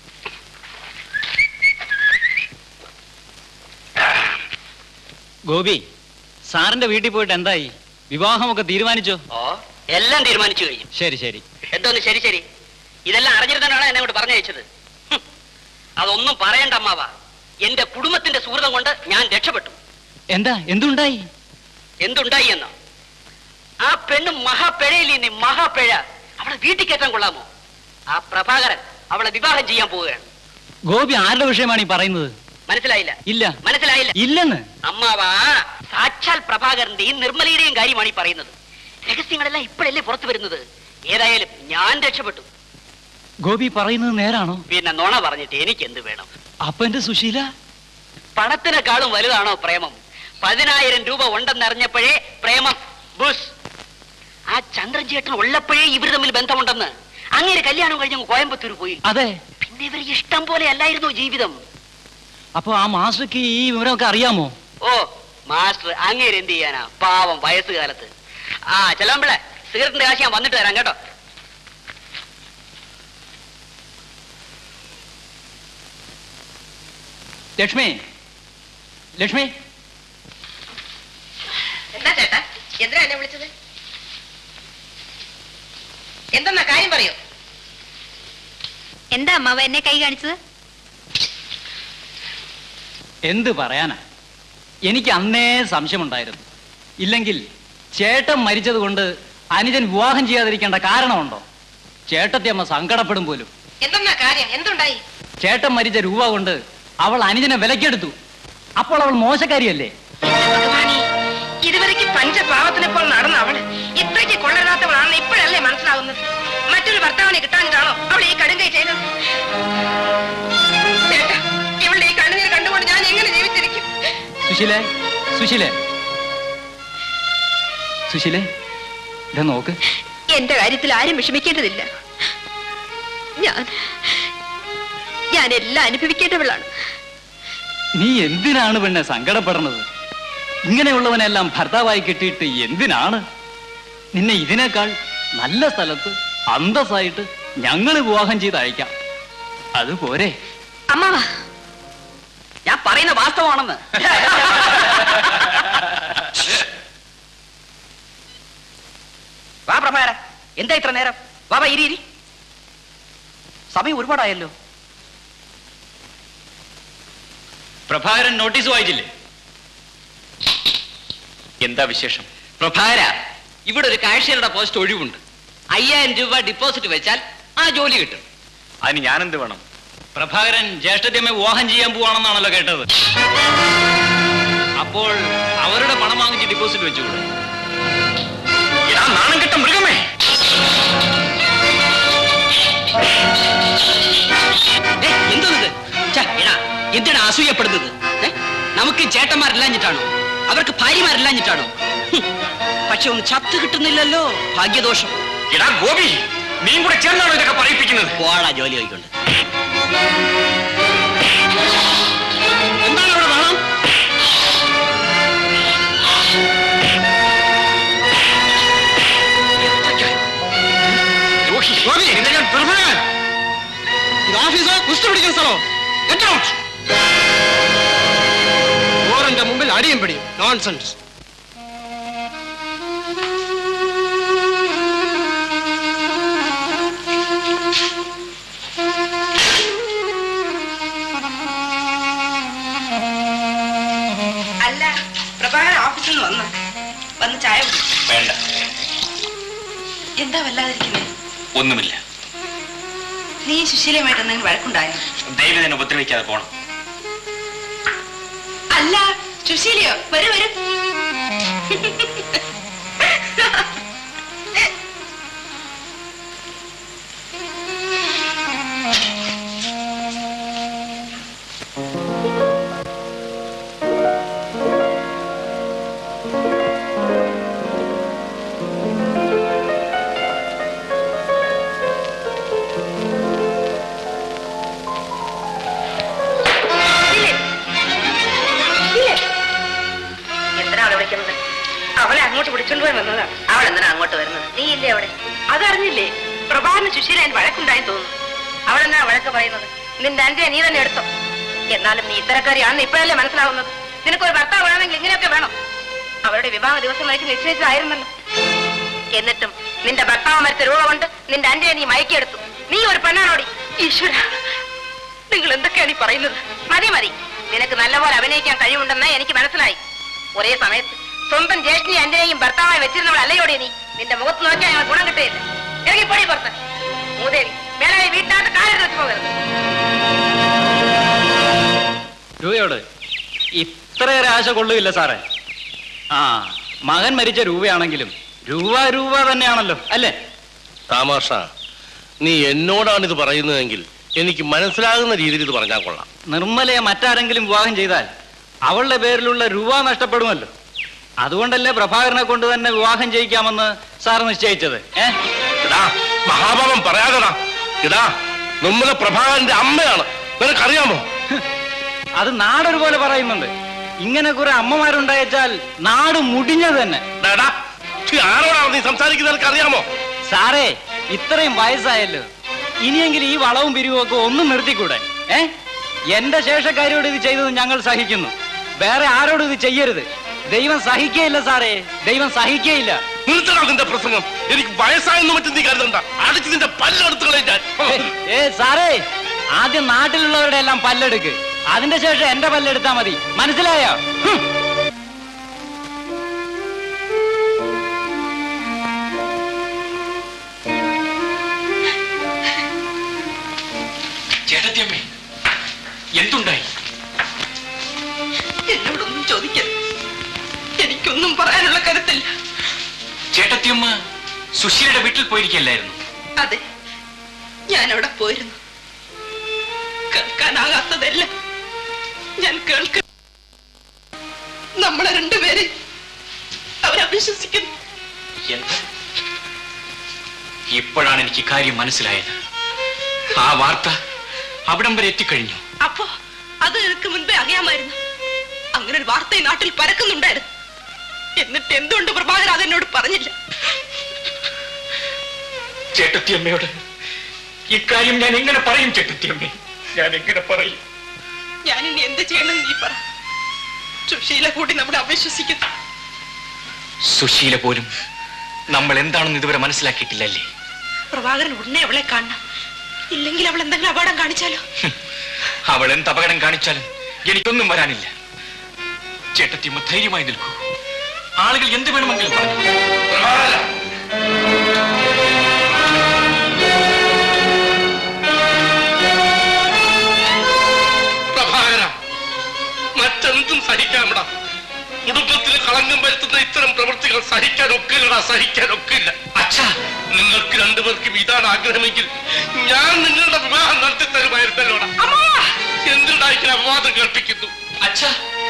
ഗോപി, സാറിന്റെ വീട്ടിൽ പോയിട്ട് എന്തായി? വിവാഹമൊക്കെ തീരുമാനിച്ചോ? എല്ലാം തീരുമാനിച്ചു കഴിഞ്ഞു. ശരി. എന്തോന്ന് ശരി? ഇതെല്ലാം അറിഞ്ഞിരുന്നാണ് എന്നെ കൊണ്ട് പറഞ്ഞയച്ചത്. അതൊന്നും പറയണ്ട അമ്മാവ. എന്റെ കുടുംബത്തിന്റെ സുഹൃതം കൊണ്ട് ഞാൻ രക്ഷപ്പെട്ടു. എന്തുണ്ടായി എന്നോ? ആ പെണ്ണ് മഹാപിഴയില്ലേ, മഹാപിഴ. അവളെ വീട്ടിൽ കയറ്റാൻ കൊള്ളാമോ? ആ പ്രഭാകരൻ അവളെ വിവാഹം ചെയ്യാൻ പോവുകയാണ്. ഗോപി, ആരുടെ വിഷയമാണ് ഈ പറയുന്നത്? മനസ്സിലായില്ല? ഇല്ലെന്ന്. അമ്മാവാ, സാക്ഷാൽ പ്രഭാകരന്റെയും നിർമ്മലയുടെയും കാര്യമാണ് ഈ പറയുന്നത്. രഹസ്യങ്ങളെല്ലാം ഇപ്പോഴല്ലേ പുറത്തു വരുന്നത്. ഏതായാലും ഞാൻ രക്ഷപ്പെട്ടു. ഗോപി പറയുന്നത് നേരാണോ? പിന്നെ നുണ പറഞ്ഞിട്ട് എനിക്ക് എന്ത് വേണം? അപ്പൊ എന്റെ സുശീല? പണത്തിനെക്കാളും വലുതാണോ പ്രേമം? 10,000 രൂപ ഉണ്ടെന്നറിഞ്ഞപ്പോഴേ പ്രേമം ബുസ്. ആ ചന്ദ്രൻ ചേട്ടൻ ഉള്ളപ്പോഴേ ഇവർ തമ്മിൽ ബന്ധമുണ്ടെന്ന്. അങ്ങനെ കല്യാണം കഴിഞ്ഞ് കോയമ്പത്തൂർ പോയി. അതെ. പിന്നെ ഇവർ ഇഷ്ടം പോലെ അല്ലായിരുന്നു ജീവിതം. അപ്പൊ ആ മാസ്റ്റർക്ക് ഈ വിവരമൊക്കെ അറിയാമോ? ഓ മാസ്റ്റർ അങ്ങേര് എന്ത് ചെയ്യാനാ, പാവം വയസ്സുകാലത്ത്. ആ ചെല്ലാമ്പിളെ, സിഗരറ്റിന്റെ കാശ് ഞാൻ വന്നിട്ട് തരാം കേട്ടോ. ലക്ഷ്മി. എന്താ ചേട്ടാ? എന്തിനാ എന്നെ വിളിച്ചത്? എന്താ കാര്യം പറയൂ. എന്താ അമ്മാവ എന്നെ കൈ കാണിച്ചത്? എന്ത് പറയാനാ, എനിക്ക് അന്നേ സംശയമുണ്ടായിരുന്നു. ഇല്ലെങ്കിൽ ചേട്ടൻ മരിച്ചത് കൊണ്ട് അനുജൻ വിവാഹം ചെയ്യാതിരിക്കേണ്ട കാരണമുണ്ടോ? ചേട്ടത്തിയമ്മ സങ്കടപ്പെടും പോലും. എന്താ കാര്യം? എന്തുണ്ടായി? ചേട്ടൻ മരിച്ച രൂപ കൊണ്ട് അവൾ അനുജനെ വിലക്കെടുത്തു. അപ്പോൾ അവൾ മോശക്കാരിയല്ലേ? ഇതുവരെയ്ക്ക് പഞ്ചപാവത്തിനെ പോലെ നടന്ന അവള് ഇത്രയ്ക്ക് കൊള്ളരുതാത്തവളാണെന്ന് ഇപ്പോഴല്ലേ മനസ്സിലാവുന്നത്. മറ്റൊരു ഭർത്താവിനെ കിട്ടാനിട്ടാണോ അവൾ ഈ കടുങ്കൈ ചെയ്തത്? ചേട്ടാ, ഇവളുടെ ഈ കണ്ണുനീർ കണ്ടുകൊണ്ട് ഞാൻ എങ്ങനെ ജീവിച്ചിരിക്കും? സുശീലേ, ഇതാ നോക്ക്. എന്റെ കാര്യത്തിൽ ആരും വിഷമിക്കേണ്ടതില്ല. ഞാൻ എല്ലാം അനുഭവിക്കേണ്ടവളാണ്. നീ എന്തിനാണ് പെണ്ണെ സങ്കടപ്പെടുന്നത്? ഇങ്ങനെയുള്ളവനെല്ലാം ഭർത്താവായി കിട്ടിയിട്ട് എന്തിനാണ്? നിന്നെ ഇതിനേക്കാൾ നല്ല സ്ഥലത്ത് അന്തസ്സായിട്ട് ഞങ്ങൾ വിവാഹം ചെയ്ത് അയക്കാം. അതുപോരെ? അമ്മാവാ, ഞാൻ പറയുന്ന വാസ്തവമാണെന്ന്. വാ പ്രഭാകര, എന്താ ഇത്ര നേരം? വാ ഇരി. സമയം ഒരുപാടായല്ലോ. പ്രഭാകരൻ നോട്ടീസ് വായിച്ചില്ലേ? എന്താ വിശേഷം? പ്രഭാകര, ഇവിടെ ഒരു കാഷ്യറുടെ പോസ്റ്റ് ഒഴിവുണ്ട്. 5000 രൂപ ഡിപ്പോസിറ്റ് വെച്ചാൽ ആ ജോലി കിട്ടും. അതിന് ഞാനെന്ത് വേണം? പ്രഭാകരൻ ജ്യേഷ്ഠത്യമ്മ വിവാഹം ചെയ്യാൻ പോവാണെന്നാണല്ലോ കേട്ടത്. അപ്പോൾ അവരുടെ പണം വാങ്ങിച്ച് ഡിപ്പോസിറ്റ് വെച്ചുകൂടെ? നാണം കെട്ട മൃഗമേ! എന്തോന്നത്? എന്തിനാ അസൂയപ്പെടുന്നത്? നമുക്ക് ചേട്ടന്മാരില്ലാഞ്ഞിട്ടാണോ? അവർക്ക് ഭാര്യമാരില്ലാഞ്ഞിട്ടാണോ? പക്ഷെ ഒന്ന് ചത്ത് കിട്ടുന്നില്ലല്ലോ, ഭാഗ്യദോഷം. എടാ ഗോപി, നീ കൂടെ ചേർന്നാണോ ഇതൊക്കെ പറയിപ്പിക്കുന്നത്? പോടാ ജോലി ആയിക്കൊണ്ട്. എന്താണ് ഇവിടെ വേണം? ഇത് ഓഫീസോ കുസ്തി പിടിക്കുന്ന സ്ഥലോ? ഓറന്റെ മുമ്പിൽ അടിയും പിടിയും. നോൺസെൻസ്. അല്ല, പ്രഭാകരൻ ഓഫീസിൽ നിന്ന് വന്ന് ചായ കുടിക്കും. വേണ്ട. എന്താ വല്ലാതിരിക്കുന്നേ? ഒന്നുമില്ല. നീ സുശീലയുമായിട്ട് എന്തെങ്കിലും വഴക്കുണ്ടായോ? ദൈവം തന്നെ ഉപദ്രവിക്കാതെ പോണം. അല്ല, സുശീലയോ? വരൂ വരൂ. അവളെ അങ്ങോട്ട് വിളിച്ചോണ്ടുപോയി വന്നതാണ്. അവൾ എന്തിനാ അങ്ങോട്ട് വരുന്നത്? നീ ഇല്ലേ അവിടെ? അതറിഞ്ഞില്ലേ? പ്രഭാകരന് സുശീല അതിന് വഴക്കുണ്ടായി തോന്നുന്നു. അവളെന്നാ വഴക്ക് പറയുന്നത്? നിന്റെ അഞ്ചെ നീ തന്നെ എടുത്തോ. എന്നാലും നീ ഇത്തരക്കാരിയാണെന്ന് ഇപ്പോഴല്ലേ മനസ്സിലാവുന്നത്. നിനക്കൊരു ഭർത്താവ് വേണമെങ്കിൽ ഇങ്ങനെയൊക്കെ വേണം. അവരുടെ വിവാഹ ദിവസമായിട്ട് നിശ്ചയിച്ചതായിരുന്നല്ലോ. എന്നിട്ടും നിന്റെ ഭർത്താവ് മരിച്ച രൂപ കൊണ്ട് നിന്റെ അഞ്ചെ നീ മയക്കിയെടുത്തു. നീ ഒരു പെണ്ണാണോടി? ഈശ്വര, നിങ്ങൾ എന്തൊക്കെയാണ് ഈ പറയുന്നത്? മതി മതി, നിനക്ക് നല്ലപോലെ അഭിനയിക്കാൻ കഴിവുണ്ടെന്ന് എനിക്ക് മനസ്സിലായി. ഒരേ സമയത്ത് സ്വന്തം ജ്യേഷ്ഠനെയും അഞ്ചനെയും ഭർത്താവായി വെച്ചിരുന്നവളല്ലയോടെ നീ. നിന്റെ മുഖത്ത് നോക്കിയാൽ ഞങ്ങൾ ഗുണം കിട്ടുകയില്ല. ഇറങ്ങി പൊടി പുറത്ത്. മൂദേവി, മേലായി വീട്ടിനകത്ത് കാലെടുത്ത് വെച്ച് പോകരുത്. രൂപയോട് ഇത്രയേറെ ആശ കൊള്ളുകയില്ല സാറേ. ആ, മകൻ മരിച്ച രൂപയാണെങ്കിലും രൂപ തന്നെയാണല്ലോ, അല്ലേ? താമാഷ, നീ എന്നോടാണിത് പറയുന്നതെങ്കിൽ എനിക്ക് മനസ്സിലാകുന്ന രീതിയിൽ ഇത് പറഞ്ഞാൽ കൊള്ളാം. നിർമ്മലയെ മറ്റാരെങ്കിലും വിവാഹം ചെയ്താൽ അവളുടെ പേരിലുള്ള രൂപ നഷ്ടപ്പെടുമല്ലോ. അതുകൊണ്ടല്ലേ പ്രഭാകരനെ കൊണ്ട് തന്നെ വിവാഹം ചെയ്യിക്കാമെന്ന് സാർ നിശ്ചയിച്ചത്. മഹാഭാവം പറയാതെടാ. ഇടാ, നിർമ്മല പ്രഭാകരന്റെ അമ്മയാണ്, നിനക്കറിയാമോ? അത് നാടൊരുപോലെ പറയുന്നുണ്ട്. ഇങ്ങനെ കുറെ അമ്മമാരുണ്ടായാൽ നാട് മുടിഞ്ഞത് തന്നെ. ആരോടാണ് നീ സംസാരിക്കുന്നത്, നിനക്കറിയാമോ? സാറേ, ഇത്രയും വയസ്സായല്ലോ, ഇനിയെങ്കിലും ഈ വളവും പിരിവും ഒക്കെ ഒന്നും നിർത്തിക്കൂടെ? എന്റെ ശേഷക്കാരോട് ഇത് ചെയ്തത് ഞങ്ങൾ സഹിക്കുന്നു. വേറെ ആരോടും ഇത് ചെയ്യരുത്. ദൈവം സഹിക്കുകയില്ല സാറേ, ദൈവം സഹിക്കുകയില്ല. നിർത്തണം നിന്റെ പ്രസംഗം. എനിക്ക് വയസ്സായെന്ന് മറ്റും നീ കരുതണ്ട. അടിച്ച് നിന്റെ പല്ലെടുത്ത് കളയാൻ. സാറേ, ആദ്യം നാട്ടിലുള്ളവരുടെ എല്ലാം പല്ലെടുക്ക്, അതിന്റെ ശേഷം എന്റെ പല്ലെടുത്താ മതി. മനസ്സിലായോ? ചേട്ടത്തിയമ്മേ, എന്തുണ്ടായി? എന്നോടൊന്നും ചോദിക്കരുത്. എനിക്കൊന്നും പറയാനുള്ള കരുത്തില്ല. ചേട്ടത്തിയമ്മ സുശീലയുടെ വീട്ടിൽ പോയിരിക്കല്ലായിരുന്നു? അതെ, ഞാൻ അവിടെ പോയിരുന്നു. കേൾക്കാനാകാത്തതല്ല ഞാൻ കേൾക്ക. നമ്മളെ രണ്ടുപേരെ അവരവിശ്വസിക്കുന്നു. എന്താ? ഇപ്പോഴാണ് എനിക്ക് കാര്യം മനസ്സിലായത്. ആ വാർത്ത അവിടം വരെ എത്തിക്കഴിഞ്ഞു. അപ്പോ അത് എനിക്ക് മുൻപേ അറിയാമായിരുന്നു. അങ്ങനെ ഒരു വാർത്ത ഈ നാട്ടിൽ പരക്കുന്നുണ്ടായിരുന്നു. എന്നിട്ട് എന്തുകൊണ്ട് പ്രഭാകരൻ അതെന്നോട് പറഞ്ഞില്ല? ചേട്ടത്തിയമ്മയോട് ഇക്കാര്യം ഞാൻ എങ്ങനെ പറയും? ചേട്ടത്തിയമ്മേ, ഞാൻ എങ്ങനെ പറയും? ഞാനിനി എന്ത് ചെയ്യണം നീ പറ. സുശീല കൂടി നമ്മളെ അവിശ്വസിക്കുന്നു. സുശീല പോലും നമ്മൾ എന്താണെന്ന് ഇതുവരെ മനസ്സിലാക്കിയിട്ടില്ലല്ലേ? പ്രഭാകരൻ ഉടനെ അവളെ കാണണം. ഇല്ലെങ്കിൽ അവൾ എന്തെങ്കിലും അപകടം കാണിച്ചാലോ? അവൾ എന്ത് അപകടം കാണിച്ചാലും എനിക്കൊന്നും വരാനില്ല. ചേട്ടത്തിയമ്മ ധൈര്യമായി നിൽക്കൂ. ആളുകൾ എന്ത് വേണമെങ്കിലും പറഞ്ഞു. പ്രഭാകര, മറ്റെന്തും സഹിക്കാമടാ. കുടുംബത്തിന് കളങ്കം വരുത്തുന്ന ഇത്തരം പ്രവൃത്തികൾ സഹിക്കാൻ ഒക്കില്ല. അച്ഛാ, നിങ്ങൾക്ക് രണ്ടുപേർക്കും ഇതാണ് ആഗ്രഹമെങ്കിൽ ഞാൻ നിങ്ങളുടെ വിവാഹം നടത്തി തരുമായിരുന്നല്ലോടാ. എന്തുണ്ടായിരിക്കും അപവാദം കേൾപ്പിക്കുന്നു? അച്ഛാ,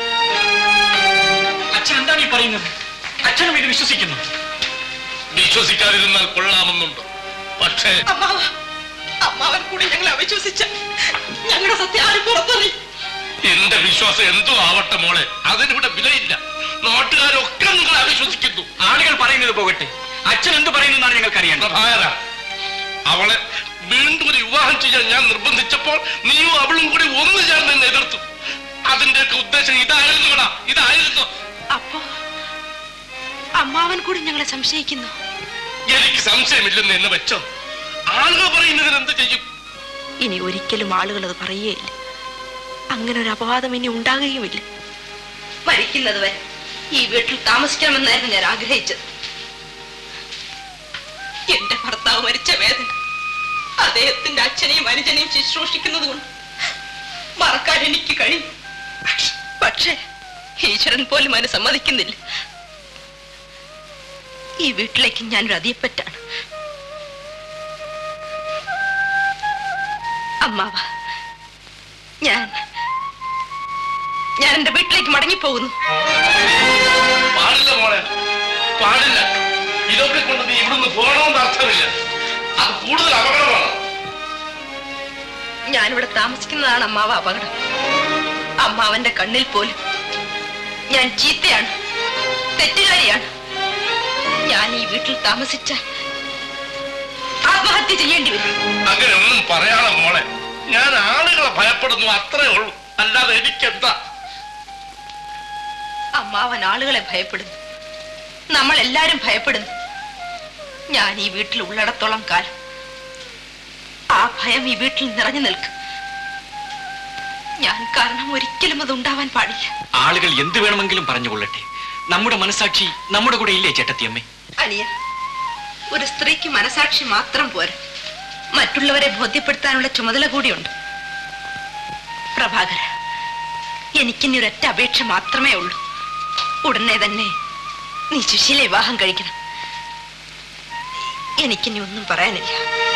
അച്ഛൻ എന്താണ് ഈ പറയുന്നത്? അച്ഛനും ഇത് വിശ്വസിക്കുന്നു? വിശ്വസിക്കാതിരുന്നാൽ കൊള്ളാമെന്നുണ്ട്. പക്ഷേ അമ്മാവൻ കൂടി ഞങ്ങളെ അവിശ്വസിച്ച ഞങ്ങളുടെ സത്യം ആരും പുറത്തറി. എന്റെ വിശ്വാസം എന്തോ ആവട്ടെ മോളെ, അതിനിവിടെ വിലയില്ല. നാട്ടുകാരൊക്കെ നിങ്ങൾ അവിശ്വസിക്കുന്നു. ആളുകൾ പറയുന്നത് പോകട്ടെ, അച്ഛൻ എന്ത് പറയുന്നതാണ് ഞങ്ങൾക്കറിയാം. പ്രഭാകര, അവളെ വീണ്ടും ഒരു വിവാഹം ചെയ്യാൻ ഞാൻ നിർബന്ധിച്ചപ്പോൾ നീയും അവളും കൂടി ഒന്നു ചേർന്ന് എന്നെ എതിർത്തു. അതിന്റെയൊക്കെ ഉദ്ദേശം ഇതായിരുന്നു. അപ്പോ അമ്മാവൻ കൂടി ഞങ്ങളെ സംശയിക്കുന്നു? എനിക്ക് സംശയമില്ലെന്ന് എന്നെ വെച്ചോ. ആളുകൾ പറയുന്നതിന് എന്ത് ചെയ്യും? ഇനി ഒരിക്കലും ആളുകൾ അത് പറയുകയില്ല. അങ്ങനെ ഒരു അപവാദം ഇനി ഉണ്ടാകുകയുമില്ല. മരിക്കുന്നത് വരെ ഈ വീട്ടിൽ താമസിക്കണമെന്നായിരുന്നു ഞാൻ ആഗ്രഹിച്ചത്. എന്റെ ഭർത്താവ് മരിച്ച വേദന അദ്ദേഹത്തിന്റെ അച്ഛനെയും അനുജനെയും ശുശ്രൂഷിക്കുന്നത് കൊണ്ട് മറക്കാൻ എനിക്ക് കഴിയും. പക്ഷേ ഈശ്വരൻ പോലും അതിന് സമ്മതിക്കുന്നില്ല. ഈ വീട്ടിലേക്ക് ഞാനൊരു അതിയപ്പറ്റാണ്. അമ്മാവ, ഞാൻ എന്റെ വീട്ടിലേക്ക് മടങ്ങിപ്പോകുന്നു. പാടില്ല മോളെ, പാടില്ല. ഇതൊക്കെ കൊണ്ട് നീ ഇവിടുന്ന് പോകണമെന്ന് അർത്ഥമില്ല. അത് കൂടുതൽ അപകടമാണ്. ഞാനിവിടെ താമസിക്കുന്നതാണ് അമ്മാവ അപകടം. അമ്മാവന്റെ കണ്ണിൽ പോലും ഞാൻ ചീത്തയാണ്, തെറ്റുകാരിയാണ്. ഞാൻ ഈ വീട്ടിൽ താമസിച്ചാൽ ആത്മഹത്യ ചെയ്യേണ്ടി വരും. അങ്ങനെ ഒന്നും പറയാതെ മോളെ. ഞാൻ ആളുകളെ ഭയപ്പെടുന്നു, അത്രേ ഉള്ളൂ. അല്ലാതെ എനിക്കെന്താ? അമ്മാവൻ ആളുകളെ ഭയപ്പെടുന്നു, നമ്മളെല്ലാരും ഭയപ്പെടുന്നു. ഞാൻ ഈ വീട്ടിൽ ഉള്ളിടത്തോളം കാലം ആ ഭയം ഈ വീട്ടിൽ നിറഞ്ഞു നിൽക്കും. ഞാൻ കാരണം ഒരിക്കലും അത് ഉണ്ടാവാൻ പാടില്ല. ആളുകൾ എന്ത് വേണമെങ്കിലും പറഞ്ഞുകൊള്ളട്ടെ, നമ്മുടെ മനസാക്ഷി നമ്മുടെ കൂടെ ഇല്ലേ ചേട്ടത്തിയമ്മേ? അനിയ, ഒരു സ്ത്രീക്ക് മനസാക്ഷി മാത്രം പോരാ, മറ്റുള്ളവരെ ബോധ്യപ്പെടുത്താനുള്ള ചുമതല കൂടിയുണ്ട്. പ്രഭാകര, എനിക്കിനി ഒരൊറ്റ അപേക്ഷ മാത്രമേ ഉള്ളൂ. ഉടനെ തന്നെ നീ സുശീല വിവാഹം കഴിക്കണം. എനിക്കിനി ഒന്നും പറയാനില്ല.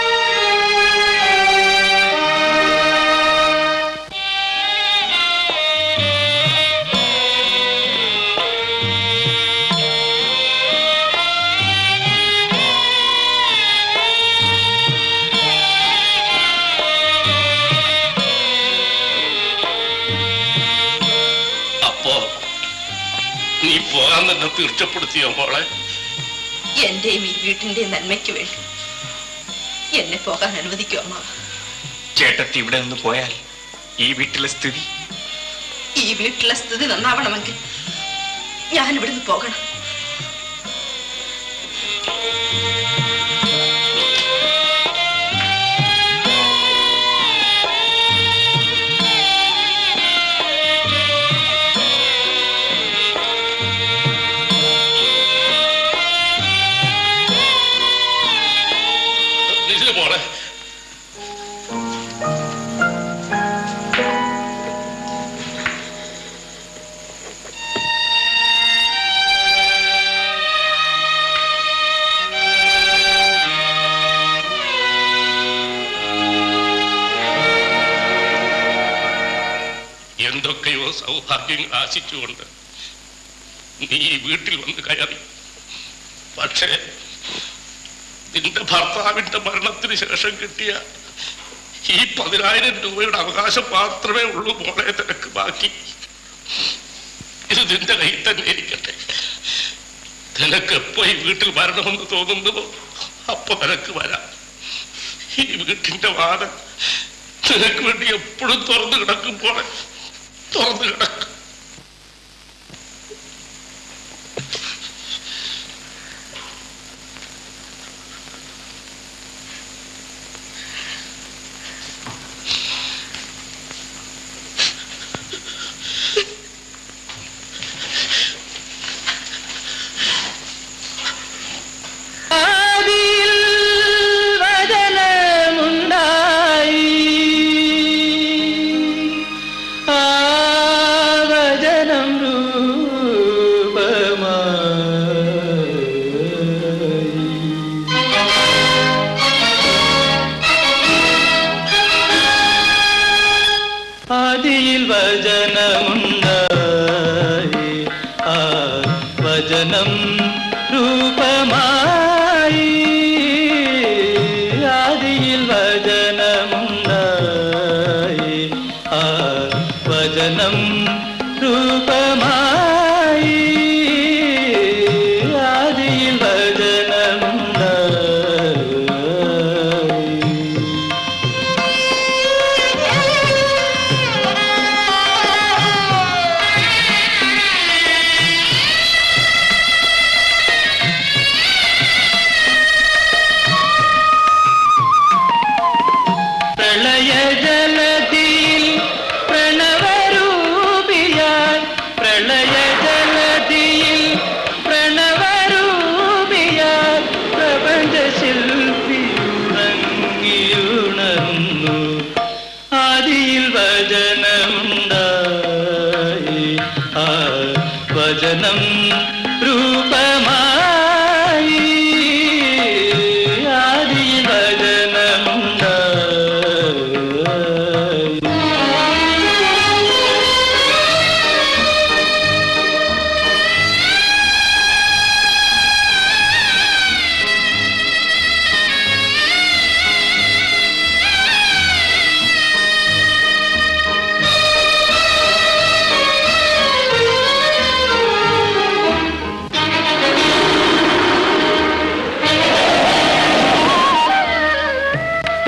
നീ പോകാൻ തന്നെ തീർച്ചപ്പെടുത്തിയോ മോളെ? എന്റെയും ഈ വീട്ടിന്റെ നന്മയ്ക്ക് വേണ്ടി എന്നെ പോകാൻ അനുവദിക്കൂ അമ്മാവ. ചേട്ടത്തി ഇവിടെ നിന്ന് പോയാൽ ഈ വീട്ടിലെ സ്ഥിതി നന്നാവണമെങ്കിൽ ഞാൻ ഇവിടുന്ന് പോകണം. മോളെ, എന്തൊക്കെയോ സൗഭാഗ്യങ്ങൾ ആശിച്ചുകൊണ്ട് നീ വീട്ടിൽ വന്ന് കയറി. പക്ഷേ നിന്റെ ഭർത്താവിന്റെ മരണത്തിന് ശേഷം കിട്ടിയ ഈ 10,000 രൂപയുടെ അവകാശം മാത്രമേ ഉള്ളൂ മോളെ നിനക്ക് ബാക്കി. ഇത് നിന്റെ കയ്യിൽ തന്നെ ഇരിക്കട്ടെ. നിനക്ക് എപ്പോ ഈ വീട്ടിൽ വരണമെന്ന് തോന്നുന്നുവോ അപ്പൊ നിനക്ക് വരാം. ഈ വീട്ടിന്റെ വാതിൽ നിനക്ക് വേണ്ടി എപ്പോഴും തുറന്നു കിടക്കും പോലെ തുറന്നു കിടക്കും.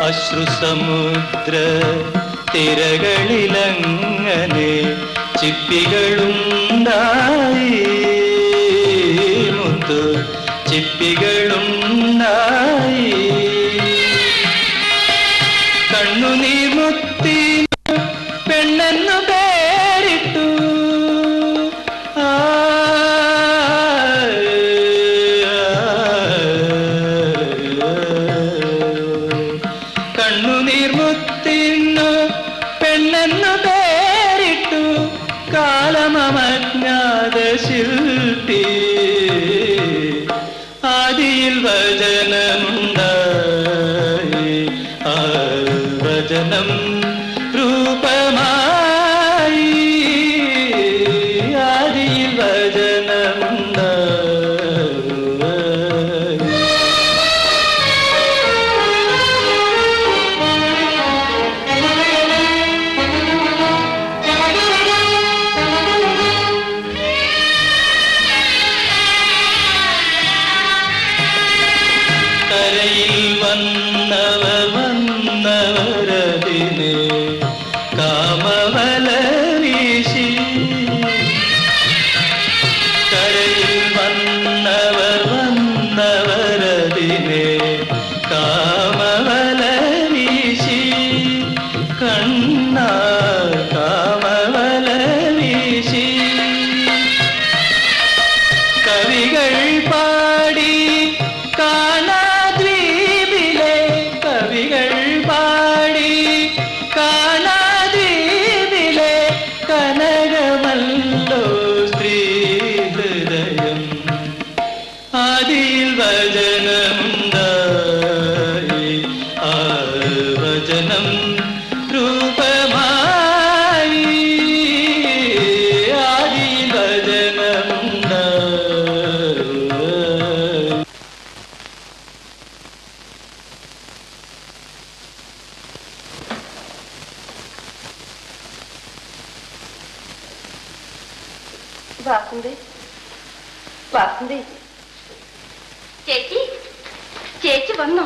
അശ്രുസമുദ്ര തിരകളിലങ്ങനെ ചിപ്പികളുണ്ടായി മുത്തു ചിപ്പികളുണ്ടായി കണ്ണുനീർ മുത്തി പെണ്ണെന്നു പേരിട്ടു കണ്ണുനീർ മുത്തിന്നു പെണ്ണെന്നു പേരിട്ടു കാലമജ്ഞാത ശില്പി ആദിയിൽ വചനമുണ്ടായി ആ വചനം രൂപമായി ആദിയിൽ വചനമുണ്ടായി കരയിൽ വന്നവർ വന്നവരതിനെ കാമവല വീശി കരയിൽ വന്നവർ വന്നവരതിനെ കാമവല വീശി കണ്ണാ കാമവല വീശി കവികൾ പാടി കാണാദ്വീപിലെ കവികൾ പാടി കാണാദ്വീപിലെ കനകമല്ലോ സ്ത്രീ ഹൃദയം ആദിയിൽ വചനമുണ്ടായി ആ വചനം രൂപമായി ആദിയിൽ വചനമുണ്ടായി വാസന്തി വാസന്തി ചേച്ചി ചേച്ചി വന്നോ?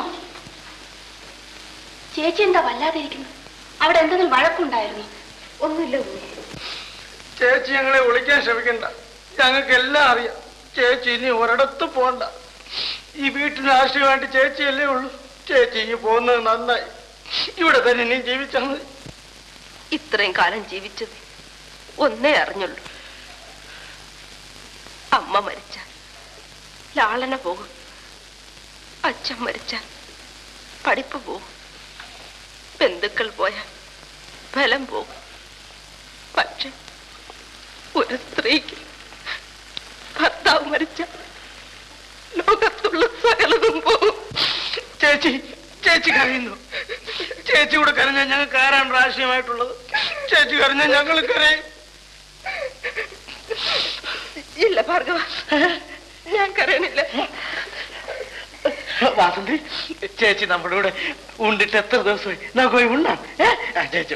ചേച്ചി എന്താ വല്ലാതിരിക്കുന്നു? അവിടെ എന്തെങ്കിലും വഴക്കുണ്ടായിരുന്നു? ഒന്നുമില്ല. ചേച്ചി ഞങ്ങളെ വിളിക്കാൻ ശ്രമിക്കണ്ട, ഞങ്ങൾക്ക് എല്ലാം അറിയാം. ചേച്ചി ഇനി ഒരിടത്ത് പോണ്ട. ഈ വീട്ടിന് ആശ്രയമായിട്ട് ചേച്ചിയല്ലേ ഉള്ളൂ. ചേച്ചി ഇനി പോകുന്നത് നന്നായി. ഇവിടെ തന്നെ ഇനി ജീവിച്ചാൽ മതി. ഇത്രയും കാലം ജീവിച്ചത് ഒന്നേ അറിഞ്ഞുള്ളൂ. അമ്മ മരിച്ചാൽ ലാളന പോകും, അച്ഛൻ മരിച്ചാൽ പഠിപ്പ് പോകും, ബന്ധുക്കൾ പോയാൽ ഫലം പോകും. പക്ഷെ ഒരു സ്ത്രീക്ക് ഭർത്താവ് മരിച്ചാൽ ലോകത്തുള്ള സകലതും പോകും. ചേച്ചി ചേച്ചി കരയുന്നു. ചേച്ചി കൂടെ കരഞ്ഞാൽ ഞങ്ങൾക്ക് ആരാണ് രാഷ്ട്രീയമായിട്ടുള്ളത്? ചേച്ചി കരഞ്ഞാൽ ഞങ്ങൾ കരയും. ഇല്ല ഭാർഗവ, ഞാൻ കരയണില്ല. വാസന്തി, ചേച്ചി നമ്മുടെ കൂടെ ഉണ്ടിട്ട് എത്ര ദിവസമായി? നമുക്ക് പോയി ഉണ്ണാം. ചേച്ചി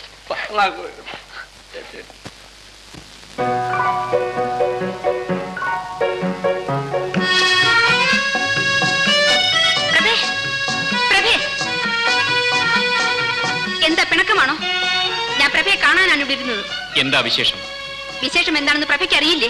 എന്താ പിണക്കമാണോ? ഞാൻ പ്രഭയെ കാണാനാണ് ഇവിടെ ഇരുന്നത്. എന്താ വിശേഷം? വിശേഷം എന്താണെന്ന് പ്രഭയ്ക്ക് അറിയില്ലേ?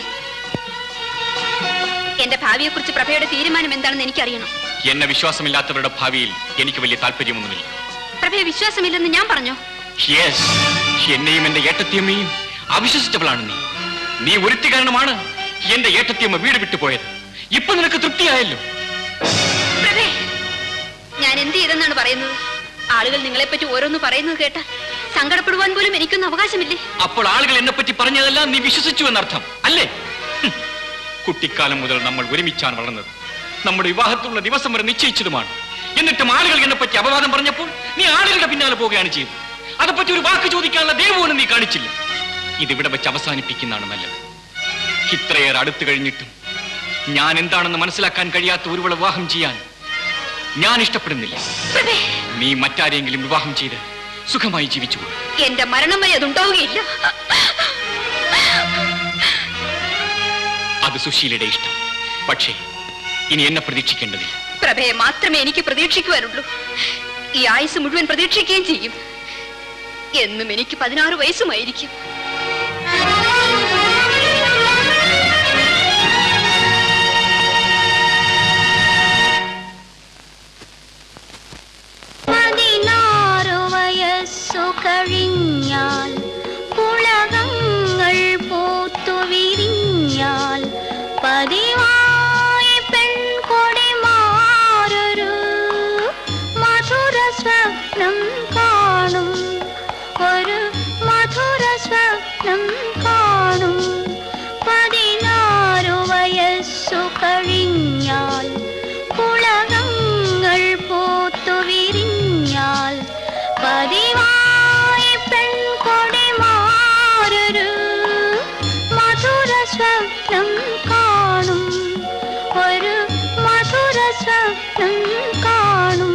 എന്റെ ഭാവിയെ കുറിച്ച് പ്രഭയുടെ തീരുമാനം എന്താണെന്ന് എനിക്കറിയണം. എന്നെ വിശ്വാസമില്ലാത്തവരുടെ ഭാവിയിൽ എനിക്ക് വലിയ താല്പര്യമൊന്നുമില്ല. പ്രഭയെ വിശ്വാസമില്ലെന്ന് ഞാൻ പറഞ്ഞോ? യെസ്, എന്നെയും എന്റെ ഏട്ടത്തിയമ്മയും അവിശ്വസിച്ചവളാണ് നീ. നീ ഒരുത്തി കാരണമാണ് എന്റെ ഏട്ടത്തിയമ്മ വീട് വിട്ടുപോയത്. ഇപ്പൊ നിനക്ക് തൃപ്തിയായല്ലോ. പ്രഭേ, ഞാൻ എന്ത് ചെയ്തെന്നാണ് പറയുന്നത്? ആളുകൾ നിങ്ങളെപ്പറ്റി ഓരോന്ന് പറയുന്നത് കേട്ടാൽ സങ്കടപ്പെടുവാൻ പോലും എനിക്കൊന്നും അവകാശമില്ലേ? അപ്പോൾ ആളുകൾ എന്നെ പറ്റി പറഞ്ഞതെല്ലാം നീ വിശ്വസിച്ചു എന്നർത്ഥം അല്ലേ? കുട്ടിക്കാലം മുതൽ നമ്മൾ ഒരുമിച്ചാണ് വളർന്നത്. നമ്മുടെ വിവാഹത്തിലുള്ള ദിവസം വരെ നിശ്ചയിച്ചതുമാണ്. എന്നിട്ടും ആളുകൾ എന്നെ പറ്റി അപവാദം പറഞ്ഞപ്പോൾ നീ ആളുകളുടെ പിന്നാലെ പോവുകയാണ് ചെയ്തത്. അതേപ്പറ്റി ഒരു വാക്ക് ചോദിക്കാനുള്ള ദൈവവും നീ കാണിച്ചില്ല. ഇതിവിടെ വെച്ച് അവസാനിപ്പിക്കുന്നതാണ് നല്ലത്. ഇത്രയേറെ അടുത്തു കഴിഞ്ഞിട്ടും ഞാൻ എന്താണെന്ന് മനസ്സിലാക്കാൻ കഴിയാത്ത ഒരുവളെ വിവാഹം ചെയ്യാൻ ഞാൻ ഇഷ്ടപ്പെടുന്നില്ല. നീ മറ്റാരെങ്കിലും വിവാഹം ചെയ്ത് സുഖമായി ജീവിച്ചു. എന്റെ മരണം വരെ അതുണ്ടാവുകയില്ല. അത് സുശീലയുടെ ഇഷ്ടം. പക്ഷേ ഇനി എന്നെ പ്രതീക്ഷിക്കേണ്ടതില്ല. പ്രഭയെ മാത്രമേ എനിക്ക് പ്രതീക്ഷിക്കുവാനുള്ളൂ. ഈ ആയുസ് മുഴുവൻ പ്രതീക്ഷിക്കുകയും ചെയ്യും. എന്നും എനിക്ക് 16 വയസ്സുമായിരിക്കും. കഴിഞ്ഞാൽ പുളകങ്ങൾ പൂത്തുവിരിഞ്ഞാൽ പതിവായി പെൺകൊടിമാരൊരു മധുര സ്വപ്നം കാണും, ഒരു മധുര സ്വപ്നം കാണും. 16 വയസ്സു കഴിഞ്ഞാൽ പുളകങ്ങൾ പൂത്തുവിരിഞ്ഞാൽ പതിവായി പെൺകൊടിമാരൊരു മധുര സ്വപ്നം കാണും, ഒരു മധുര സ്വപ്നം കാണും.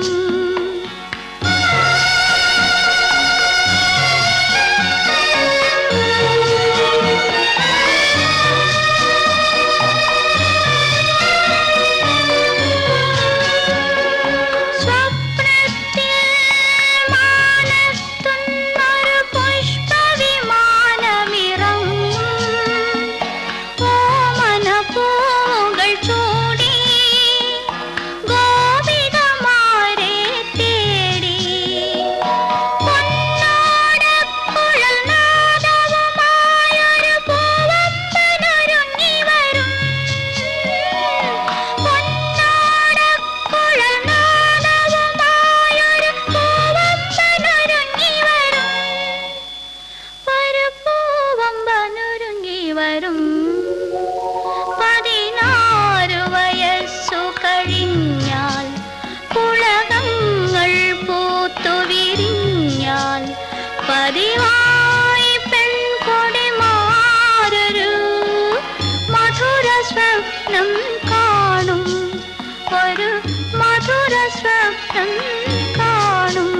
പതിവായി പെൺകൊടിമാരൊരു മധുര സ്വപ്നം കാണും, ഒരു മധുര സ്വപ്നം കാണും.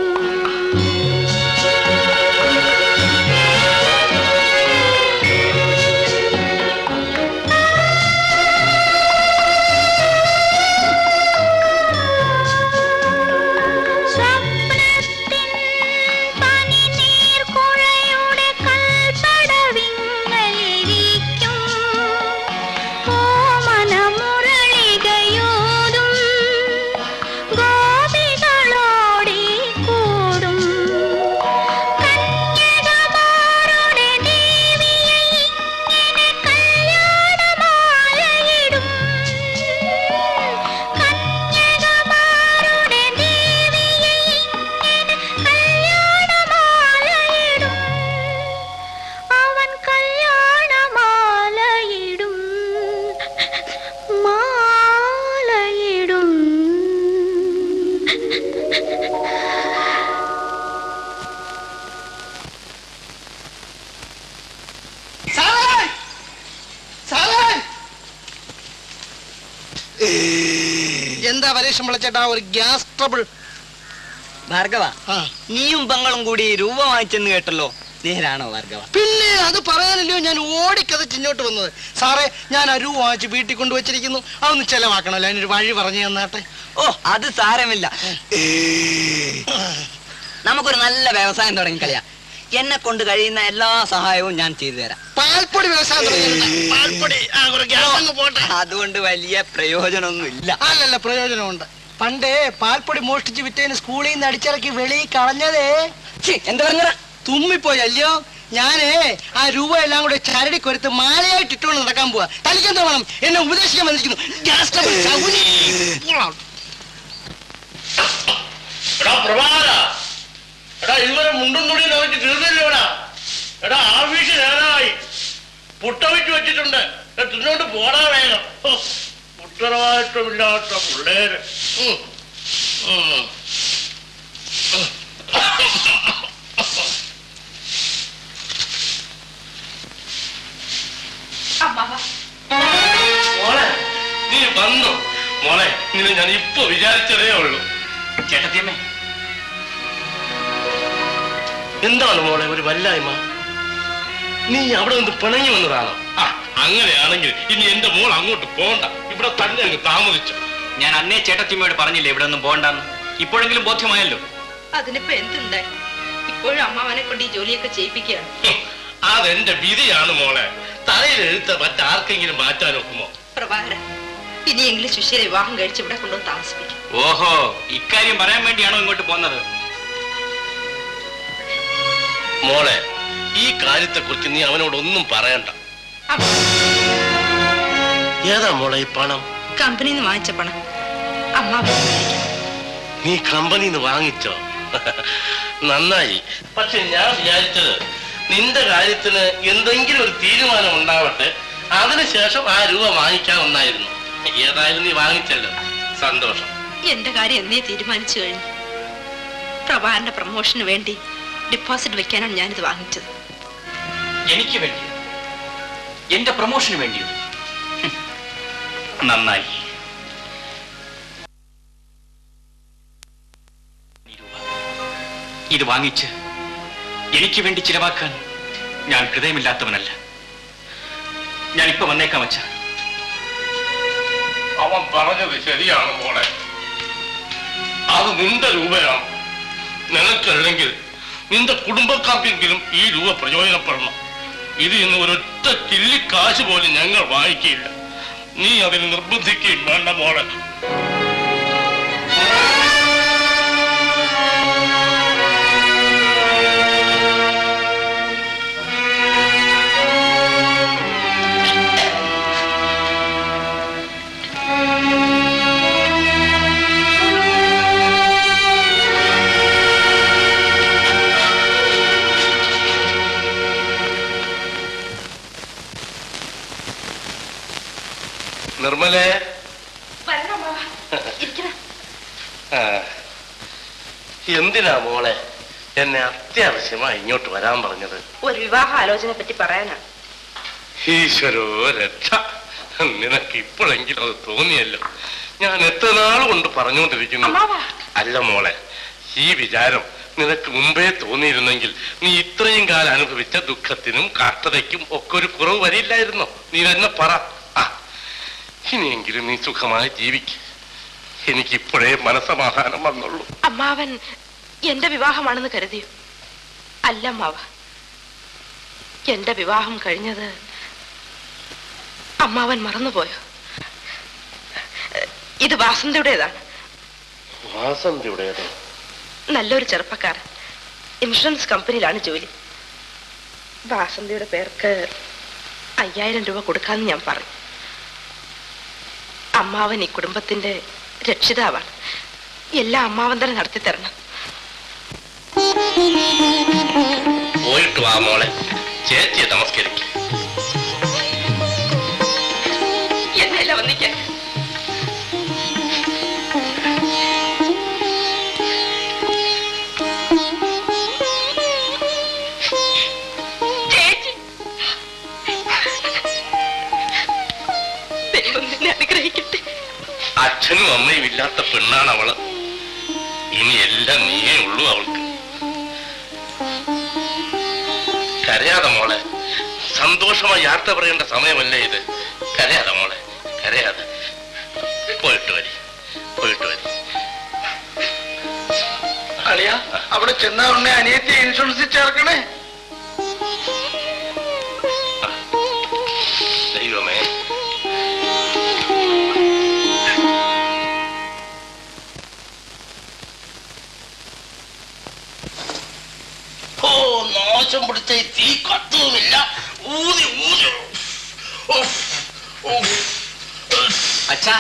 എന്താ പരീക്ഷ വിളിച്ചേട്ടാ? ഒരു ഗ്യാസ് ട്രബിൾ. ഭാർഗവ, നീയും പെങ്ങളും കൂടി രൂപ വാങ്ങിച്ചെന്ന് കേട്ടല്ലോ, നേരാണോ ഭാർഗവ? പിന്നെ അത് പറയാനല്ലോ ഞാൻ ഓടിക്കതച്ച് ഇങ്ങോട്ട് വന്നത്. സാറേ, ഞാൻ ആ രൂപ വാങ്ങിച്ച് വീട്ടിൽ കൊണ്ടുവച്ചിരിക്കുന്നു, അതൊന്ന് ചെലവാക്കണമല്ലോ, അതിനൊരു വഴി പറഞ്ഞു തന്നാട്ടെ. ഓ, അത് സാരമില്ല, നമുക്കൊരു നല്ല വ്യവസായം തുടങ്ങി കളിയാ. എന്നെ കൊണ്ട് കഴിയുന്ന എല്ലാ സഹായവും ഞാൻ ചെയ്തു തരാം. പാൽപ്പൊടി വ്യവസായം. അതുകൊണ്ട് വലിയ പ്രയോജനമൊന്നും ഇല്ല. അല്ലല്ല, പ്രയോജനമുണ്ട്. പണ്ടേ പാൽപ്പൊടി മോഷ്ടിച്ച് വിറ്റേന് സ്കൂളിൽ നിന്ന് അടിച്ചിറക്കി വെളിയിൽ കളഞ്ഞതേ. എന്താ പറഞ്ഞ? തുമ്മിപ്പോയി അല്ലയോ? ഞാനേ ആ രൂപ എല്ലാം കൂടെ ചരടി കൊരുത്ത് മാലയായിട്ട് ഇട്ടുകൊണ്ട് നടക്കാൻ പോവാ. തനിക്കെന്താ വേണം? എന്നെ ഉപദേശിക്കാൻ വന്നിരിക്കുന്നു. Gas trouble. ഇതുവരെ മുണ്ടും തുണിയും നമുക്ക് തീർന്നില്ലോടാ. എടാ, ആവശ്യം നേരായി പുട്ടവിച്ച് വെച്ചിട്ടുണ്ട്, തിന്നോണ്ട് പോടാ വേഗം. ഉത്തരവാദിത്വമില്ലാത്ത പിള്ളേര്. മോളെ, നീ വന്നു. മോളെ, നിന്നെ ഞാൻ ഇപ്പൊ വിചാരിച്ചതേ ഉള്ളൂ. ചേട്ടത്തിയമ്മേ, എന്താണ് മോളെ ഒരു വല്ലായ്മ? നീ അവിടെ നിന്ന് പിണങ്ങി വന്നതാണോ? അങ്ങനെയാണെങ്കിൽ ഇനി എന്റെ മോൾ അങ്ങോട്ട് പോണ്ട, ഇവിടെ തന്നെ അങ്ങ് താമസിച്ചു. ഞാൻ അന്നേ ചേട്ടത്തിയമ്മയോട് പറഞ്ഞില്ലേ ഇവിടെ ഒന്നും പോണ്ടെന്ന്. ഇപ്പോഴെങ്കിലും ബോധ്യമായല്ലോ. അതിനിപ്പോ എന്തുണ്ടായി? ഇപ്പോഴും അമ്മാവനെ കൊണ്ട് ഈ ജോലിയൊക്കെ ചെയ്യിപ്പിക്കുകയാണ്. അതെന്റെ വിധിയാണ് മോളെ. തലയിലെഴുത്ത മറ്റാർക്കെങ്കിലും മാറ്റാൻ ഒക്കുമോ? പ്രഭാകരൻ, ഇനിയെങ്കിലും ശിഷ്യരെ വിവാഹം കഴിച്ച് ഇവിടെ കൊണ്ടുവന്ന് താമസിപ്പിക്കും. ഓഹോ, ഇക്കാര്യം പറയാൻ വേണ്ടിയാണോ ഇങ്ങോട്ട് പോന്നത്? മോളെ, ഈ കാര്യത്തെ കുറിച്ച് നീ അവനോടൊന്നും പറയണ്ട. ഏതാ മോളെ ഈ പണം? കമ്പനിന്ന് വാങ്ങിച്ച പണം. അമ്മാവൻ നീ കമ്പനിന്ന് വാങ്ങിച്ചോ? നന്നായി. പക്ഷെ ഞാൻ വിചാരിച്ചത് നിന്റെ കാര്യത്തിന് എന്തെങ്കിലും ഒരു തീരുമാനം ഉണ്ടാവട്ടെ, അതിനുശേഷം ആ രൂപ വാങ്ങിക്കാമെന്നായിരുന്നു. ഏതായാലും നീ വാങ്ങിച്ചല്ലോ, സന്തോഷം. എന്റെ കാര്യം എന്നേ തീരുമാനിച്ചു കഴിഞ്ഞു. പ്രഭാകരന്റെ പ്രമോഷന് വേണ്ടി ഡിപ്പോസിറ്റ് വെക്കാനാണ് ഞാനിത് വാങ്ങിച്ചത്. എനിക്ക് വേണ്ടിയോ? എന്റെ പ്രമോഷന് വേണ്ടിയോ? നന്നായി. ഇത് വാങ്ങിച്ച് എനിക്ക് വേണ്ടി ചിലവാക്കാൻ ഞാൻ ഹൃദയമില്ലാത്തവനല്ല. ഞാനിപ്പോ വന്നേക്കാം അച്ഛ. അവൻ പറഞ്ഞത് ശരിയാണ് മോളെ. അത് നിന്റെ രൂപയാണ്. നിനക്കല്ലെങ്കിൽ നിന്റെ കുടുംബക്കാർക്കെങ്കിലും ഈ രൂപ പ്രയോജനപ്പെടണം. ഇത് ഇന്ന് ഒരൊറ്റ ചില്ലിക്കാശ് പോലും ഞങ്ങൾ വാങ്ങിക്കില്ല. നീ അതിന് നിർബന്ധിക്കുകയും വേണ്ട മോളെ. നിർമ്മലേ, എന്തിനാ മോളെ എന്നെ അത്യാവശ്യമായി ഇങ്ങോട്ട് വരാൻ പറഞ്ഞത്? ഒരു വിവാഹ ആലോചന പറ്റി പറയാനാ. ഈശ്വരോ രക്ഷ, നിനക്ക് ഇപ്പോഴെങ്കിലും അത് തോന്നിയല്ലോ. ഞാൻ എത്ര നാൾ കൊണ്ട് പറഞ്ഞുകൊണ്ടിരിക്കുന്നു. അല്ല മോളെ, ഈ വിചാരം നിനക്ക് മുമ്പേ തോന്നിയിരുന്നെങ്കിൽ നീ ഇത്രയും കാലം അനുഭവിച്ച ദുഃഖത്തിനും കാഷ്ടതയ്ക്കും ഒക്കെ ഒരു കുറവ് വരില്ലായിരുന്നോ? നീ തന്നെ പറ. ഇനിയെങ്കിലും നീ സുഖമായി ജീവിക്കും. എനിക്കിപ്പോഴേ മനസ്സമാധാനം വന്നുള്ളൂ. അമ്മാവൻ എന്റെ വിവാഹമാണെന്ന് കരുതിയോ? അല്ല അമ്മാവ, എന്റെ വിവാഹം കഴിഞ്ഞത് അമ്മാവൻ മറന്നുപോയോ? ഇത് വാസന്തിയുടേതാണ്. വാസന്തിയുടേതോ? നല്ലൊരു ചെറുപ്പക്കാരൻ, ഇൻഷുറൻസ് കമ്പനിയിലാണ് ജോലി. വാസന്തിയുടെ പേർക്ക് 5000 രൂപ കൊടുക്കാമെന്ന് ഞാൻ പറഞ്ഞു. അമ്മാവൻ ഈ കുടുംബത്തിന്റെ രക്ഷിതാവാണ്. എല്ലാം അമ്മാവൻ തന്നെ നടത്തി തരണം. പോയിട്ട് വാ മോളെ, ചേച്ചിയെ നമസ്കരിക്കും. എന്നല്ല വന്നിക്കാൻ. അച്ഛനും അമ്മയും ഇല്ലാത്ത പെണ്ണാണ് അവള്. ഇനി എല്ലാം നീയേ ഉള്ളൂ അവൾക്ക്. കരയാതെ മോളെ, സന്തോഷമായി യാത്ര പറയേണ്ട സമയമല്ലേ ഇത്. കരയാതെ മോളെ, കരയാതെ. പോയിട്ട് വരി, പോയിട്ട് വരി. അളിയ, അവിടെ ചെന്നാ ഉടനെ അനിയത്തി ഇൻഷുറൻസിൽ ചേർക്കണേ. ദൈവമേ, നാശം പിടിച്ച തീ കത്തുമില്ല. ഊതി ഊതി. അച്ഛാ,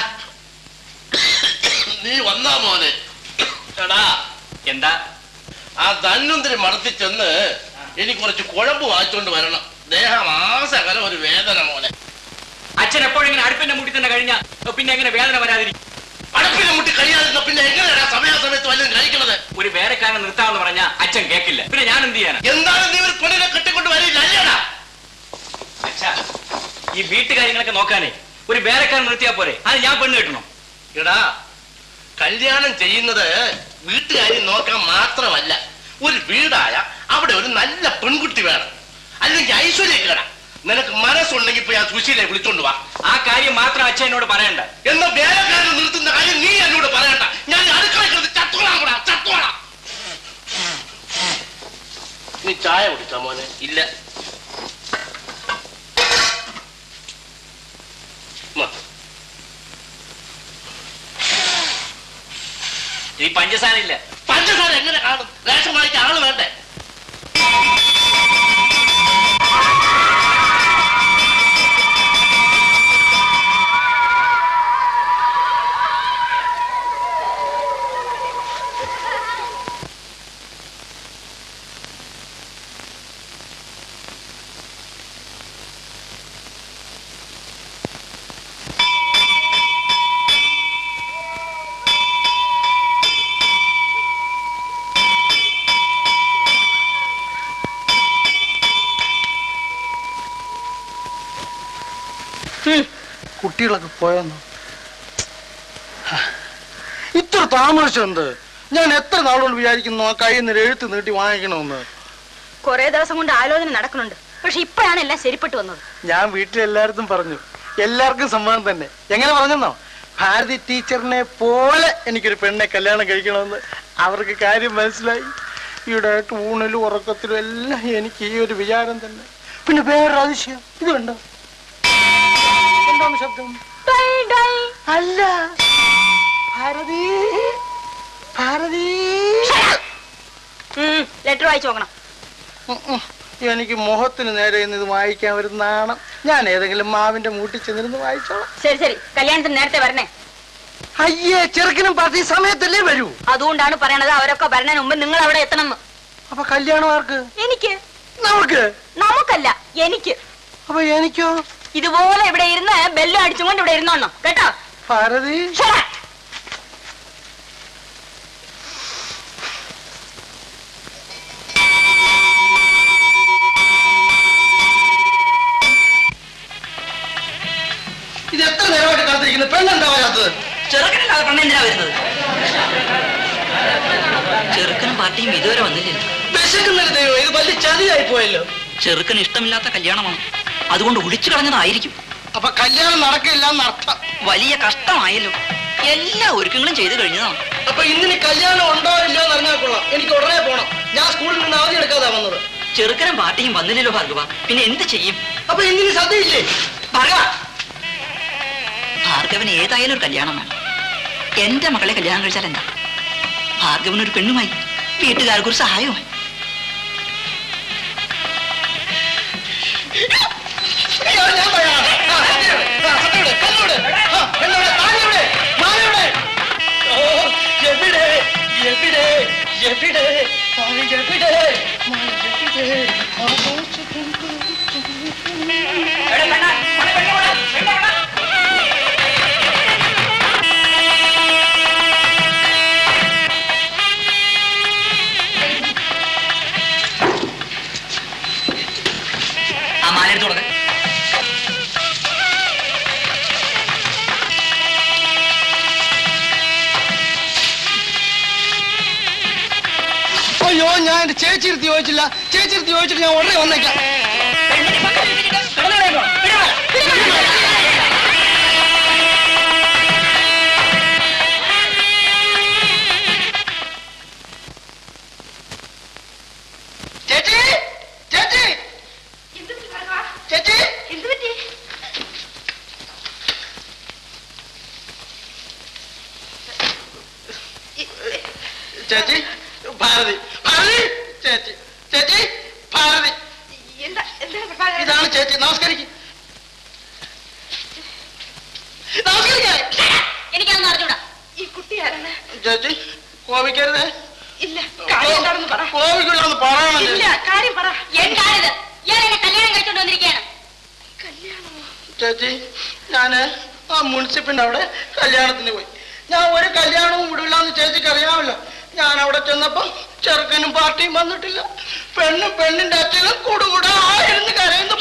നീ വന്നാ മോനെ? എന്താ? ആ ധന്വന്തരി മടത്തി ചെന്ന് എനിക്ക് കുറച്ച് കുഴമ്പ് വാങ്ങിച്ചോണ്ട് വരണം. ദേഹമാസകലം ഒരു വേദന മോനെ. അച്ഛൻ എപ്പോഴെങ്കിലും അടുപ്പിന്റെ മുട്ടി തന്നെ കഴിഞ്ഞാ പിന്നെ എങ്ങനെ വേദന വരാതിരിക്കും? അടുപ്പിന്റെ മുട്ടി കഴിയാതിരുന്ന പിന്നെ എങ്ങനെയാണ് സമയാസമയത്ത് വല്ലതും കഴിക്കുന്നത്? ഒരു വേലക്കാരനെ നിർത്താമെന്ന് പറഞ്ഞാൽ അച്ഛൻ കേൾക്കില്ല. പിന്നെ ഞാൻ എന്ത് ചെയ്യാനാ? എന്താണ് നീ ഒരു പെണ്ണിനെ കെട്ടിക്കൊണ്ട് വരില്ല അല്ലേടാ? അച്ഛാ, ഈ വീട്ടുകാര്യങ്ങളൊക്കെ നോക്കാനേ ഒരു വേലക്കാരൻ നിർത്തിയാ പോരെ? അത് ഞാൻ പെണ്ണ് കെട്ടണോ? എടാ, കല്യാണം ചെയ്യുന്നത് വീട്ടുകാര്യം നോക്കാൻ മാത്രമല്ല. ഒരു വീടായ അവിടെ ഒരു നല്ല പെൺകുട്ടി വേണം. അല്ലെങ്കിൽ ഐശ്വര്യക്കേടാ. നിനക്ക് മനസ്സുണ്ടെങ്കിൽ ഇപ്പൊ ഞാൻ സുശീലയെ വിളിച്ചോണ്ട് വാ. ആ കാര്യം മാത്രം അച്ഛൻ എന്നോട് പറയണ്ട. എന്നാ വേലക്കാരൻ നിർത്തുന്ന കാര്യം നീ എന്നോട് പറയണ്ട. ഞാൻ അടുക്കള ചത്തുകളാ. ചായ കുടിച്ചാ മോനെ? ഇല്ല. ഈ പഞ്ചസാര ഇല്ല. പഞ്ചസാര എങ്ങനെ കാണും? റേഷൻ വാങ്ങിച്ച ആള് വേണ്ടേ? കുട്ടികളൊക്കെ പോയെന്നോ? ഇത്ര താമസം എന്ത്? ഞാൻ എത്ര നാളുകൊണ്ട് വിചാരിക്കുന്നു ആ കയ്യിൽ നിന്ന് എഴുത്ത് നീട്ടി വാങ്ങിക്കണമെന്ന്. കുറെ ദിവസം കൊണ്ട് ആലോചന നടക്കുന്നുണ്ട്. പക്ഷെ ഇപ്പോഴാണ് എല്ലാം ശരിപ്പെട്ടു വന്നത്. ഞാൻ വീട്ടിലെല്ലായിടത്തും പറഞ്ഞു, എല്ലാവർക്കും സമ്മതം തന്നെ. എങ്ങനെ പറഞ്ഞെന്നോ? ഭാരതി ടീച്ചറിനെ പോലെ എനിക്കൊരു പെണ്ണെ കല്യാണം കഴിക്കണമെന്ന്. അവർക്ക് കാര്യം മനസ്സിലായി. ഇവിടെ ഊണിലും ഉറക്കത്തിലും എല്ലാം എനിക്ക് ഈ ഒരു വിചാരം തന്നെ. പിന്നെ വേറൊരു അതിശയം ഇത് കണ്ടോ? എന്താണ് ശബ്ദം? അല്ല, ഭാരതി ഭാരതി. ലെറ്റർ വായിച്ചു നോക്കണം. എനിക്ക് മുഖത്തിന് നേരെ ഇത് വായിക്കാൻ വരുന്നതാണ്. ഞാൻ ഏതെങ്കിലും മാവിന്റെ മൂട്ടിൽ ചെന്നിരുന്ന് വായിച്ചോളാം. ശരി ശരി, കല്യാണത്തിന് നേരത്തെ വരണേ. അയ്യേ, ചെറുക്കനും പാർട്ടി സമയത്തല്ലേ വരൂ. അതുകൊണ്ടാണ് പറയണത് അവരൊക്കെ വരണതിന് മുമ്പ് നിങ്ങൾ അവിടെ എത്തണം. അപ്പൊ കല്യാണം ആർക്ക്? എനിക്ക്. നമുക്ക്? നമുക്കല്ല, എനിക്ക്. അപ്പൊ എനിക്കോ? ഇതുപോലെ ഇവിടെ ഇരുന്ന് ബെല്ലും അടിച്ചുകൊണ്ട് ഇവിടെ ഇരുന്നോണം കേട്ടോ. ഭാരതി ഇത് എത്ര നേരമായിട്ട് കാത്തിരിക്കുന്നു? പെണ്ണെന്താ വരാത്തത്? ചെറുക്കനല്ലാതെ പെണ്ണെന്തിനാ വരുന്നത്? ചെറുക്കനും പാർട്ടിയും ഇതുവരെ വന്നില്ലല്ലോ. വിശക്കുന്നൊരു ദൈവം, ഇത് വലിയ ചതിയായി പോയല്ലോ. ചെറുക്കന് ഇഷ്ടമില്ലാത്ത കല്യാണമാണ്, അതുകൊണ്ട് ഒഴിച്ചു കളഞ്ഞതായിരിക്കും. അപ്പൊ കല്യാണം നടക്കില്ല എന്നർത്ഥം. വലിയ കഷ്ടമായല്ലോ. എല്ലാ ഒരുക്കങ്ങളും ചെയ്തു കഴിഞ്ഞതാണ്. അപ്പൊ ഇന്നിന് കല്യാണം ഉണ്ടോ ഇല്ലോ എന്ന് അറിഞ്ഞാൽ കൊള്ളാം. എനിക്ക് ഉടനെ പോണം. ഞാൻ സ്കൂളിൽ നിന്ന് അവധി എടുക്കാതാ വന്നത്. ചെറുക്കനും പാർട്ടിയും വന്നില്ലല്ലോ ഭാർഗവ, പിന്നെ എന്ത് ചെയ്യും? അപ്പൊ ഇന്നിന് സദ്യയില്ലേ? ഭാർഗവ, ഭാർഗവന് ഏതായാലും ഒരു കല്യാണം വേണം. എന്റെ മകളെ കല്യാണം കഴിച്ചാൽ എന്താ? ഭാർഗവനൊരു പെണ്ണുമായി, വീട്ടുകാർക്ക് ഒരു സഹായവുമായി. ആ മാലെടുത്ത് കൊടുക്ക. അയ്യോ, ഞാൻ എന്റെ ചേച്ചിരുത്തി ചോദിച്ചില്ല. ചേച്ചിരുത്തി ചോദിച്ചിട്ട് ഞാൻ ഉടനെ വന്നേക്കാം. ചേച്ചി ചേച്ചി ചേച്ചി ചേച്ചി ഭാരതി ഭാരതി ചേച്ചി ചേച്ചി ഭാരതി. ഇതാണ് ചേച്ചി. നമസ്കരിക്കും. എനിക്കൊന്നും അറിഞ്ഞൂടാ. ഈ കുട്ടിയാരാണ്? ചേച്ചി കോപിക്കരുത്. ഇല്ല, കാര്യം എന്താണെന്ന് പറ. കോപിക്കുള്ളതെന്ന് പറയണം. ഇല്ല, കാര്യം പറ. എന്താണിത്? ഞാൻ എന്നെ കല്യാണം കഴിച്ചോണ്ട് വന്നിരിക്കുകയാണ്. കല്യാണമോ? ചേച്ചി, ഞാന് ആ മുനിസിപ്പിന്റെ അവിടെ കല്യാണത്തിന് പോയി. ഞാൻ ഒരു കല്യാണവും വിടില്ലാന്ന് ചേച്ചിക്ക് അറിയാമല്ലോ. ഞാൻ അവിടെ ചെന്നപ്പോ ചെറുക്കനും പാർട്ടിയും വന്നിട്ടില്ല. പെണ്ണും പെണ്ണിന്റെ അച്ഛനും കൂടുകൂടെ ആയിരുന്നു കരയുന്നു.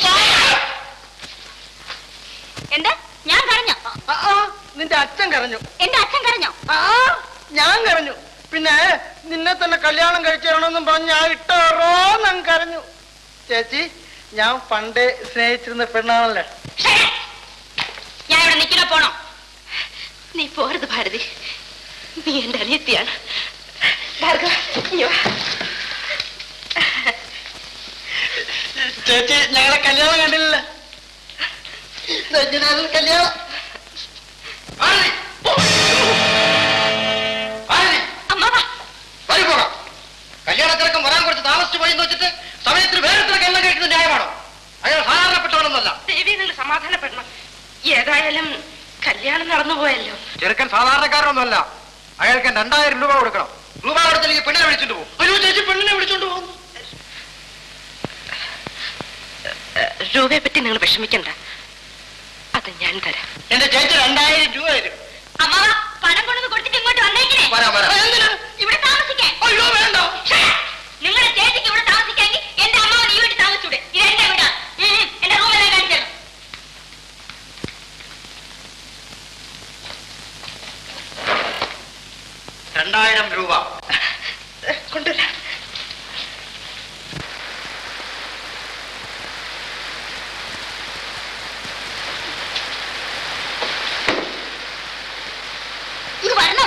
എന്താ? ഞാൻ കരഞ്ഞോ? നിന്റെ അച്ഛൻ കരഞ്ഞു. എന്റെ അച്ഛൻ കരഞ്ഞോ? ഞാൻ കരഞ്ഞു. പിന്നെ നിന്നെ തന്നെ കല്യാണം കഴിച്ചോണെന്നും പറഞ്ഞ് ഞാൻ ഇട്ടോറോന്നും കരഞ്ഞു. ചേച്ചി, ഞാൻ പണ്ടേ സ്നേഹിച്ചിരുന്ന പെണ്ണാണല്ലേ. ഞാൻ ഇവിടെ നിൽക്കണോ പോണോ? നീ പോരുത് ഭാരതി, നീ എന്റെ അനിയത്തിയാണ്. ചേച്ചി ഞങ്ങളെ കല്യാണം കണ്ടില്ല. കല്യാണം കല്യാണത്തിനൊക്കെ വരാൻ കുറച്ച് താമസിച്ചു പോയി എന്ന് വെച്ചിട്ട് സമയത്തിന് വേറെ കല്യാണം കഴിക്കുന്നത് ന്യായമാണോ? അയാൾ സാധാരണപ്പെട്ടവനൊന്നല്ല. ദേവി നിങ്ങൾ സമാധാനപ്പെടണം. ഏതായാലും കല്യാണം നടന്നുപോയല്ലോ. ചെറുക്കൻ സാധാരണക്കാരനൊന്നുമല്ല. അയാൾക്ക് 2000 രൂപ കൊടുക്കണം. രൂപ കൊടുത്തില്ലെങ്കിൽ പെണ്ണിനെ വിളിച്ചോണ്ട് പോകും. അയ്യോ ചേച്ചി പെണ്ണിനെ വിളിച്ചോണ്ട് പോകുന്നു. രൂപയെ പറ്റി നിങ്ങൾ വിഷമിക്കണ്ട, അത് ഞാൻ തരാം. എന്റെ ചേച്ചി 2000 രൂപ തരും. അമ്മാവ പണം കൊണ്ടു കൊടുത്തിട്ട് ഇങ്ങോട്ട് വന്നേക്കിനെ. ഇവിടെ താമസിക്കാൻ. അയ്യോ വേണ്ട. നിങ്ങളുടെ ചേച്ചിക്ക് ഇവിടെ താമസിക്കാമെങ്കിൽ എന്റെ അമ്മാവൻ ഈ വീട്ടിൽ താമസിച്ചൂടെ? ഇത് എന്റെ വീടാ. എന്റെ റൂമിലെ കാണിച്ചു 2000 രൂപ കൊണ്ടുവരാം. ഇത് വരണം.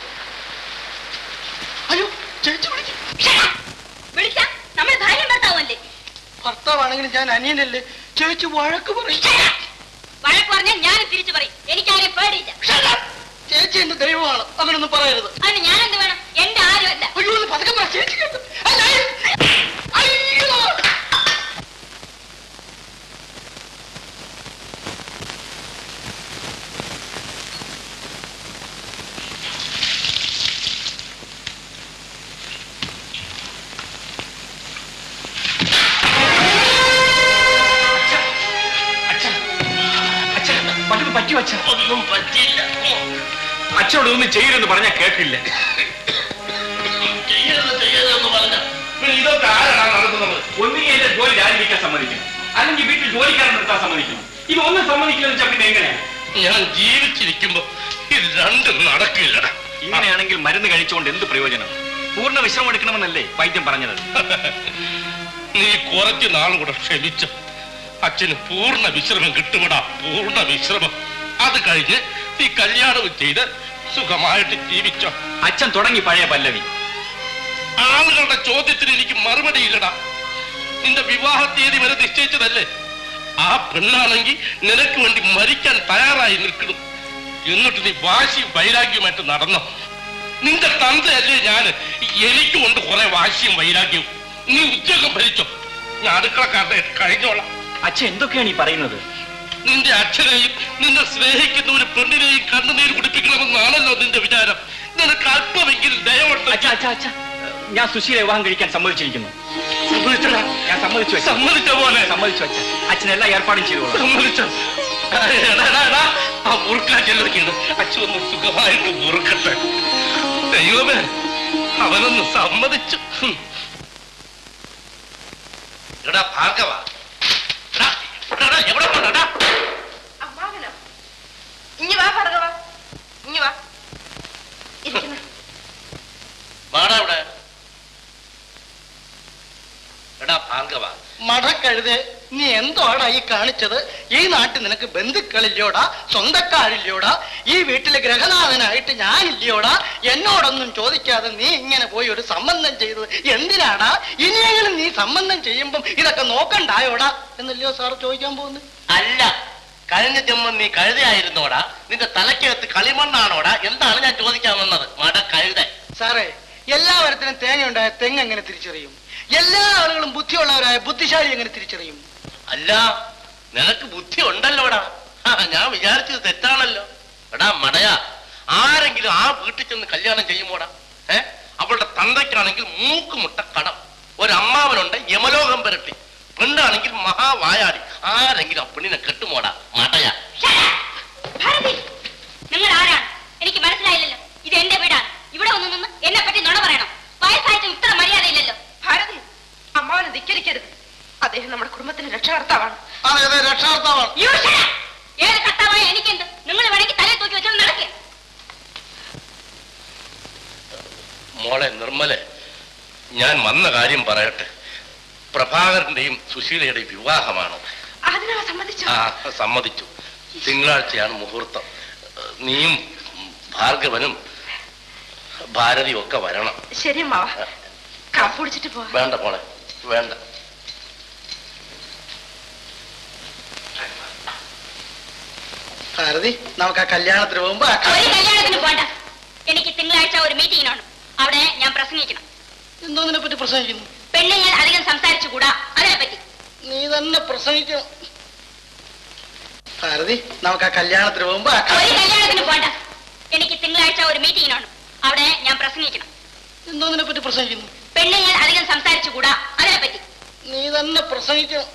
അയ്യോ ചേച്ചി വിളിക്കും. വിളിച്ച നമ്മൾ ഭാര്യ ഭർത്താവല്ലേ? ഭർത്താവാണെങ്കിലും ഞാൻ അനിയനല്ലേ. ചേച്ചി വഴക്ക് പറയും. വഴക്ക് പറഞ്ഞാൽ ഞാനും തിരിച്ചു പറയും. എനിക്കാരെയും പേടിയില്ല. ചേച്ചി എന്റെ ദൈവമാണ്, അങ്ങനൊന്നും പറയരുത്. അതിന് ഞാനെന്ത് വേണം? എന്റെ ആരുമല്ല. അയ്യോ പതുക്കെ പറ, ചേച്ചി കേട്ടു. അയ്യോ ഒന്നും പറ്റില്ല. അച്ഛനോട് ഒന്നും ചെയ്യരുതെന്ന് പറഞ്ഞാൽ കേട്ടില്ല. ചെയ്യരുതെന്ന് പറഞ്ഞ ഇതൊക്കെ ആരാണ് നടത്തുന്നത്? ഒന്നുകിൽ എന്റെ ജോലി രാജിവെക്കാൻ സമ്മതിക്കണം, അല്ലെങ്കിൽ വീട്ടിൽ ജോലിക്കാരൻ നിർത്താൻ സമ്മതിക്കണം. ഇത് ഒന്നും സമ്മതിക്കില്ലെന്ന് വെച്ചാൽ പിന്നെ എങ്ങനെയാണ്? ഞാൻ ജീവിച്ചിരിക്കുമ്പോ ഇത് രണ്ടും നടക്കില്ലടാ. ഇങ്ങനെയാണെങ്കിൽ മരുന്ന് കഴിച്ചുകൊണ്ട് എന്ത് പ്രയോജനം? പൂർണ്ണ വിശ്രമം എടുക്കണമെന്നല്ലേ വൈദ്യം പറഞ്ഞത്? നീ കുറച്ച് നാൾ കൂടെ ക്ഷമിച്ചു. അച്ഛന് പൂർണ്ണ വിശ്രമം കിട്ടുമടാ, പൂർണ്ണ വിശ്രമം. അത് കഴിഞ്ഞ് നീ കല്യാണവും ചെയ്ത് സുഖമായിട്ട് ജീവിച്ചോ. അച്ഛൻ തുടങ്ങി പഴയ പല്ലവി. ആളുകളുടെ ചോദ്യത്തിന് എനിക്ക് മറുപടി ഇല്ലടാ. നിന്റെ വിവാഹ തീയതി വരെ നിശ്ചയിച്ചതല്ലേ? ആ പെണ്ണാണെങ്കിൽ നിനക്ക് വേണ്ടി മരിക്കാൻ തയ്യാറായി നിൽക്കണം. എന്നിട്ട് നീ വാശിയും വൈരാഗ്യവുമായിട്ട് നടന്നോ? നിന്റെ തന്തയല്ലേ ഞാന്. എനിക്ക് കൊണ്ട് കുറെ വാശിയും വൈരാഗ്യവും. നീ ഉദ്യോഗം ഭരിച്ചോ, ഞാൻ അടുക്കളക്കാരുടെ കഴിഞ്ഞോളാം. അച്ഛൻ എന്തൊക്കെയാണ് ഈ പറയുന്നത്? നിന്റെ അച്ഛനെയും നിന്നെ സ്നേഹിക്കുന്ന ഒരു പെണ്ണിനെയും കണ്ണുനീര് കുടിപ്പിക്കണമെന്നാണല്ലോ നിന്റെ വിചാരം. നിനക്ക് അല്പമെങ്കിലും ദയവുണ്ട്. ഞാൻ സുശീല വിവാഹം കഴിക്കാൻ സമ്മതിച്ചിരിക്കുന്നു. സമ്മതിച്ചടാ? ഞാൻ സമ്മതിച്ചു. സമ്മതിച്ച പോലെ സമ്മതിച്ചു അച്ഛൻ. അച്ഛൻ എല്ലാ ഏർപ്പാടും ചെയ്തു. സമ്മതിച്ചോ? ആ മുറുക്കാറ്റെല്ലാം അച്ഛൻ ഒന്ന് സുഖമായിട്ട് മുറുക്കട്ടെ. ദൈവമേ, അവനൊന്ന് സമ്മതിച്ചു. എടാ ഭാർഗവ, എവിടെ പോണ്ടാ? അമ്മാവനോ? ഇഞ്ഞി വാ ഭാർഗവ, ഇഞ്ഞി വാ. വാടാ ഇവിടെ. എടാ ഭാർഗവ, മടക്കഴുതേ, നീ എന്തോടാ ഈ കാണിച്ചത്? ഈ നാട്ടിൽ നിനക്ക് ബന്ധുക്കളില്ലോടാ, സ്വന്തക്കാരില്ലോടാ? ഈ വീട്ടിലെ ഗ്രഹനാഥനായിട്ട് ഞാനില്ലോടാ? എന്നോടൊന്നും ചോദിക്കാതെ നീ ഇങ്ങനെ പോയി ഒരു സംബന്ധം ചെയ്തത് എന്തിനാടാ? ഇനിയെങ്കിലും നീ സംബന്ധം ചെയ്യുമ്പം ഇതൊക്കെ നോക്കണ്ടായോടാ എന്നല്ലയോ സാർ ചോദിക്കാൻ പോകുന്നത്? അല്ല, കഴിഞ്ഞ ജന്മം നീ കഴുതയായിരുന്നോടാ? നിന്റെ തലക്കകത്ത് കളിമണ്ണാണോടാ? എന്താണ് ഞാൻ ചോദിക്കാൻ വന്നത്? മട കഴുത. സാറേ, എല്ലാവരത്തിനും തേങ്ങ ഉണ്ടായ തെങ്ങ് എങ്ങനെ തിരിച്ചറിയും? എല്ലാ ആളുകളും ബുദ്ധിയുള്ളവരായ ബുദ്ധിശാലി എങ്ങനെ തിരിച്ചറിയും? അല്ല, നിനക്ക് ബുദ്ധി ഉണ്ടല്ലോടാ. ഞാൻ വിചാരിച്ചത് തെറ്റാണല്ലോ. എടാ മടയാ, ആരെങ്കിലും ആ വീട്ടിൽ ചെന്ന് കല്യാണം ചെയ്യുമ്പോടാ, അവളുടെ തന്തയ്ക്കാണെങ്കിൽ മൂക്കുമുട്ട കടം, ഒരമ്മാവനുണ്ട് യമലോകം പുരട്ടി, പെണ്ണാണെങ്കിൽ മഹാവായാടി. ആരെങ്കിലും ആ പെണ്ണിനെ കെട്ടുമോടാ മടയാ? നിങ്ങൾ ആരാണ്? എനിക്ക് മനസ്സിലായില്ലല്ലോ. ഇത് എന്റെ വീടാണ്. ഇവിടെ ഒന്ന് നിന്ന് എന്നെ പറ്റി നുണ പറയണം. വയസ്സായിട്ട് ഇത്ര മര്യാദയില്ലല്ലോ. ഭാരതി, അമ്മാവനെ ധിക്കരിക്കരുത്. അദ്ദേഹം നമ്മുടെ കുടുംബത്തിന്റെ രക്ഷകർത്താവാണ്. രക്ഷകർത്താവാണ്. ഏത് കർത്താവായ എനിക്കെന്ത്? നിങ്ങൾ വേണമെങ്കിൽ തലയിൽ തൂക്കി വെച്ചോണ്ട് നടക്കുക. മോളെ നിർമ്മലെ, ഞാൻ വന്ന കാര്യം പറയട്ടെ. പ്രഭാകരന്റെയും സുശീലയുടെയും വിവാഹമാണ്. അതിനാ സമ്മതിച്ചു? ആ, സമ്മതിച്ചു. തിങ്കളാഴ്ചയാണ് മുഹൂർത്തം. നീയും ഭാർഗവനും ഭാരതിയും ഒക്കെ വരണം. ശരി അമ്മാവ, കാപ്പി കുടിച്ചിട്ട് പോവാം. വേണ്ട മോളെ, വേണ്ട. ഭാരതി, നമുക്ക് ആ കല്യാണത്തിന് പോകുമ്പോ ഒരു കല്യാണത്തിന് പോണ്ട. എനിക്ക് തിങ്കളാഴ്ച ഒരു മീറ്റിംഗിനാണ്. അവിടെ ഞാൻ പ്രസംഗിക്കണം. എന്തോന്നിനെ പറ്റി പ്രസംഗിക്കുന്നു? പെണ്ണെ ഞാൻ അധികം സംസാരിച്ചുകൂടാ, അതിനെ പറ്റി. നീ തന്നെ പ്രസംഗിക്കണം. ഭാരതി, നമുക്ക് ആ കല്യാണത്തിന് പോകുമ്പോ ഒരു കല്യാണത്തിന് പോണ്ട. എനിക്ക് തിങ്കളാഴ്ച ഒരു മീറ്റിംഗിനാണ്. അവിടെ ഞാൻ പ്രസംഗിക്കണം. എന്തോന്നിനെ പറ്റി പ്രസംഗിക്കുന്നു? പെണ്ണെ ഞാൻ അധികം സംസാരിച്ചുകൂടാ, അതിനെ പറ്റി. നീ തന്നെ പ്രസംഗിക്കണം.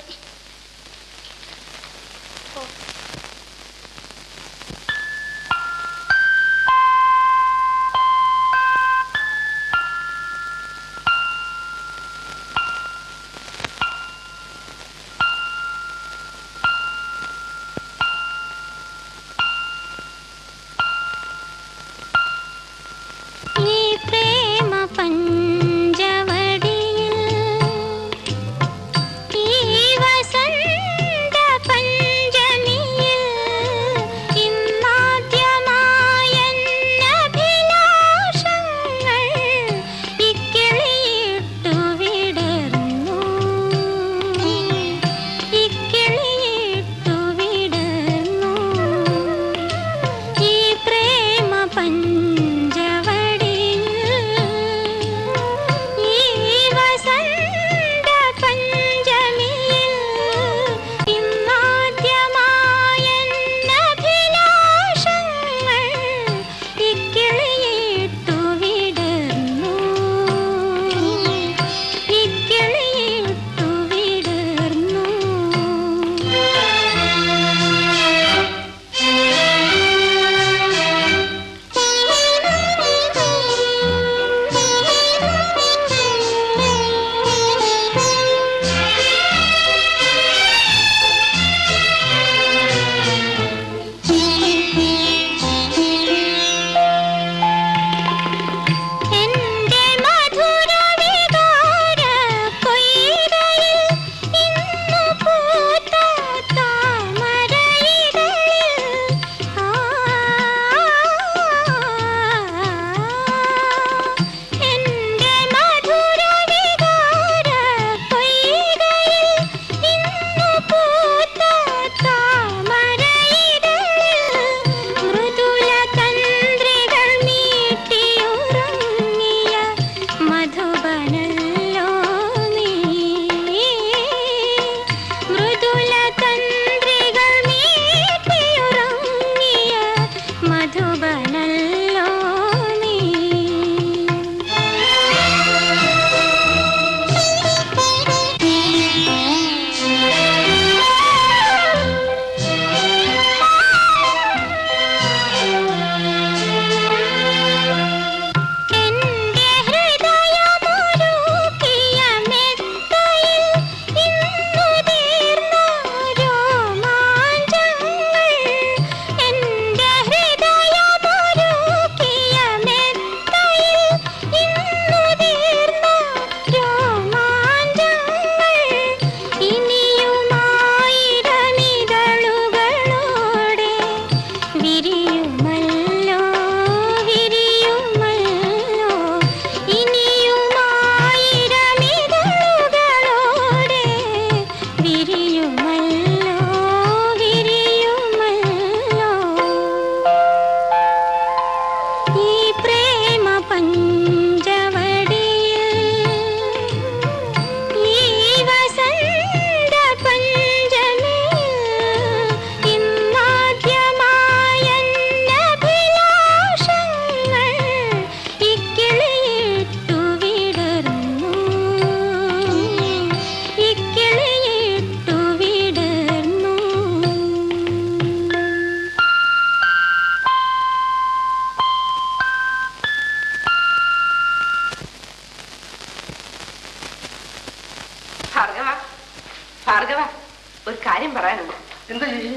ഒരു കാര്യം പറയാനുണ്ട്. എന്താ ചേച്ചി?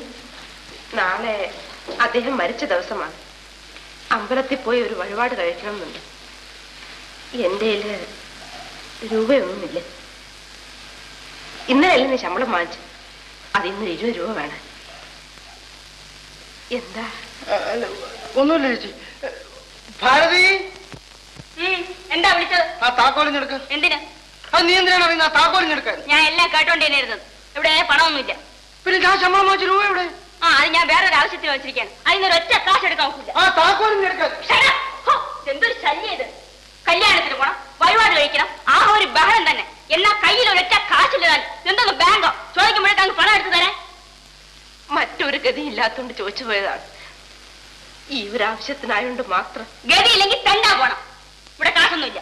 നാളെ അദ്ദേഹം മരിച്ച ദിവസമാണ്. അമ്പലത്തിൽ പോയി ഒരു വഴിപാട് കഴിക്കണമെന്നുണ്ട്. എൻ്റെ രൂപയൊന്നുമില്ല. ഇന്നലെ നീ ശമ്പളം വാങ്ങിച്ചു, അതിന്ന് 20 രൂപ വേണം. എന്താ? ഒന്നുമില്ല ചേച്ചി. ഭാരതി, എന്താ വിളിച്ചത്? ആ താക്കോലിഞ്ഞെടുക്ക. എന്തിനാ? അത് നീ എന്തിനാണ് അറിയുന്ന? ആ താക്കോലിഞ്ഞെടുക്കാൻ. ഞാൻ എല്ലാം കേട്ടോണ്ടേനായിരുന്നത്. ഇവിടെ പണമൊന്നുമില്ല. പിന്നെ ഞാൻ ശമ്പളം വാങ്ങിച്ച രൂപ എവിടെ? ആ അത് ഞാൻ വേറൊരു ആവശ്യത്തിന് വെച്ചിരിക്കാണ്. അതിനൊരു ഒറ്റ കാശ് എടുക്കാൻ നോക്കില്ല. എന്തൊരു ശല്യം ഇത്. കല്യാണത്തിന് പോണം, വഴിപാട് കഴിക്കണം, ആ ഒരു ബഹളം തന്നെ. എന്നാ കയ്യിൽ ഒരൊറ്റ കാശില്ലതാൻ എന്തൊന്ന് ബാങ്കോ ചോദിക്കുമ്പോഴേക്കാണ് പണം എടുത്തു തരാൻ. മറ്റൊരു ഗതി ഇല്ലാത്തോണ്ട് ചോദിച്ചു പോയതാണ്. ഈ ഒരു ആവശ്യത്തിനായോണ്ട് മാത്രം. ഗതിയില്ലെങ്കിൽ തെണ്ടാ പോണം. ഇവിടെ കാശൊന്നുമില്ല.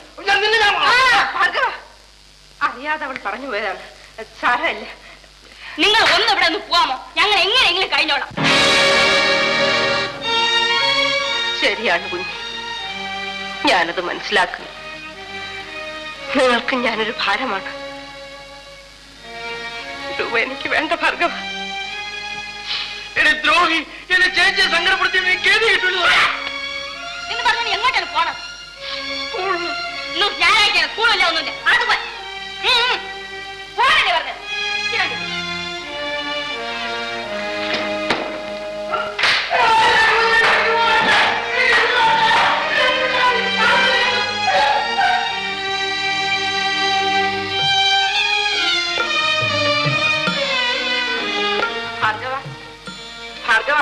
അറിയാതെ അവൾ പറഞ്ഞു പോയതാണ്. സാരമല്ല, നിങ്ങൾ ഒന്ന് ഇവിടെ ഒന്ന് പോവാമോ? ഞങ്ങൾ എങ്ങനെയെങ്കിലും കഴിഞ്ഞോളാം. ശരിയാണ് കുഞ്ഞ്, ഞാനത് മനസ്സിലാക്കുന്നു. നിങ്ങൾക്ക് ഞാനൊരു ഭാരമാണ്. രൂപ എനിക്ക് വേണ്ട ഭാർഗവ. ദ്രോഹി എന്നെ ചേച്ചിയെ സങ്കടപ്പെടുത്തി എന്ന് പറഞ്ഞു എങ്ങോട്ടാണ് പോണം? ഞായറാഴ്ച സ്കൂളില്ല, ഒന്നുമില്ല. അത് പോകണല്ലേ പറഞ്ഞത്? ഭാർഗവ, ഭാർഗവ.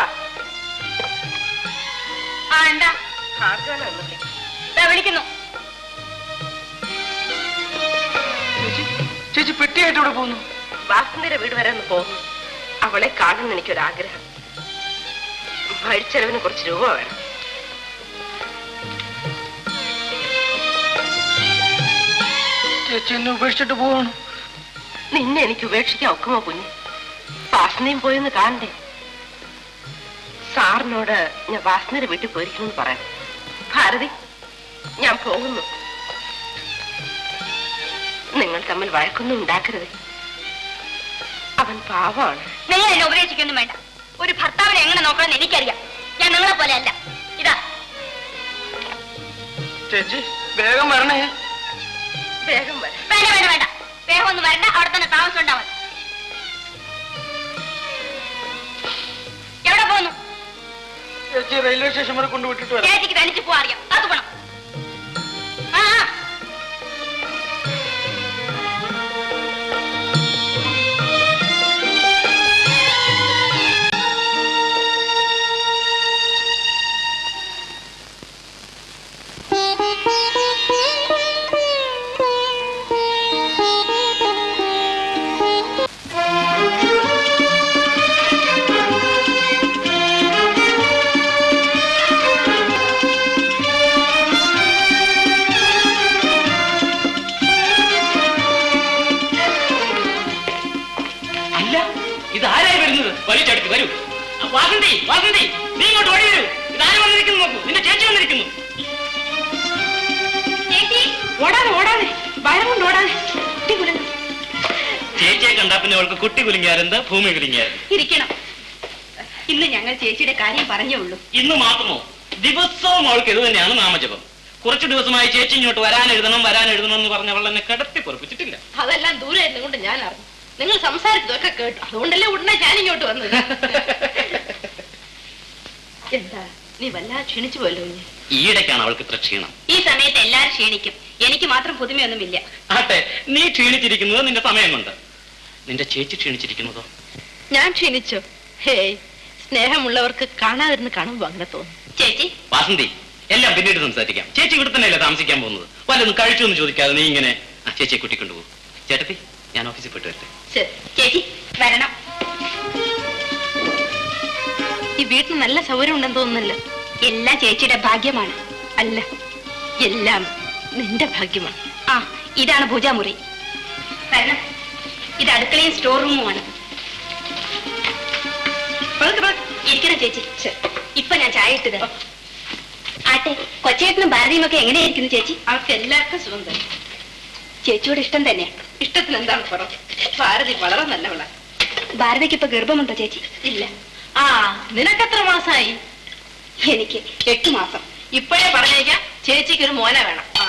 ആ എന്താ? ഭാർഗവനെ വിളിക്കുന്നു. ചേച്ചി പെട്ടിയായിട്ട് ഇവിടെ പോകുന്നു. വാസന്തിയുടെ വീട് വരെ ഒന്ന് പോകുന്നു. അവളെ കാണുന്ന എനിക്കൊരാഗ്രഹം. വഴിച്ചെലവിന് കുറച്ച് രൂപ വേണം. ചേച്ചി എന്നെ ഉപേക്ഷിച്ചിട്ട് പോവാണ്. നിന്നെ എനിക്ക് ഉപേക്ഷിക്കാൻ ഒക്കുമോ കുഞ്ഞ്? വാസനയും പോയെന്ന് കാണണ്ടേ? സാറിനോട് ഞാൻ വാസനയുടെ വീട്ടിൽ പോയിരിക്കുമെന്ന് പറയാം. ഭാരതി, ഞാൻ പോകുന്നു. നിങ്ങൾ തമ്മിൽ വഴക്കൊന്നും ഉണ്ടാക്കരുത്. അവൻ പാവമാണ്. നിങ്ങൾ എന്നെ ഉപദേശിക്കൊന്നും വേണ്ട. ഒരു ഭർത്താവിനെ എങ്ങനെ നോക്കണമെന്ന് എനിക്കറിയാം. ഞാൻ നിങ്ങളെ പോലെ അല്ല. ഇതാ ചേച്ചി, വേഗം വരണേ. വേഗം വരാം. വേണ്ട വേണ്ട വേണ്ട, വേഗം ഒന്നും വരണ്ട. അവിടെ തന്നെ താമസം ഉണ്ടാവും. എവിടെ പോകുന്നു? ചേച്ചി റെയിൽവേ സ്റ്റേഷൻ വരെ കൊണ്ടുവിട്ടിട്ട് വരാം. ചേച്ചിക്ക് തനിച്ച് പോവാൻ അറിയാം. അത് പോണം. ആ വലിച്ചടുത്ത് വരൂ. വാസന്തി, വാസന്തി, നീ ഇങ്ങോട്ട് ഓടി വരൂ. ഇതാരും വന്നിരിക്കുന്നു നോക്കൂ. നിന്റെ ചേച്ചി വന്നിരിക്കുന്നു. ഓടാതെ ഓടാതെ, ഭയം കൊണ്ട് ഓടാതെ. ചേച്ചിയെ കണ്ടാ പിന്നെ അവൾക്ക് കുട്ടി കുലുങ്ങിയാരെന്താ ഭൂമി കുലുങ്ങിയാരും. ഇരിക്കണം. ഇന്ന് ഞങ്ങൾ ചേച്ചിയുടെ കാര്യം പറഞ്ഞേ ഉള്ളൂ. ഇന്ന് മാത്രമോ? ദിവസവും അവൾക്ക് ഇത് തന്നെയാണ് നാമജപം. കുറച്ചു ദിവസമായി ചേച്ചി ഇങ്ങോട്ട് വരാൻ എഴുതണം എന്ന് പറഞ്ഞ അവൾ എന്നെ കിടത്തി പൊറപ്പിച്ചിട്ടില്ല. അതെല്ലാം ദൂരെ ഇരുന്നുകൊണ്ട് ഞാൻ അറിഞ്ഞു. നിങ്ങൾ സംസാരിച്ചതൊക്കെ കേട്ടു. അതുകൊണ്ടല്ലേ ഉടനെ ഞാൻ ഇങ്ങോട്ട് വന്നത്. എന്താ നീ വല്ലാതെ ക്ഷണിച്ചു പോയല്ലോ? ഈയിടയ്ക്കാണ് അവൾക്ക് ഇത്ര ക്ഷീണം. ഈ സമയത്ത് എല്ലാരും ക്ഷീണിക്കും. എനിക്ക് മാത്രം പുതുമയൊന്നുമില്ല. ആട്ടെ, നീ ക്ഷീണിച്ചിരിക്കുന്നത് നിന്റെ സമയം കൊണ്ട്. നിന്റെ ചേച്ചി ക്ഷീണിച്ചിരിക്കുന്നതോ? ഞാൻ ക്ഷീണിച്ചോ? ഹേയ്, സ്നേഹമുള്ളവർക്ക് കാണാതിരുന്ന് കാണുമ്പോ അങ്ങനെ തോന്നും. ചേച്ചി, വാസന്തി, എല്ലാം പിന്നീട് സംസാരിക്കാം. ചേച്ചി ഇവിടെ തന്നെയല്ലേ താമസിക്കാൻ പോകുന്നത്? വല്ലതും കഴിച്ചു എന്ന് ചോദിക്കാതെ നീ ഇങ്ങനെ ചേച്ചിയെ കൂട്ടിക്കൊണ്ടുപോകും. ചേട്ടത്തി, ഞാൻ ഓഫീസിൽ പോയിട്ട് വരട്ടെ. ശരി ചേച്ചി, വരണം. ഈ വീട്ടിൽ നല്ല സൗകര്യം ഉണ്ടെന്ന് തോന്നുന്നല്ലോ. എല്ലാം ചേച്ചിയുടെ ഭാഗ്യമാണ്. അല്ല, എല്ലാം നിന്റെ ഭാഗ്യമാണ്. ആ, ഇതാണ് പൂജാമുറി. വരണം. ഇത് അടുക്കളയും സ്റ്റോർ റൂമുമാണ്. ഇരിക്കണം ചേച്ചി. ഇപ്പൊ ഞാൻ ചായ ഇട്ടത്. ആട്ടെ, കൊച്ചേട്ടനും ഭാരതിയും ഒക്കെ എങ്ങനെയായിരിക്കുന്നു ചേച്ചി? അവർക്ക് എല്ലാവർക്കും സുഖം തന്നെ. ചേച്ചിയോട് ഇഷ്ടം തന്നെയാണ്. ഇഷ്ടത്തിന് എന്താണ് കുറവ്? ഭാരതി വളരെ നല്ലവളാ. ഭാരതിക്ക് ഇപ്പൊ ഗർഭമുണ്ടോ ചേച്ചി? ഇല്ല. ആ, നിനക്കെത്ര മാസമായി? എനിക്ക് 8 മാസം. ഇപ്പോഴേ പറഞ്ഞേക്കാം, ചേച്ചിക്ക് ഒരു മോനെ വേണം. ആ,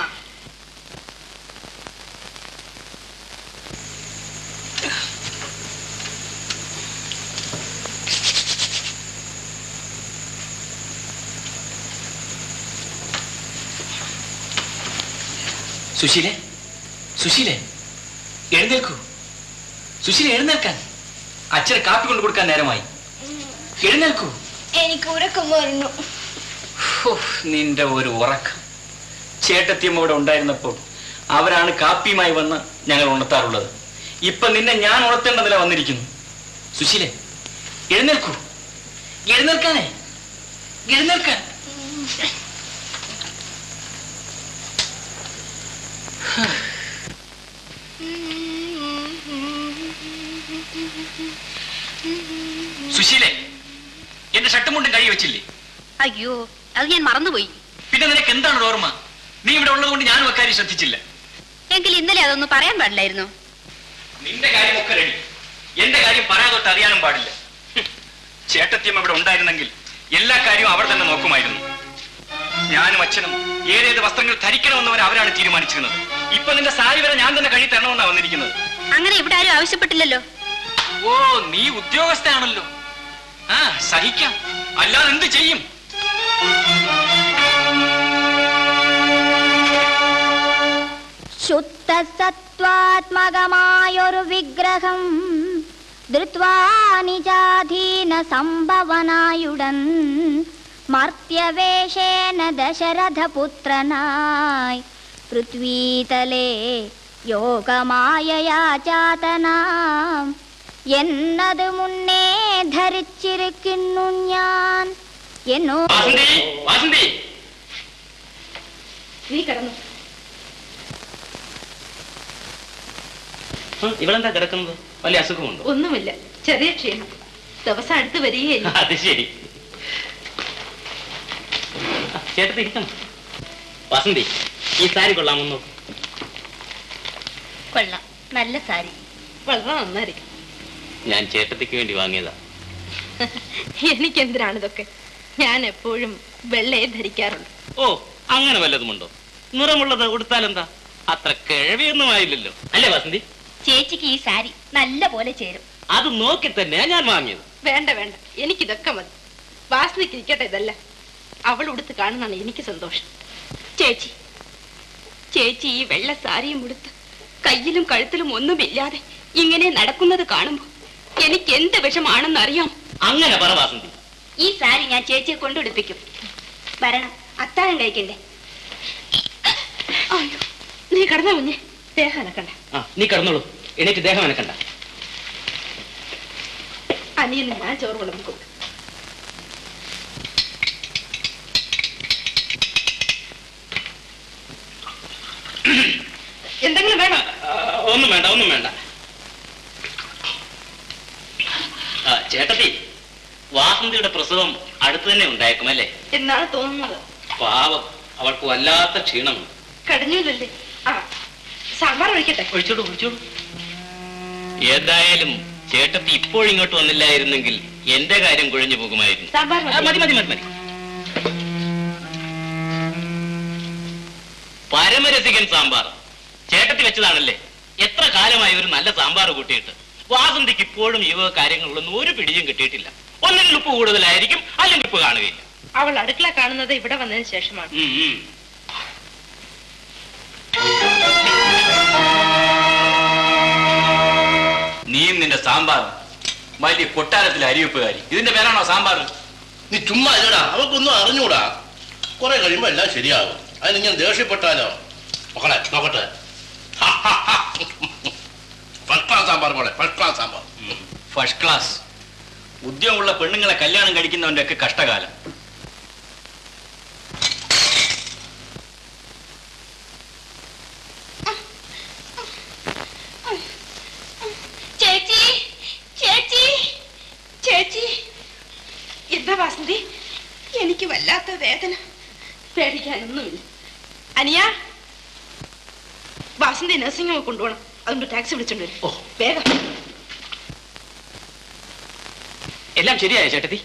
സുശീലേ, സുശീലേ, എഴുന്നേൽക്കൂ. സുശീല, എഴുന്നേൽക്കാൻ. അച്ഛന് കാപ്പി കൊണ്ട് കൊടുക്കാൻ നേരമായി. എഴുന്നേൽക്കൂ. എനിക്ക് ഉറക്കം വരുന്നു. നിന്റെ ഒരു ഉറക്കം. ചേട്ടത്തിയമ്മ ഇവിടെ ഉണ്ടായിരുന്നപ്പോൾ അവരാണ് കാപ്പിയുമായി വന്ന് ഞങ്ങൾ ഉണർത്താറുള്ളത്. ഇപ്പൊ നിന്നെ ഞാൻ ഉണർത്തേണ്ടതില്ല വന്നിരിക്കുന്നു. സുശീലേ, എഴുന്നേൽക്കൂ. എഴുന്നേൽക്കാനേ, എഴുന്നേൽക്കാൻ. സുശീലേ, എന്റെ ഷട്ടുമുണ്ടും കൈ വെച്ചില്ലേ? അയ്യോ, അത് ഞാൻ മറന്നുപോയി. പിന്നെ നിനക്ക് എന്താണ് ഓർമ്മ? നീ ഇവിടെ ഉള്ളതുകൊണ്ട് ഞാനും അക്കാര്യം ശ്രദ്ധിച്ചില്ല. എങ്കിൽ ഇന്നലെ അതൊന്നും പറയാൻ പാടില്ലായിരുന്നു. നിന്റെ കാര്യം ഒക്കെ റെഡി, എന്റെ കാര്യം പറയാതൊട്ട് അറിയാനും പാടില്ല. ചേട്ടത്തിയമ്മ ഇവിടെ ഉണ്ടായിരുന്നെങ്കിൽ എല്ലാ കാര്യവും അവർ തന്നെ നോക്കുമായിരുന്നു. ഞാനും അച്ഛനും ഏതേത് വസ്ത്രങ്ങൾ ധരിക്കണമെന്നവർ അവരാണ് തീരുമാനിച്ചിരുന്നത്. ഇപ്പൊ നിന്റെ സാരി വരെ ഞാൻ തന്നെ കഴി തരണമെന്നാണ് വന്നിരിക്കുന്നത്. അങ്ങനെ ഇവിടെ ആരും ആവശ്യപ്പെട്ടില്ലല്ലോ. ഓ, നീ ഉദ്യോഗസ്ഥയാണല്ലോ. ആ, സഹിക്കാം, അല്ലാതെ എന്ത് ചെയ്യും? ശുദ്ധ സത്വാത്മകമായൊരു വിഗ്രഹം ധൃത്വാ നിജാധീന സംഭവനായുടൻ മർത്യവേഷേന ദശരഥപുത്രനായി പൃഥ്വീതലേ യോഗമായയാ ജാതനാം എന്നത് മുന്നേ ധരിച്ചിരിക്കുന്നു ഞാൻ. എന്നോ നീ കിടന്നു. ഇവളെന്താ കിടക്കുന്നത്? വലിയ അസുഖമുണ്ടോ? ഒന്നുമില്ല, ചെറിയ ക്ഷീണം. ദിവസം അടുത്ത് വരികയില്ല. അത് ശരി. ചേട്ടത്തി ഇരിക്കണം. വസന്തി, ഈ സാരി കൊള്ളാമെന്നോ? കൊള്ളാം, നല്ല സാരി. വളരെ നന്നായിരിക്കും. ഞാൻ ചേട്ടത്തിക്ക് വേണ്ടി വാങ്ങിയതാ. എനിക്കെന്തിനാണ് ഇതൊക്കെ? ഞാൻ എപ്പോഴും വെള്ളയെ ധരിക്കാറുണ്ട്. ഓ, അങ്ങനെ വല്ലതുമുണ്ടോ? നിറമുള്ളത് ഉടുത്താലെന്താ? അത്ര കിഴവിയൊന്നും ആയില്ലല്ലോ, അല്ലേ വസന്തി? ചേച്ചിക്ക് ഈ സാരി നല്ല പോലെ ചേരും. അത് നോക്കി തന്നെയാ ഞാൻ വാങ്ങിയത്. വേണ്ട വേണ്ട, എനിക്കിതൊക്കെ മതി. വാസനയ്ക്ക് ഇരിക്കട്ടെ ഇതല്ല. അവൾ ഉടുത്ത് കാണുന്നതാണ് എനിക്ക് സന്തോഷം. ചേച്ചി ചേച്ചി ഈ വെള്ള സാരിയും ഉടുത്ത് കയ്യിലും കഴുത്തിലും ഒന്നുമില്ലാതെ ഇങ്ങനെ നടക്കുന്നത് കാണുമ്പോ എനിക്ക് എന്ത് വിഷമാണെന്ന് അറിയാം. അങ്ങനെ പറ വാസന്തി. ഈ സാരി ഞാൻ ചേച്ചിയെ കൊണ്ടുടുപ്പിക്കും. വരണം, അത്താഴം കഴിക്കണ്ടേ? അയ്യോ, നീ കിടന്ന കുഞ്ഞെ, ദേഹം അനക്കണ്ട. ആ, നീ കിടന്നോളൂ, എനിക്ക് ദേഹം അനക്കണ്ട. അനിയന് ഞാൻ ചോറ് വിളമ്പിക്കും. എന്തെങ്കിലും വേണം? ഒന്നും വേണ്ട, ഒന്നും വേണ്ട. ചേട്ടത്തി, വാസന്തിയുടെ പ്രസവം അടുത്ത് തന്നെ ഉണ്ടായേക്കും അല്ലേ? എന്നാണ് തോന്നുന്നത്. പാവം, അവൾക്ക് വല്ലാത്ത ക്ഷീണമാണ്. കടഞ്ഞൂലല്ലേ? ആ, സാമ്പാർ ഒഴിക്കട്ടെ? ഒഴിച്ചോളൂ, ഒഴിച്ചോളൂ. ഏതായാലും ചേട്ടത്തി ഇപ്പോഴിങ്ങോട്ട് വന്നില്ലായിരുന്നെങ്കിൽ എന്റെ കാര്യം കുഴഞ്ഞു പോകുമായിരുന്നു. സാമ്പാർ മതി മതി മതി മതി. പരമരസികൻ സാമ്പാർ ചേട്ടത്തി വെച്ചതാണല്ലേ? എത്ര കാലമായി ഒരു നല്ല സാമ്പാർ കൂട്ടിയിട്ട്. വാസന്തിക്ക് ഇപ്പോഴും ഈ കാര്യങ്ങളിലൊന്നും ഒരു പിടിയും കിട്ടിയിട്ടില്ല. ഒന്നെങ്കിൽ ഉപ്പ് കൂടുതലായിരിക്കും, അല്ലെങ്കിൽ ഉപ്പ് കാണുകയില്ല. അവൾ അടുക്കള കാണുന്നത് ഇവിടെ വന്നതിന് ശേഷമാണ്. നീയും നിന്റെ സാമ്പാർ വലിയ കൊട്ടാരത്തിലെ അരിവെപ്പുകാരി. ഇതിന്റെ പേരാണോ സാമ്പാർ? നീ ചുമ്മാ ഇല്ലടാ, അവക്കൊന്നും അറിഞ്ഞൂടാ. കുറെ കഴിയുമ്പോ എല്ലാം ശരിയാകും. അതിനിങ്ങനെ ദേഷ്യപ്പെട്ടാലോ? മക്കളെ നോക്കട്ടെ. ഫസ്റ്റ് ക്ലാസ് സാമ്പാർ മോളെ, first class sambar. First class. ഉദ്യോഗമുള്ള പെണ്ണുങ്ങളെ കല്യാണം കഴിക്കുന്നവന്റെ ഒക്കെ കഷ്ടകാലം. ചേച്ചി ചേച്ചി ചേച്ചി. എന്താ വാസന്തി? എനിക്ക് വല്ലാത്ത വേദന. പേടിക്കാനൊന്നുമില്ല. അനിയ, വാസന്തി നഴ്സിംഗ് ഹോമിൽ കൊണ്ടുപോകണം. അതുകൊണ്ട് ടാക്സി വിളിച്ചോണ്ട് വരും. ഓ, വേഗം. എല്ലാം ശരിയായ ചേട്ടത്തി?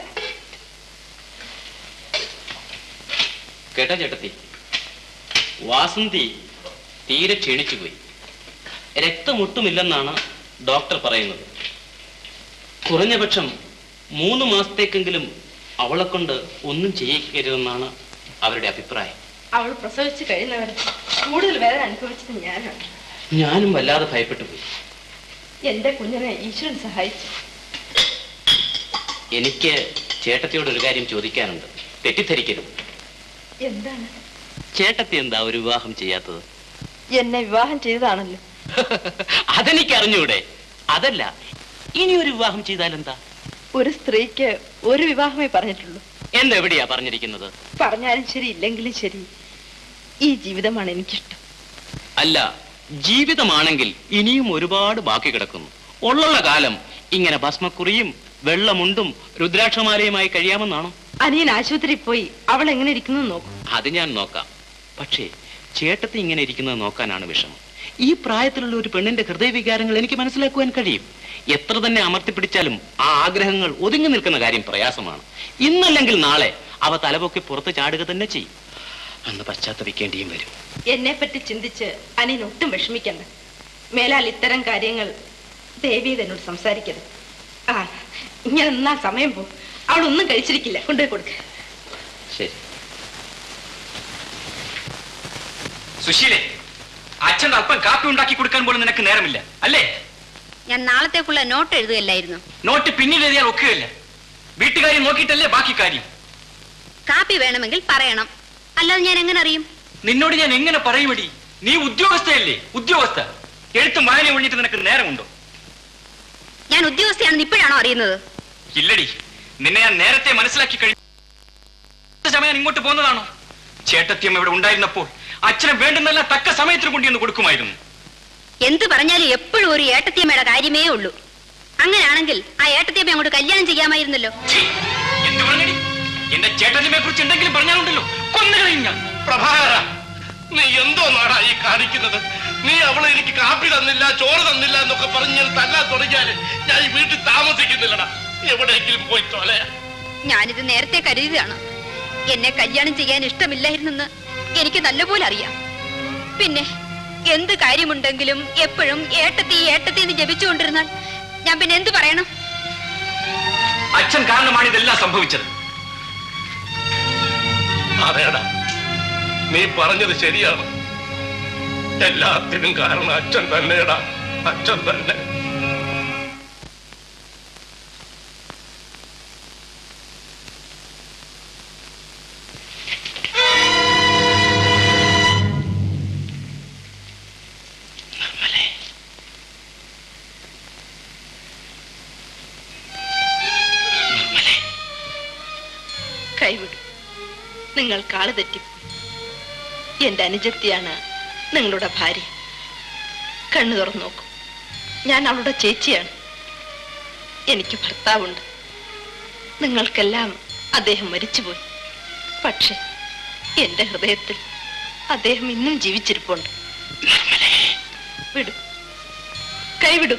കേട്ടോ ചേട്ടത്തി, വാസന്തി തീരെ ക്ഷീണിച്ചു പോയി. രക്തമൊട്ടുമില്ലെന്നാണ് ഡോക്ടർ പറയുന്നത്. കുറഞ്ഞപക്ഷം 3 മാസത്തേക്കെങ്കിലും അവളെ കൊണ്ട് ഒന്നും ചെയ്യിക്കരുതെന്നാണ് അവരുടെ അഭിപ്രായം. അവൾ പ്രസവിച്ച് കഴിയുന്നവരെ കൂടുതൽ വേദന അനുഭവിച്ചത് ഞാനാണ്. ഞാനും വല്ലാതെ ഭയപ്പെട്ടു പോയി. എന്റെ കുഞ്ഞിനെ ഈശ്വരൻ സഹായിച്ചു. എനിക്ക് ചേട്ടത്തിയോട് ഒരു കാര്യം ചോദിക്കാനുണ്ട്, തെറ്റിദ്ധരിക്കരുത്. എന്താണ്? ചേട്ടത്തി എന്താ ഒരു വിവാഹം ചെയ്യാത്തത്? എന്നെ വിവാഹം ചെയ്തതാണല്ലോ. അതെനിക്ക് അറിഞ്ഞൂടെ? അതല്ല, ഇനി ഒരു വിവാഹം ചെയ്താൽ എന്താ? ഒരു സ്ത്രീക്ക് ഒരു വിവാഹമേ പറഞ്ഞിട്ടുള്ളൂ. എന്തെവിടെയാ പറഞ്ഞിരിക്കുന്നത്? പറഞ്ഞാലും ശരി ഇല്ലെങ്കിലും ശരി, ഈ ജീവിതമാണ് എനിക്കിഷ്ടം. അല്ല, ജീവിതമാണെങ്കിൽ ഇനിയും ഒരുപാട് ബാക്കി കിടക്കുന്നു. ഉള്ള കാലം ഇങ്ങനെ ഭസ്മക്കുറിയും വെള്ളമുണ്ടും രുദ്രാക്ഷമാലയുമായി കഴിയാമെന്നാണോ? അനിയൻ ആശുപത്രിയിൽ പോയി അവൾ എങ്ങനെ ഇരിക്കുന്നു നോക്കും. അത് ഞാൻ നോക്കാം. പക്ഷേ ചേട്ടത്തി ഇങ്ങനെ ഇരിക്കുന്നത് നോക്കാനാണ് വിഷമം. ഈ പ്രായത്തിലുള്ള ഒരു പെണ്ണിന്റെ ഹൃദയവികാരങ്ങൾ എനിക്ക് മനസ്സിലാക്കുവാൻ കഴിയും. എത്ര തന്നെ അമർത്തിപ്പിടിച്ചാലും ആ ആഗ്രഹങ്ങൾ ഒതുങ്ങി നിൽക്കുന്ന കാര്യം പ്രയാസമാണ്. ഇന്നല്ലെങ്കിൽ നാളെ അവ തലപൊക്കി പുറത്ത് ചാടുക തന്നെ ചെയ്യും. അന്ന് പശ്ചാത്തപിക്കേണ്ടിയും വരും. എന്നെ പറ്റി ചിന്തിച്ച് അനിയൻ ഒട്ടും വിഷമിക്കണ്ട. മേലാൽ ഇത്തരം കാര്യങ്ങൾ ദേവി എന്നോട് സംസാരിക്കരുത്. ആ, ഇങ്ങനെ നിന്നാ സമയം പോകും. അവളൊന്നും കഴിച്ചിരിക്കില്ല, കൊണ്ടുപോയി കൊടുക്ക. ശരി. സുശീലേ, അച്ഛൻ അല്പം കാപ്പി ഉണ്ടാക്കി കൊടുക്കാൻ പോലും നിനക്ക് നേരമില്ല അല്ലേ? ഞാൻ നാളത്തേക്കുള്ള നോട്ട് എഴുതുകയല്ലായിരുന്നു. നോട്ട് പിന്നീട് എഴുതിയാൽ ഒക്കുകയല്ല. വീട്ടുകാര്യം നോക്കിയിട്ടല്ലേ ബാക്കി കാര്യം. കാപ്പി വേണമെങ്കിൽ പറയണം, അല്ലാതെ ഞാൻ എങ്ങനെ അറിയും? നിന്നോട് ഞാൻ എങ്ങനെ പറയുമടി? നീ ഉദ്യോഗസ്ഥയല്ലേ, ഉദ്യോഗസ്ഥ. എഴുത്തും വായന ഒഴിഞ്ഞിട്ട് നിനക്ക് നേരമുണ്ടോ? ഞാൻ ഉദ്യോഗസ്ഥയാണെന്ന് ഇപ്പോഴാണോ അറിയുന്നത്? ഇല്ലടി, നിന്നെ ഞാൻ നേരത്തെ മനസ്സിലാക്കി കഴിഞ്ഞു. സമയം ഇങ്ങോട്ട് പോകുന്നതാണോ? ചേട്ടത്തിയമ്മ ഇവിടെ ഉണ്ടായിരുന്നപ്പോൾ അച്ഛനെ വേണ്ടുന്നെല്ലാം തക്ക സമയത്തിന് കൊണ്ടുവന്ന് കൊടുക്കുമായിരുന്നു. എന്ത് പറഞ്ഞാലും എപ്പോഴും ഒരു ഏട്ടത്തിയമ്മയുടെ കാര്യമേ ഉള്ളൂ. അങ്ങനെയാണെങ്കിൽ ആ ഏട്ടത്തിയമ്മ അങ്ങോട്ട് കല്യാണം ചെയ്യാമായിരുന്നല്ലോ. എന്ത് പറഞ്ഞടി? എന്റെ ചേട്ടത്തിയമ്മയെ കുറിച്ച് എന്തെങ്കിലും പറഞ്ഞാലുണ്ടല്ലോ കൊന്നുകളയും ഞാൻ. പ്രഭാകര, നീ എന്തോ നാടാ ഈ കാണിക്കുന്നത്? നീ അവളെ എനിക്ക് കാപ്പി തന്നില്ല, ചോറ് തന്നില്ല എന്നൊക്കെ പറഞ്ഞ് ഞാൻ തല്ലാൻ തുടങ്ങിയാല് ഞാൻ ഈ വീട്ടിൽ താമസിക്കുന്നില്ലടാ. എവിടെയെങ്കിലും പോയി തോലയാ. ഞാനിത് നേരത്തെ കരുതിയതാണ്. എന്നെ കല്യാണം ചെയ്യാൻ ഇഷ്ടമില്ലായിരുന്നെന്ന് എനിക്ക് നല്ലപോലെ അറിയാം. പിന്നെ എന്ത് കാര്യമുണ്ടെങ്കിലും എപ്പോഴും ഏട്ടത്തി ഏട്ടത്തി എന്ന് ജപിച്ചുകൊണ്ടിരുന്നാൽ ഞാൻ പിന്നെ എന്ത് പറയണം? അച്ഛൻ കാരണമാണ് ഇതെല്ലാം സംഭവിച്ചത്. അതേടാ, നീ പറഞ്ഞത് ശരിയാണ്. എല്ലാത്തിനും കാരണം അച്ഛൻ തന്നെയടാ, അച്ഛൻ തന്നെ. കൈവിടും, നിങ്ങൾ കാള് തെറ്റിപ്പോയി. എന്റെ അനുജത്തിയാണ് നിങ്ങളുടെ ഭാര്യ. കണ്ണു തുറന്നു നോക്കൂ, ഞാൻ അവളുടെ ചേച്ചിയാണ്. എനിക്ക് ഭർത്താവുണ്ട്. നിങ്ങൾക്കെല്ലാം അദ്ദേഹം മരിച്ചുപോയി. പക്ഷെ എന്റെ ഹൃദയത്തിൽ അദ്ദേഹം ഇന്നും ജീവിച്ചിരിപ്പുണ്ട്. വിടൂ, കൈവിടൂ.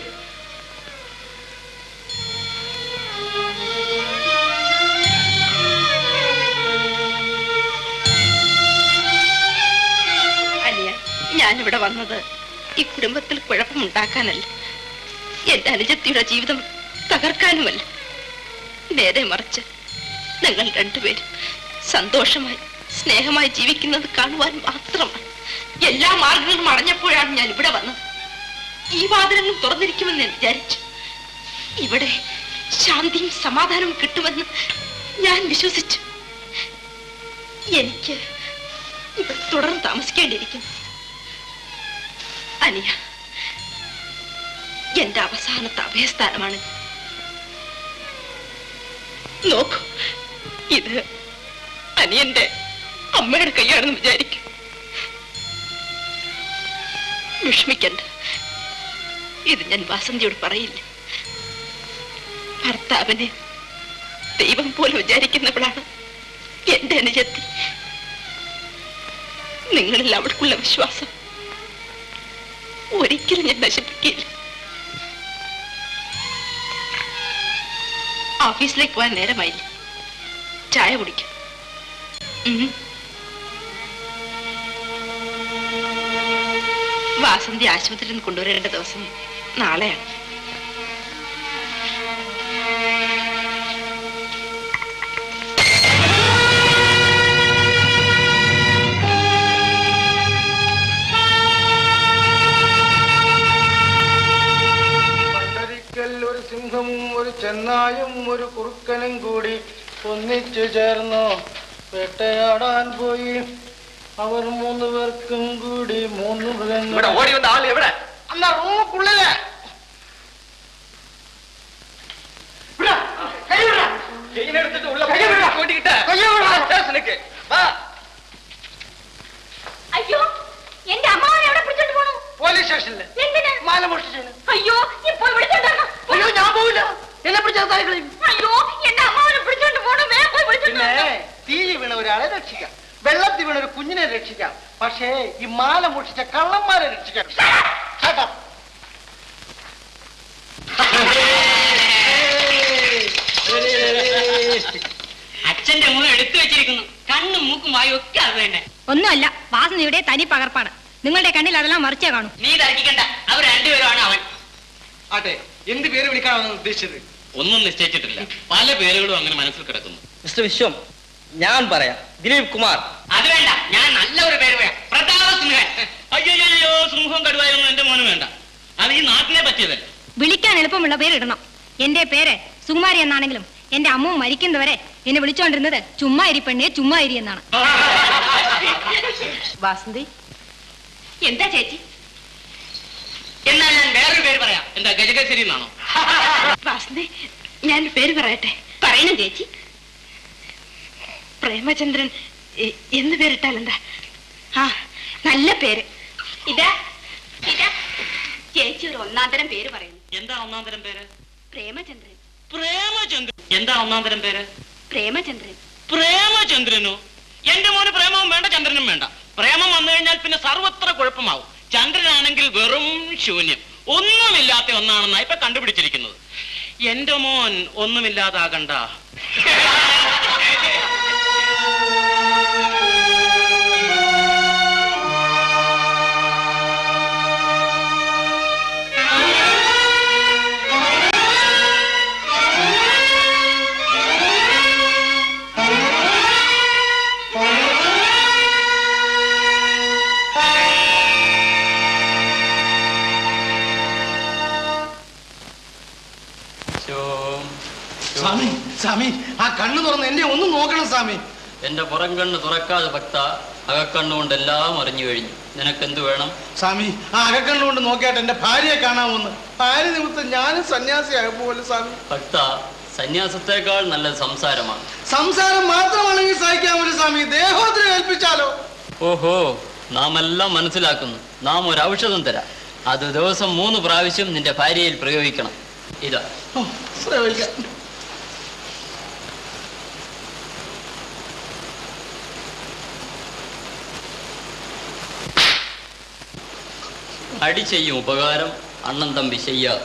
ഞാനിവിടെ വന്നത് ഈ കുടുംബത്തിൽ കുഴപ്പമുണ്ടാക്കാനല്ല, എന്റെ അനുജത്തിയുടെ ജീവിതം തകർക്കാനുമല്ല. നേരെ മറിച്ച് നിങ്ങൾ രണ്ടുപേരും സന്തോഷമായി സ്നേഹമായി ജീവിക്കുന്നത് കാണുവാൻ മാത്രമാണ്. എല്ലാ മാർഗങ്ങളും അടഞ്ഞപ്പോഴാണ് ഞാൻ ഇവിടെ വന്നത്. ഈ വാതിലുകൾ തുറന്നിരിക്കുമെന്ന് ഞാൻ വിചാരിച്ചു. ഇവിടെ ശാന്തിയും സമാധാനവും കിട്ടുമെന്ന് ഞാൻ വിശ്വസിച്ചു. എനിക്ക് ഇവിടെ തുടർന്ന് താമസിക്കേണ്ടിയിരിക്കുന്നു. അനിയ, എന്റെ അവസാനത്തെ അഭയസ്ഥാനമാണ്. നോക്കൂ, ഇത് അനിയന്റെ അമ്മയുടെ കൈയാണെന്ന് വിചാരിക്കും. വിഷമിക്കണ്ട, ഇത് ഞാൻ വാസന്തിയോട് പറയില്ല. ഭർത്താവിനെ ദൈവം പോലെ വിചാരിക്കുന്നവളാണ് എന്റെ അനുജത്തി. നിങ്ങളിൽ അവർക്കുള്ള വിശ്വാസം ഒരിക്കലും ഞാൻ നശിപ്പിക്കില്ല. ഓഫീസിലേക്ക് പോകാൻ നേരമായില്ല, ചായ കുടിക്കാം. വാസന്തി ആശുപത്രിയിൽ നിന്ന് കൊണ്ടുവരേണ്ട ദിവസം നാളെയാണ്. ഒരു സിംഹവും ഒരു ചെന്നായും ഒരു കുറുക്കനും കൂടി ഒന്നിച്ചു ചേർന്നു വേട്ടയാടാൻ പോയി. അവർ 3 പേർക്കും കൂടി 3 മൃഗങ്ങൾ. ഓടി വന്ന ആൾ എവിടെ? അന്നാ റൂമുക്കുള്ളില്. അയ്യോ, എന്റെ അമ്മാവനെ എവിടെ പിടിച്ചോണ്ട് പോണു? പോലീസ് സ്റ്റേഷനില്. എന്തിനാ? മാല മോഷ്ടിച്ചതിന്. അയ്യോ, ഇപ്പോൾ വിളിച്ചോണ്ടോ? അയ്യോ, ഞാൻ പോവില്ല. എന്നെ പിടിച്ചാൽ കളയും. അയ്യോ, എന്റെ അമ്മാവനെ പിടിച്ചോണ്ട് പോണു. വേഗം പോയി വിളിച്ചോണ്ട് പിന്നെ തീയിൽ വീണ ഒരാളെ രക്ഷിക്കാം, വെള്ളത്തിൽ വീണ ഒരു കുഞ്ഞിനെ രക്ഷിക്കാം, പക്ഷേ ഈ മാല മോഷ്ടിച്ച കള്ളന്മാരെ രക്ഷിക്കാം. അച്ഛന്റെ മുഖം എടുത്തു വെച്ചിരിക്കുന്നു. കണ്ണും മൂക്കും വായും ഒക്കെ അത് തന്നെ. ഒന്നുമല്ല, വാസനയുടെ തനി പകർപ്പാണ്. നിങ്ങളുടെ കണ്ണിൽ അതെല്ലാം മറിച്ചേ കാണും. നീ തർക്കിക്കണ്ട, അവർ രണ്ടുപേരുമാണ് അവൻ. ആട്ടെ, എന്ത് പേര് വിളിക്കാനാണ് ഉദ്ദേശിച്ചത്? ഒന്നും നിശ്ചയിച്ചിട്ടില്ല, പല പേരുകളും അങ്ങനെ മനസ്സിൽ കിടക്കുന്നു. മിസ്റ്റർ വിശ്വം, ഞാൻ പറയാം. ദിലീപ് കുമാർ. അത് വേണ്ട, ഞാൻ നല്ല ഒരു പേര് പറയാം. പ്രതാപ സിംഹൻ. അയ്യോ, സിംഹം കടുവായൊന്നും എന്റെ മോന് വേണ്ട. അത് ഈ നാട്ടിനെ പറ്റിയതല്ല. വിളിക്കാൻ എളുപ്പമുള്ള പേര് ഇടണം. എന്റെ പേര് സുകുമാരി എന്നാണെങ്കിലും എന്റെ അമ്മ മരിക്കുന്നവരെ എന്നെ വിളിച്ചോണ്ടിരുന്നത് ചുമ്മാ ഇരി പെണ്ണേ, ചുമ്മാ ഇരി എന്നാണ്. വാസന്തി, എന്താ ചേച്ചി? എന്നാൽ ഞാൻ വേറൊരു പേര് പറയാം. എന്താ ഗജകശ്ശേരി എന്നാണോ? വാസന്തി, ഞാൻ പേര് പറയട്ടെ? പറയണം ചേച്ചി. പ്രേമചന്ദ്രൻ എന്ന് പേരിട്ടാൽ എന്താ? ആ, നല്ല പേര്. ഇതാ ഇതാ ചേച്ചി ഒരു ഒന്നാന്തരം പേര് പറയുന്നു. എന്താ ഒന്നാന്തരം പേര്? പ്രേമചന്ദ്രൻ. പ്രേമചന്ദ്രൻ. എന്താ ഒന്നാന്തരം പേര്? പ്രേമചന്ദ്രൻ. പ്രേമചന്ദ്രനോ? എന്റെ മോന് പ്രേമവും വേണ്ട, ചന്ദ്രനും വേണ്ട. പ്രേമം വന്നു കഴിഞ്ഞാൽ പിന്നെ സർവത്ര കുഴപ്പമാവും. ചന്ദ്രനാണെങ്കിൽ വെറും ശൂന്യം, ഒന്നുമില്ലാത്ത ഒന്നാണെന്നാ ഇപ്പൊ കണ്ടുപിടിച്ചിരിക്കുന്നത്. എന്റെ മോൻ ഒന്നുമില്ലാതാകണ്ട. സ്വാമി, സ്വാമി, ആ കണ്ണു തുറന്ന് എന്നെ ഒന്ന് നോക്കണം സ്വാമി. എന്റെ പുറം കണ്ണ് തുറക്കാതെ ഭക്ത, അകക്കണ്ണുകൊണ്ട് എല്ലാം അറിഞ്ഞു കഴിഞ്ഞു. നിനക്കെന്ത് വേണം? സ്വാമി, ആ അകക്കണ്ണുകൊണ്ട് നോക്കിയാട്ട് എന്റെ ഭാര്യയെ കാണാമെന്ന്. ഭാര്യ നിമിത്തം ഞാനും സന്യാസിയാകുമ്പോൾ സ്വാമി. ഭക്ത, സന്യാസത്തെക്കാൾ നല്ലത് സംസാരമാണ്. സംസാരം മാത്രമാണെങ്കിൽ സഹിക്കാമല്ലോ സ്വാമി, ദേഹോദ്രം ഏൽപ്പിച്ചാലോ? ഓഹോ, നാം എല്ലാം മനസ്സിലാക്കുന്നു. നാം ഒരു ഔഷധം തരാം. അത് ദിവസം 3 പ്രാവശ്യം നിന്റെ ഭാര്യയിൽ പ്രയോഗിക്കണം. ഇതാ. അടി ചെയ്യും ഉപകാരം, അണ്ണൻ തമ്പി ചെയ്യാ.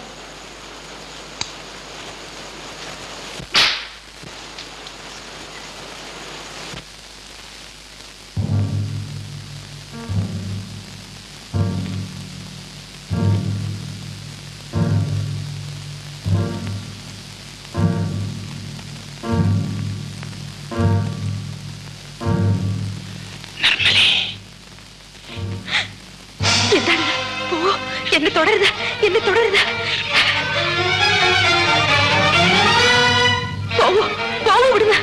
എന്നെ തുടരുത്, എന്നെ തുടരുത്. പോവൂ, പോവൂ ഇവിടുന്ന്.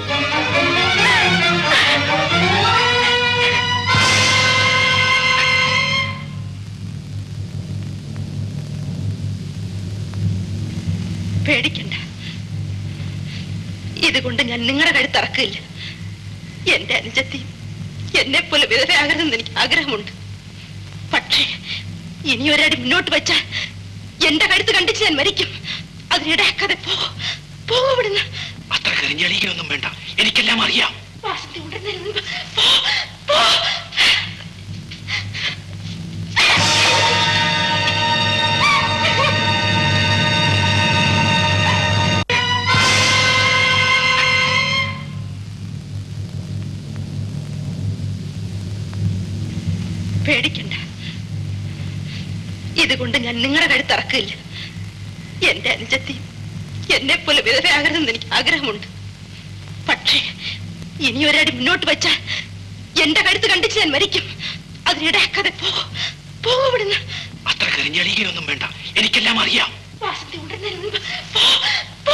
പേടിക്കണ്ട, ഇതുകൊണ്ട് ഞാൻ നിങ്ങളുടെ കഴുത്തറക്കില്ല. എന്റെ അനുജത്തി എന്നെ പോലെ വിധവയാകരുതെന്ന് എനിക്ക് ആഗ്രഹമുണ്ട്. പക്ഷേ ഇനി ഒരടി മുന്നോട്ട് വെച്ചാൽ എന്റെ കഴുത്ത് കണ്ടിച്ച് ഞാൻ മരിക്കും. അതിനിടയാക്കാതെ പോകൂ ഇവിടുന്ന്. അത്ര കരിഞ്ഞളിയൊന്നും വേണ്ട, എനിക്കെല്ലാം അറിയാം. വാസന്തി ഉടനെ പേടിക്കണ്ട, ഇതുകൊണ്ട് ഞാൻ നിങ്ങളുടെ കഴുത്തറക്കില്ല. എന്റെ അനുജത്തി എന്നെ പോലെ വിധവയാകരുതെന്ന് എനിക്ക് ആഗ്രഹമുണ്ട്. പക്ഷേ ഇനി ഒരടി മുന്നോട്ട് വെച്ചാൽ എന്റെ കഴുത്ത് കണ്ടിച്ച് ഞാൻ മരിക്കും. അതിനിടയാക്കാതെ പോകൂ ഇവിടുന്ന്. അത്ര കരിഞ്ഞളിയൊന്നും വേണ്ട, എനിക്കെല്ലാം അറിയാം. വാസന്തി ഉടനെ പോ.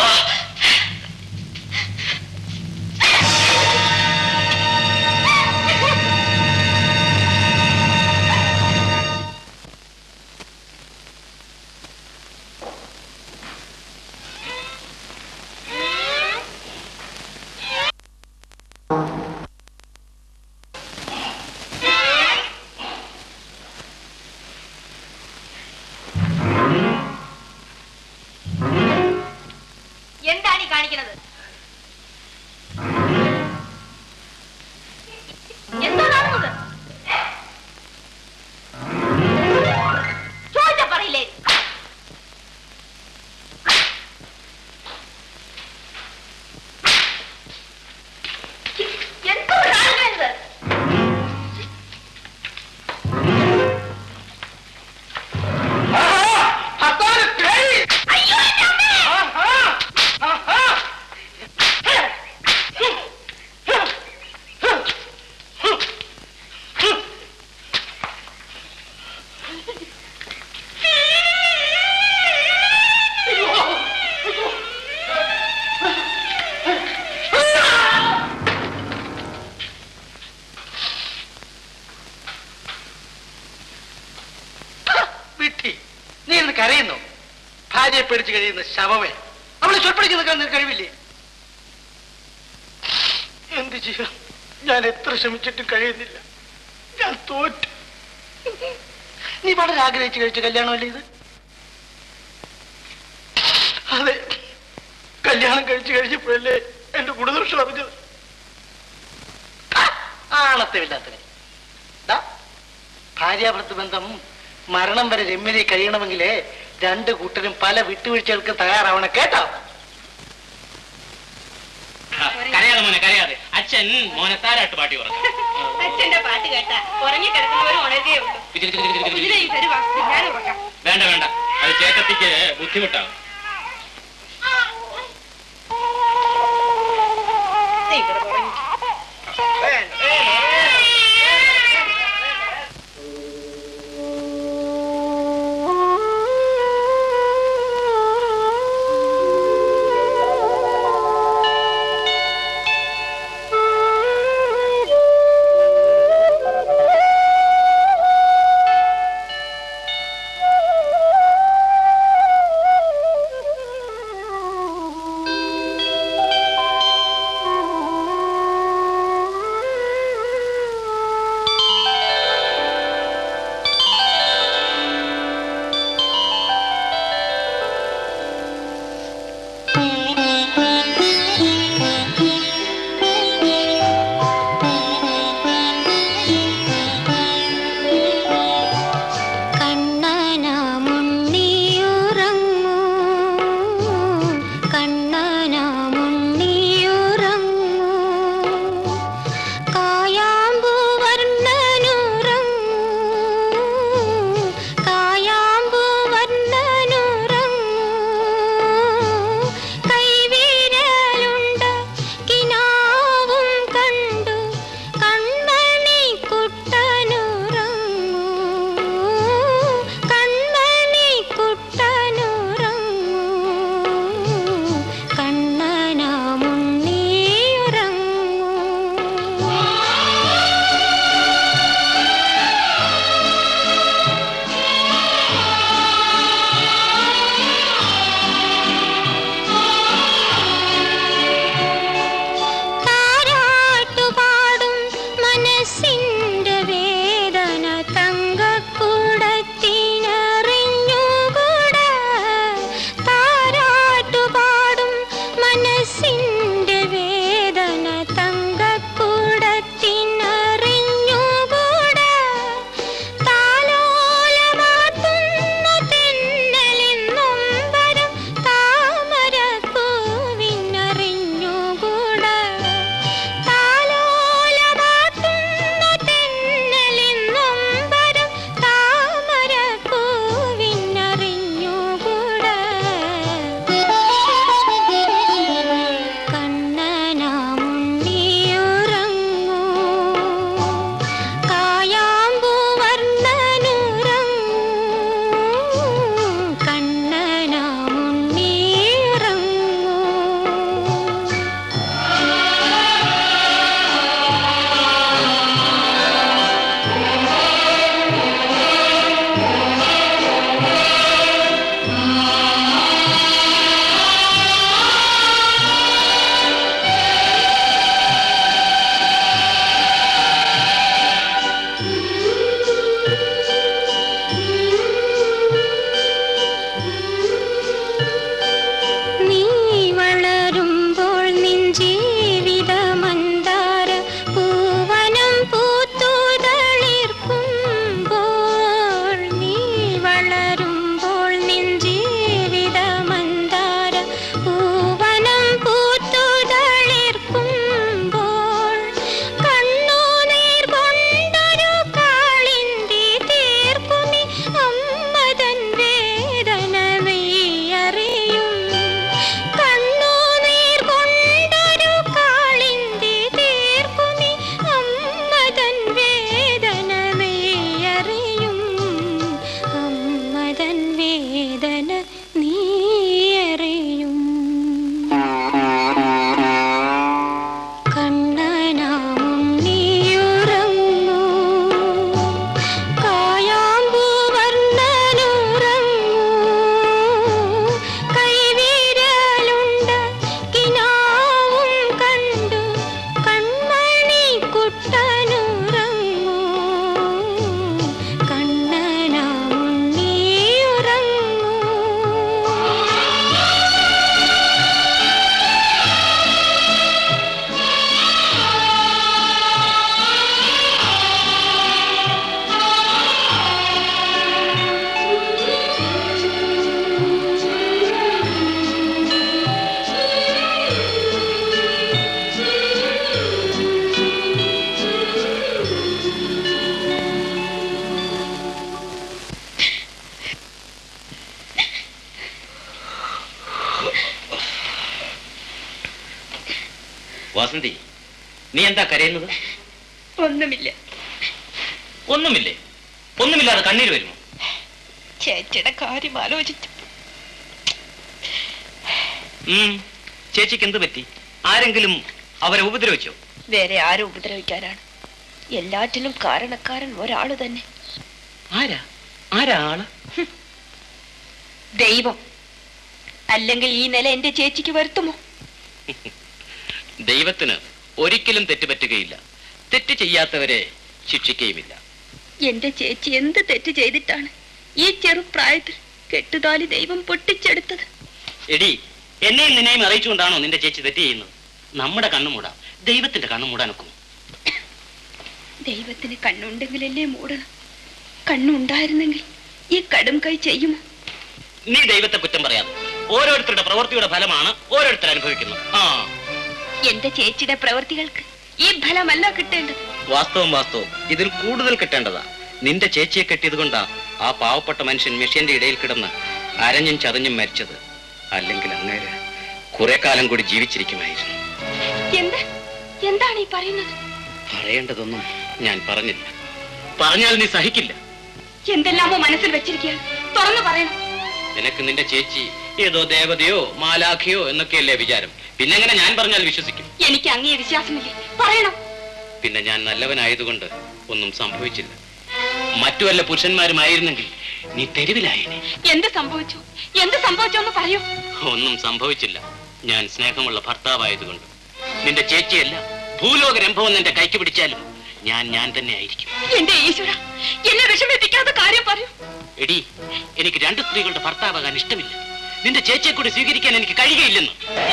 എന്താണ് ഈ കാണിക്കുന്നത്? എന്താ കാണുന്നത്? ചോദിച്ചാ പറയില്ലേ? എന്തോ കാണുന്നത്? അയ്യോ എന്റെ അമ്മേ! വിട്ടി, നീ ഇന്ന് കരയുന്നു. ഭാര്യയെ പേടിച്ച് കഴിയുന്ന ശവമേ, അവളെ ചൊൽപ്പടിക്ക് നിൽക്കാൻ നിനക്ക് കഴിവില്ലേ? എന്ത് ചെയ്യാം, ഞാൻ എത്ര ശ്രമിച്ചിട്ടും കഴിയുന്നില്ല. ഞാൻ തോറ്റു. നീ വളരെ ആഗ്രഹിച്ച് കഴിച്ച കല്യാണമല്ലേ ഇത്? അതെ, കല്യാണം കഴിച്ചു കഴിഞ്ഞപ്പോഴല്ലേ എന്റെ ഗുണദോഷം അറിഞ്ഞത്. ആണത്തമില്ലാത്തവൻ. ഭാര്യാഭർത്തൃ ബന്ധം മരണം വരെ രമ്യതയിൽ കഴിയണമെങ്കിലേ രണ്ടു കൂട്ടരും പല വിട്ടുവീഴ്ചകൾക്ക് തയ്യാറാവണം, കേട്ടോ? കരയാതെ മോനെ, കരയാതെ. അച്ഛൻ മോനെ താരാട്ട് പാട്ടി ഉറങ്ങാം. അച്ഛന്റെ പാട്ട് കേട്ടാ ഉറങ്ങി കിടക്കുന്നവരും ഉണരുകയുള്ളൂ. വേണ്ട വേണ്ട, അത് ചേട്ടത്തിക്ക് ബുദ്ധിമുട്ടാവും. വസന്തി, നീ എന്താ കരയുന്നത്? ഒന്നുമില്ല. ഒന്നുമില്ലേ? ഒന്നുമില്ലാതെ കണ്ണീര് വരുമോ? ചേച്ചിയുടെ കാര്യം ആലോചിച്ചു. ചേച്ചിക്ക് എന്ത് പറ്റി? ആരെങ്കിലും അവരെ ഉപദ്രവിച്ചോ? വേറെ ആരും ഉപദ്രവിക്കാനാണ്? എല്ലാറ്റിനും കാരണക്കാരൻ ഒരാള് തന്നെ. ആരാ? ആരാ ആള്? ദൈവം. അല്ലെങ്കിൽ ഈ നില എന്റെ ചേച്ചിക്ക് വരുത്തുമോ? ദൈവത്തിന് ഒരിക്കലും തെറ്റുപറ്റുകയില്ല. തെറ്റ് ചെയ്യാത്തവരെ ശിക്ഷിക്കുകയുമില്ല. എന്റെ ചേച്ചി എന്ത് തെറ്റ് ചെയ്തിട്ടാണ് ഈ ചെറുപ്രായത്തിൽ കെട്ടുതാലി ദൈവം പൊട്ടിച്ചെടുത്തത്? എടി, എന്നെയും നിന്നെയും അറിയിച്ചുകൊണ്ടാണോ നിന്റെ ചേച്ചി തെറ്റ് ചെയ്യുന്നത്? നമ്മുടെ കണ്ണുമൂടാം, ദൈവത്തിന്റെ കണ്ണുമൂടാനൊക്കും. ദൈവത്തിന് കണ്ണുണ്ടെങ്കിലല്ലേ മൂടണം. കണ്ണുണ്ടായിരുന്നെങ്കിൽ ഈ കടും കൈ ചെയ്യുമോ? നീ ദൈവത്തെ കുറ്റം പറയാതെ. ഓരോരുത്തരുടെ പ്രവൃത്തിയുടെ ഫലമാണ് ഓരോരുത്തർ അനുഭവിക്കുന്നത്. എന്റെ ചേച്ചിയുടെ പ്രവൃത്തികൾക്ക് ഈ ഫലമല്ല കിട്ടേണ്ടത്. വാസ്തവം ഇതിൽ കൂടുതൽ കിട്ടേണ്ടതാ. നിന്റെ ചേച്ചിയെ കെട്ടിയത് കൊണ്ടാ ആ പാവപ്പെട്ട മനുഷ്യൻ മെഷീന്റെ ഇടയിൽ കിടന്ന് അരഞ്ഞും ചതഞ്ഞും മരിച്ചത്. അല്ലെങ്കിൽ അങ്ങേര് കുറെ കാലം കൂടി ജീവിച്ചിരിക്കുമായിരുന്നു. എന്താണ് ഈ പറയുന്നത്? പറയേണ്ടതൊന്നും ഞാൻ പറഞ്ഞില്ല. പറഞ്ഞാൽ നീ സഹിക്കില്ല. എന്തെല്ലാമോ മനസ്സിൽ വെച്ചിരിക്കുകയാണ്, തുറന്നു പറയണം. നിനക്ക് നിന്റെ ചേച്ചി ഏതോ ദേവതയോ മാലാഖയോ എന്നൊക്കെയല്ലേ വിചാരം. പിന്നെങ്ങനെ ഞാൻ പറഞ്ഞാൽ വിശ്വസിക്കും? എനിക്ക് അങ്ങേ വിശ്വാസമില്ലേ, പറയണം. പിന്നെ ഞാൻ നല്ലവനായതുകൊണ്ട് ഒന്നും സംഭവിച്ചില്ല. മറ്റു വല്ല പുരുഷന്മാരുമായിരുന്നെങ്കിൽ നീ തെരുവിലായേനെ. എന്ത് സംഭവിച്ചു എന്ന് പറയൂ. ഒന്നും സംഭവിച്ചില്ല. ഞാൻ സ്നേഹമുള്ള ഭർത്താവായതുകൊണ്ട്. നിന്റെ ചേച്ചിയല്ല, ഭൂലോക രംഭവം നിന്റെ കൈക്ക് പിടിച്ചാലും ഞാൻ തന്നെ ആയിരിക്കും. എന്റെ ഈശ്വര, എന്നെ വിഷമിപ്പിക്കാത്ത കാര്യം പറയൂ. എടി, എനിക്ക് 2 സ്ത്രീകളുടെ ഭർത്താവാകാൻ ഇഷ്ടമില്ല. നിന്റെ ചേച്ചിയെ കൂടി സ്വീകരിക്കാൻ എനിക്ക് കഴിയുകയില്ലെന്ന്.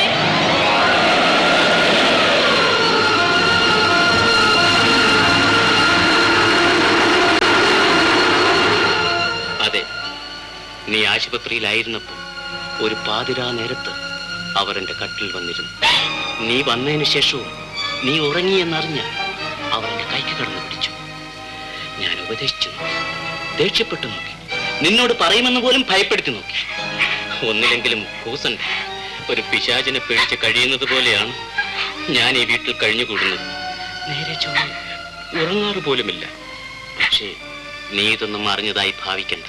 അതെ, നീ ആശുപത്രിയിലായിരുന്നപ്പോൾ ഒരു പാതിരാ നേരത്ത് അവർ എന്റെ കട്ടിൽ വന്നിരുന്നു. നീ വന്നതിന് ശേഷവും നീ ഉറങ്ങിയെന്നറിഞ്ഞ അവർ എന്റെ കൈക്ക് കടന്നു പിടിച്ചു. ഞാൻ ഉപദേശിച്ചു നോക്കി, ദേഷ്യപ്പെട്ടു നോക്കി, നിന്നോട് പറയുമെന്ന് പോലും ഭയപ്പെടുത്തി നോക്കി. ഒന്നിലെങ്കിലും കൂസൻ ഒരു പിശാചിനെ പേടിച്ച് കഴിയുന്നത് പോലെയാണ് ഞാൻ ഈ വീട്ടിൽ കഴിഞ്ഞുകൂടുന്നത്. നേരെ ചൊവ്വേ ഉറങ്ങാറ് പോലുമില്ല. പക്ഷേ നീ ഇതൊന്നും അറിഞ്ഞതായി ഭാവിക്കണ്ട.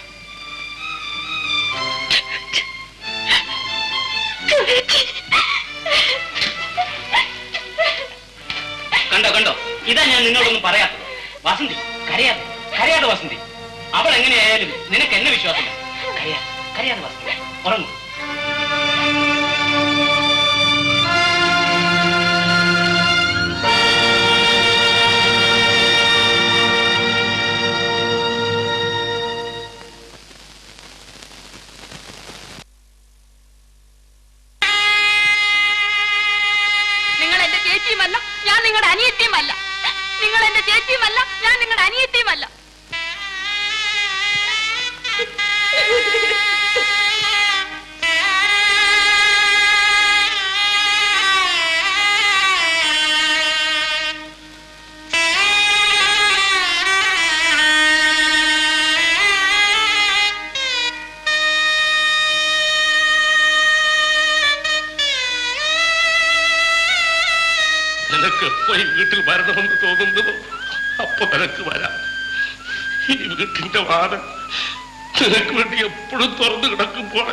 കണ്ടോ, ഇതാ ഞാൻ നിന്നോടൊന്നും പറയാത്തത്. വസന്തി, കരയാതെ വസന്തി. അവൾ എങ്ങനെയായാലും നിനക്ക് എന്നെ വിശ്വാസമില്ല. കരയാതെ വസന്തി, ഉറങ്ങും. നിങ്ങൾ എന്റെ ചേച്ചിയുമല്ല, ഞാൻ നിങ്ങളുടെ അനിയത്തിയുമല്ല. നിങ്ങൾ എന്റെ ചേച്ചിയുമല്ല, ഞാൻ നിങ്ങളുടെ അനിയത്തിയുമല്ല. നിനക്ക് എപ്പോ ഈ വീട്ടിൽ വരണമെന്ന് തോന്നുന്നതോ അപ്പൊ നിനക്ക് വരാം. ഈ വീട്ടിന്റെ വാതിൽ നിനക്ക് വേണ്ടി എപ്പോഴും തുറന്നു കിടക്കുമ്പോൾ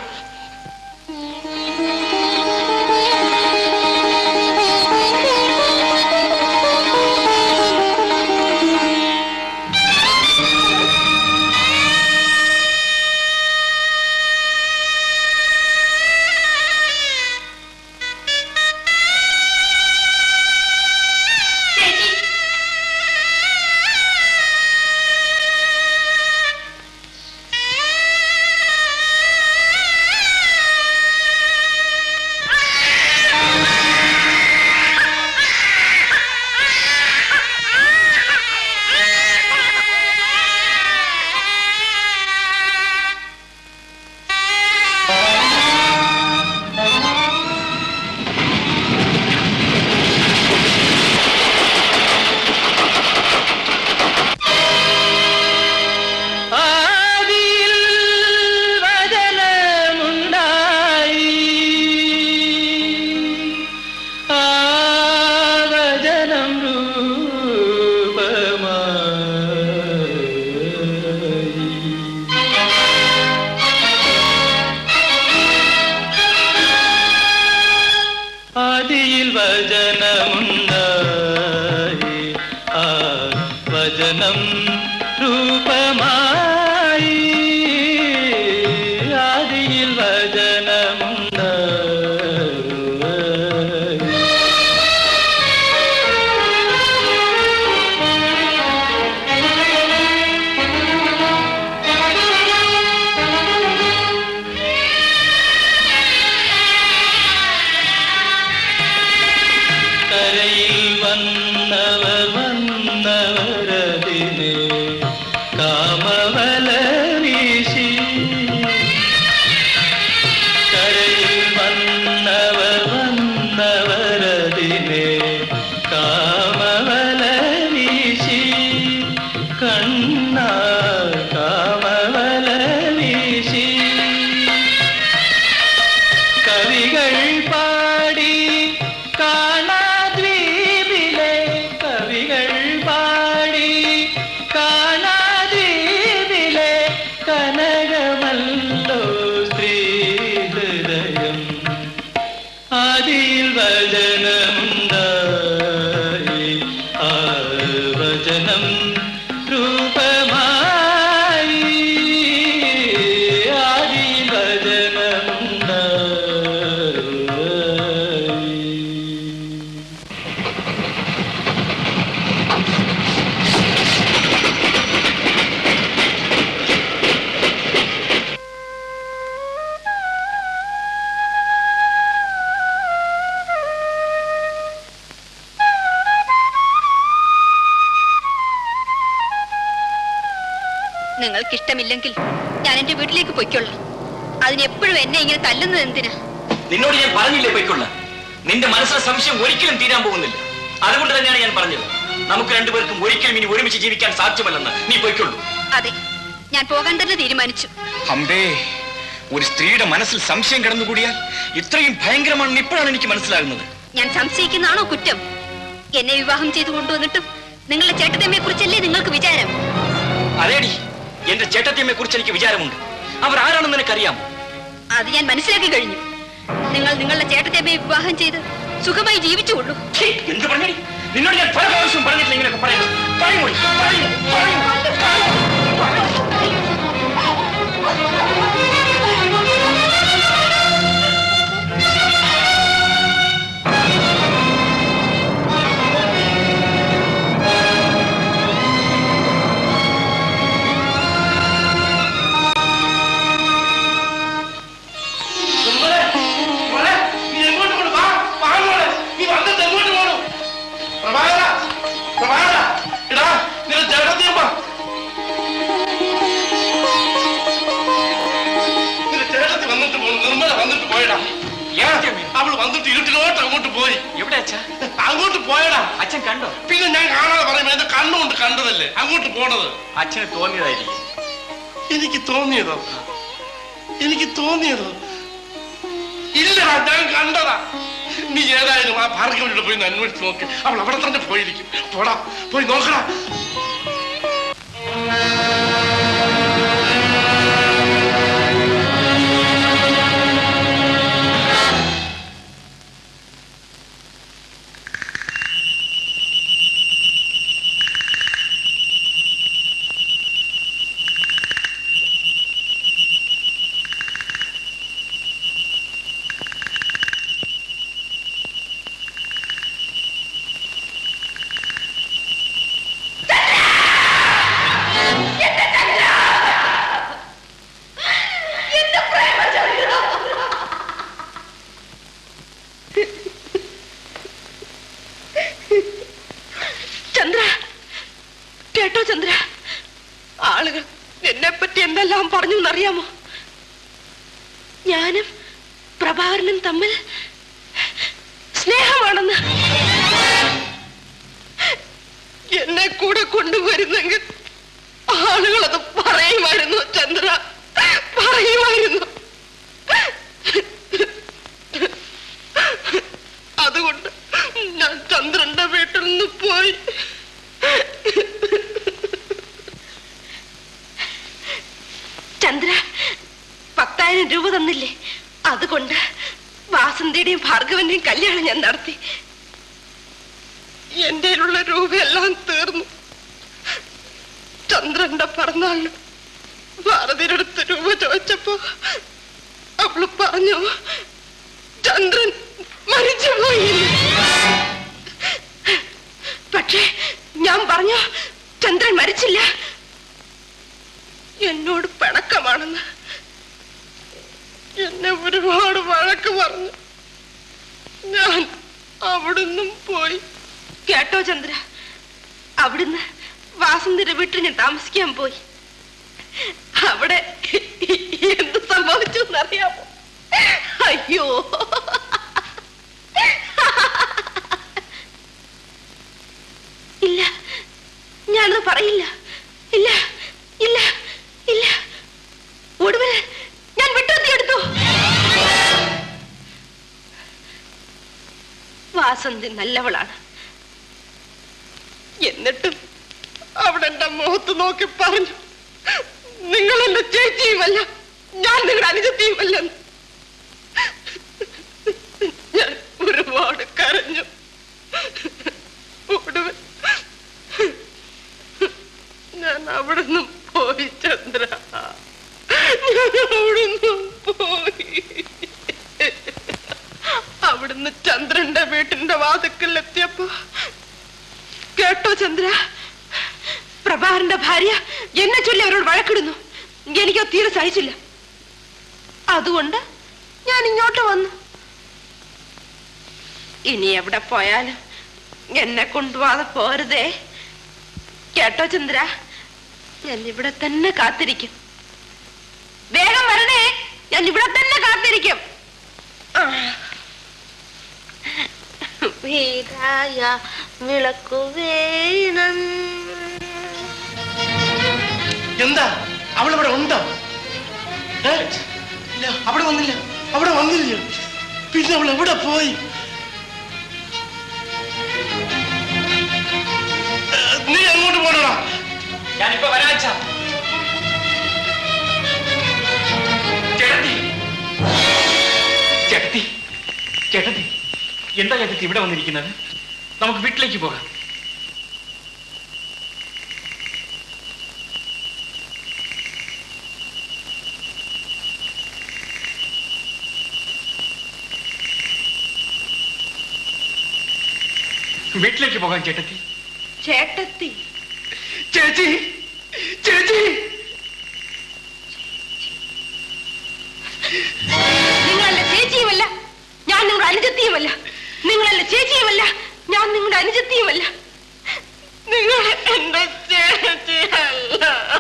രൂപമായി ആദിയിൽ വചനമുണ്ട്. കരയിൽ വന്നവർ വന്നവരതിനെ കാമവല വീശി. കരയിൽ വന്നവർ വന്നവരതിനെ കാമവല വീശി. കണ്ണാ കാമവല വീശി. കവികൾ പാടി കാണാദ്വീപിലെ കവികൾ പാടി കാണാദ്വീപിലെ കനകമല്ലോ സ്ത്രീ ഹൃദയം. ആദിയിൽ വചനമുണ്ടായി ആ വചനം രൂപമായി ആദിയിൽ വചനമുണ്ടായി. നിങ്ങൾക്കിഷ്ടമില്ലെങ്കിൽ ഞാൻ എന്റെ വീട്ടിലേക്ക് പൊയ്ക്കൊള്ളാം. അതിനെപ്പോഴും എന്നെ ഇങ്ങനെ തല്ലുന്നത് എന്തിനാ? നിന്നോട് ഞാൻ പറഞ്ഞില്ലേ പൊയ്ക്കൊള്ള. നിന്റെ മനസ്സിലെ സംശയം ഒരിക്കലും തീരാൻ പോകുന്നില്ല. അതുകൊണ്ട് തന്നെയാണ് ഞാൻ പറഞ്ഞത്, നമുക്ക് രണ്ടുപേർക്കും ഒരിക്കലും ഇനി ഒരുമിച്ച് ജീവിക്കാൻ സാധ്യമല്ലെന്ന്. നീ പൊയ്ക്കൊള്ളൂ. അതെ, ഞാൻ പോകാൻ തന്നെ തീരുമാനിച്ചു. അമ്പേ, ഒരു സ്ത്രീയുടെ മനസ്സിൽ സംശയം കടന്നുകൂടിയാൽ ഇത്രയും ഭയങ്കരമാണെന്ന് ഇപ്പോഴാണ് എനിക്ക് മനസ്സിലാകുന്നത്. ഞാൻ സംശയിക്കുന്നതാണോ കുറ്റം? എന്നെ വിവാഹം ചെയ്തു കൊണ്ടുവന്നിട്ടും നിങ്ങളുടെ ചേട്ടത്തമ്മയെ കുറിച്ചല്ലേ നിങ്ങൾക്ക് വിചാരം? അതേടി, എന്റെ ചേട്ടത്തിയമ്മയെ കുറിച്ച് എനിക്ക് വിചാരമുണ്ട്. അവർ ആരാണെന്ന് നിനക്കറിയാം. അത് ഞാൻ മനസ്സിലാക്കി കഴിഞ്ഞു. നിങ്ങൾ നിങ്ങളുടെ ചേട്ടത്തമ്മയെ വിവാഹം ചെയ്ത് സുഖമായി ജീവിച്ചുകൊള്ളൂ. എന്ത് പറഞ്ഞടി? നിന്നോട് ഞാൻ പല പ്രാവശ്യം പറഞ്ഞിട്ടില്ല ഇങ്ങനെയൊക്കെ പറയുന്നത്. അവള് വന്നിട്ട് ഇരുട്ടിലോട്ട് അങ്ങോട്ട് പോയി. എവിടെ അച്ഛാ? അങ്ങോട്ട് പോയടാ. അച്ഛൻ കണ്ടോ? പിന്നെ ഞാൻ കാണാതെ പറയുമ്പോ എന്റെ കണ്ണുകൊണ്ട് കണ്ടതല്ലേ അങ്ങോട്ട് പോണത്. അച്ഛന് തോന്നിയതായിരിക്കും. എനിക്ക് തോന്നിയതോ? എനിക്ക് തോന്നിയതോ? ഇല്ലടാ, ഞാൻ കണ്ടതാ. നീ ഏതായാലും ആ ഭാർഗവനോട് പോയി അന്വേഷിച്ച് നോക്ക്. അവൾ അവിടെ തന്നെ പോയിരിക്കും. പോടാ, പോയി നോക്കടാ. അറിയാമോ? ഞാനും പ്രഭാകരനും തമ്മിൽ സ്നേഹമാണെന്ന്. എന്നെ കൂടെ കൊണ്ടുവരുന്നെങ്കിൽ ആളുകളത് പറയുമായിരുന്നു ചന്ദ്ര, പറയുമായിരുന്നു. അതുകൊണ്ട് ഞാൻ ചന്ദ്രന്റെ വീട്ടിൽ നിന്ന് പോയി. ചന്ദ്ര 10,000 രൂപ തന്നില്ലേ? അതുകൊണ്ട് വാസന്തിയുടെയും ഭാർഗവന്റെയും കല്യാണം ഞാൻ നടത്തി. എന്റെ രൂപയെല്ലാം തീർന്നു. ചന്ദ്രന്റെ പിറന്നാളിന് ഭാരതിയുടെ രൂപ ചോദിച്ചപ്പോ അവള് പറഞ്ഞു ചന്ദ്രൻ മരിച്ചുപോയി. പക്ഷേ ഞാൻ പറഞ്ഞു ചന്ദ്രൻ മരിച്ചില്ല, എന്നോട് പിണക്കമാണെന്ന്. എന്നെ ഒരുപാട് വഴക്ക് പറഞ്ഞു. ഞാൻ അവിടുന്ന് പോയി. കേട്ടോ ചന്ദ്ര, അവിടുന്ന് വാസന്തിയുടെ വീട്ടിൽ ഞാൻ താമസിക്കാൻ പോയി. അവിടെ എന്ത് സംഭവിച്ചു എന്നറിയാമോ? അയ്യോ, ഇല്ല, ഞാനത് പറയില്ല. ഇല്ല ഇല്ല ഇല്ല, ഒടുവിൽ ഞാൻ വിട്ടുകൊടുത്തു. വാസന്തി നല്ലവളാണ്. എന്നിട്ടും അവിടെ എന്റെ മുഖത്ത് നോക്കി പറഞ്ഞു, നിങ്ങൾ എന്റെ ചേച്ചിയുമല്ല, ഞാൻ നിങ്ങളുടെ അനുജത്തിയുമല്ല. ഞാൻ ഒരുപാട് കരഞ്ഞു. ഒടുവിൽ ഞാൻ അവിടുന്ന് പോയി ചന്ദ്ര, ഞാൻ അവിടുന്ന് പോയി. അവിടുന്ന് ചന്ദ്രന്റെ വീട്ടിന്റെ വാതിക്കൽ എത്തിയപ്പോ കേട്ടോ ചന്ദ്ര, പ്രഭാകരന്റെ ഭാര്യ എന്നെ ചൊല്ലി അവരോട് വഴക്കിടുന്നു. എനിക്കോ തീരെ സഹിച്ചില്ല. അതുകൊണ്ട് ഞാൻ ഇങ്ങോട്ട് വന്നു. ഇനി എവിടെ പോയാലും എന്നെ കൊണ്ടുപോകാതെ പോരുതേ. കേട്ടോ ചന്ദ്ര, ഞാൻ ഇവിടെ തന്നെ കാത്തിരിക്കും. വേഗം വരണേ, ഞാൻ ഇവിടെ തന്നെ കാത്തിരിക്കും. വീരായ വിളക്കു വേണം. എന്താ അവളിവിടെ ഉണ്ടോ? ഇല്ല, അവിടെ വന്നില്ല, അവിടെ വന്നില്ല. പിന്നെ അവൾ എവിടെ പോയി? നീ എങ്ങോട്ട് പോണടാ? ഞാനിപ്പോ വരാച്ച. ചേട്ടത്തി, ചേട്ടത്തി, ചേട്ടത്തി, എന്താ ചേട്ടത്തി ഇവിടെ വന്നിരിക്കുന്നത്? നമുക്ക് വീട്ടിലേക്ക് പോകാം. വീട്ടിലേക്ക് പോകാം ചേട്ടത്തി. ചേട്ടത്തി, ചേച്ചി, ചേച്ചി, നിങ്ങളല്ല ചേച്ചിയുമല്ല, ഞാൻ നിങ്ങളുടെ അനുജത്തിയുമല്ല. നിങ്ങളല്ല ചേച്ചിയുമല്ല, ഞാൻ നിങ്ങളുടെ അനുജത്തിയുമല്ല. നിങ്ങൾ എന്റെ ചേച്ചിയല്ല.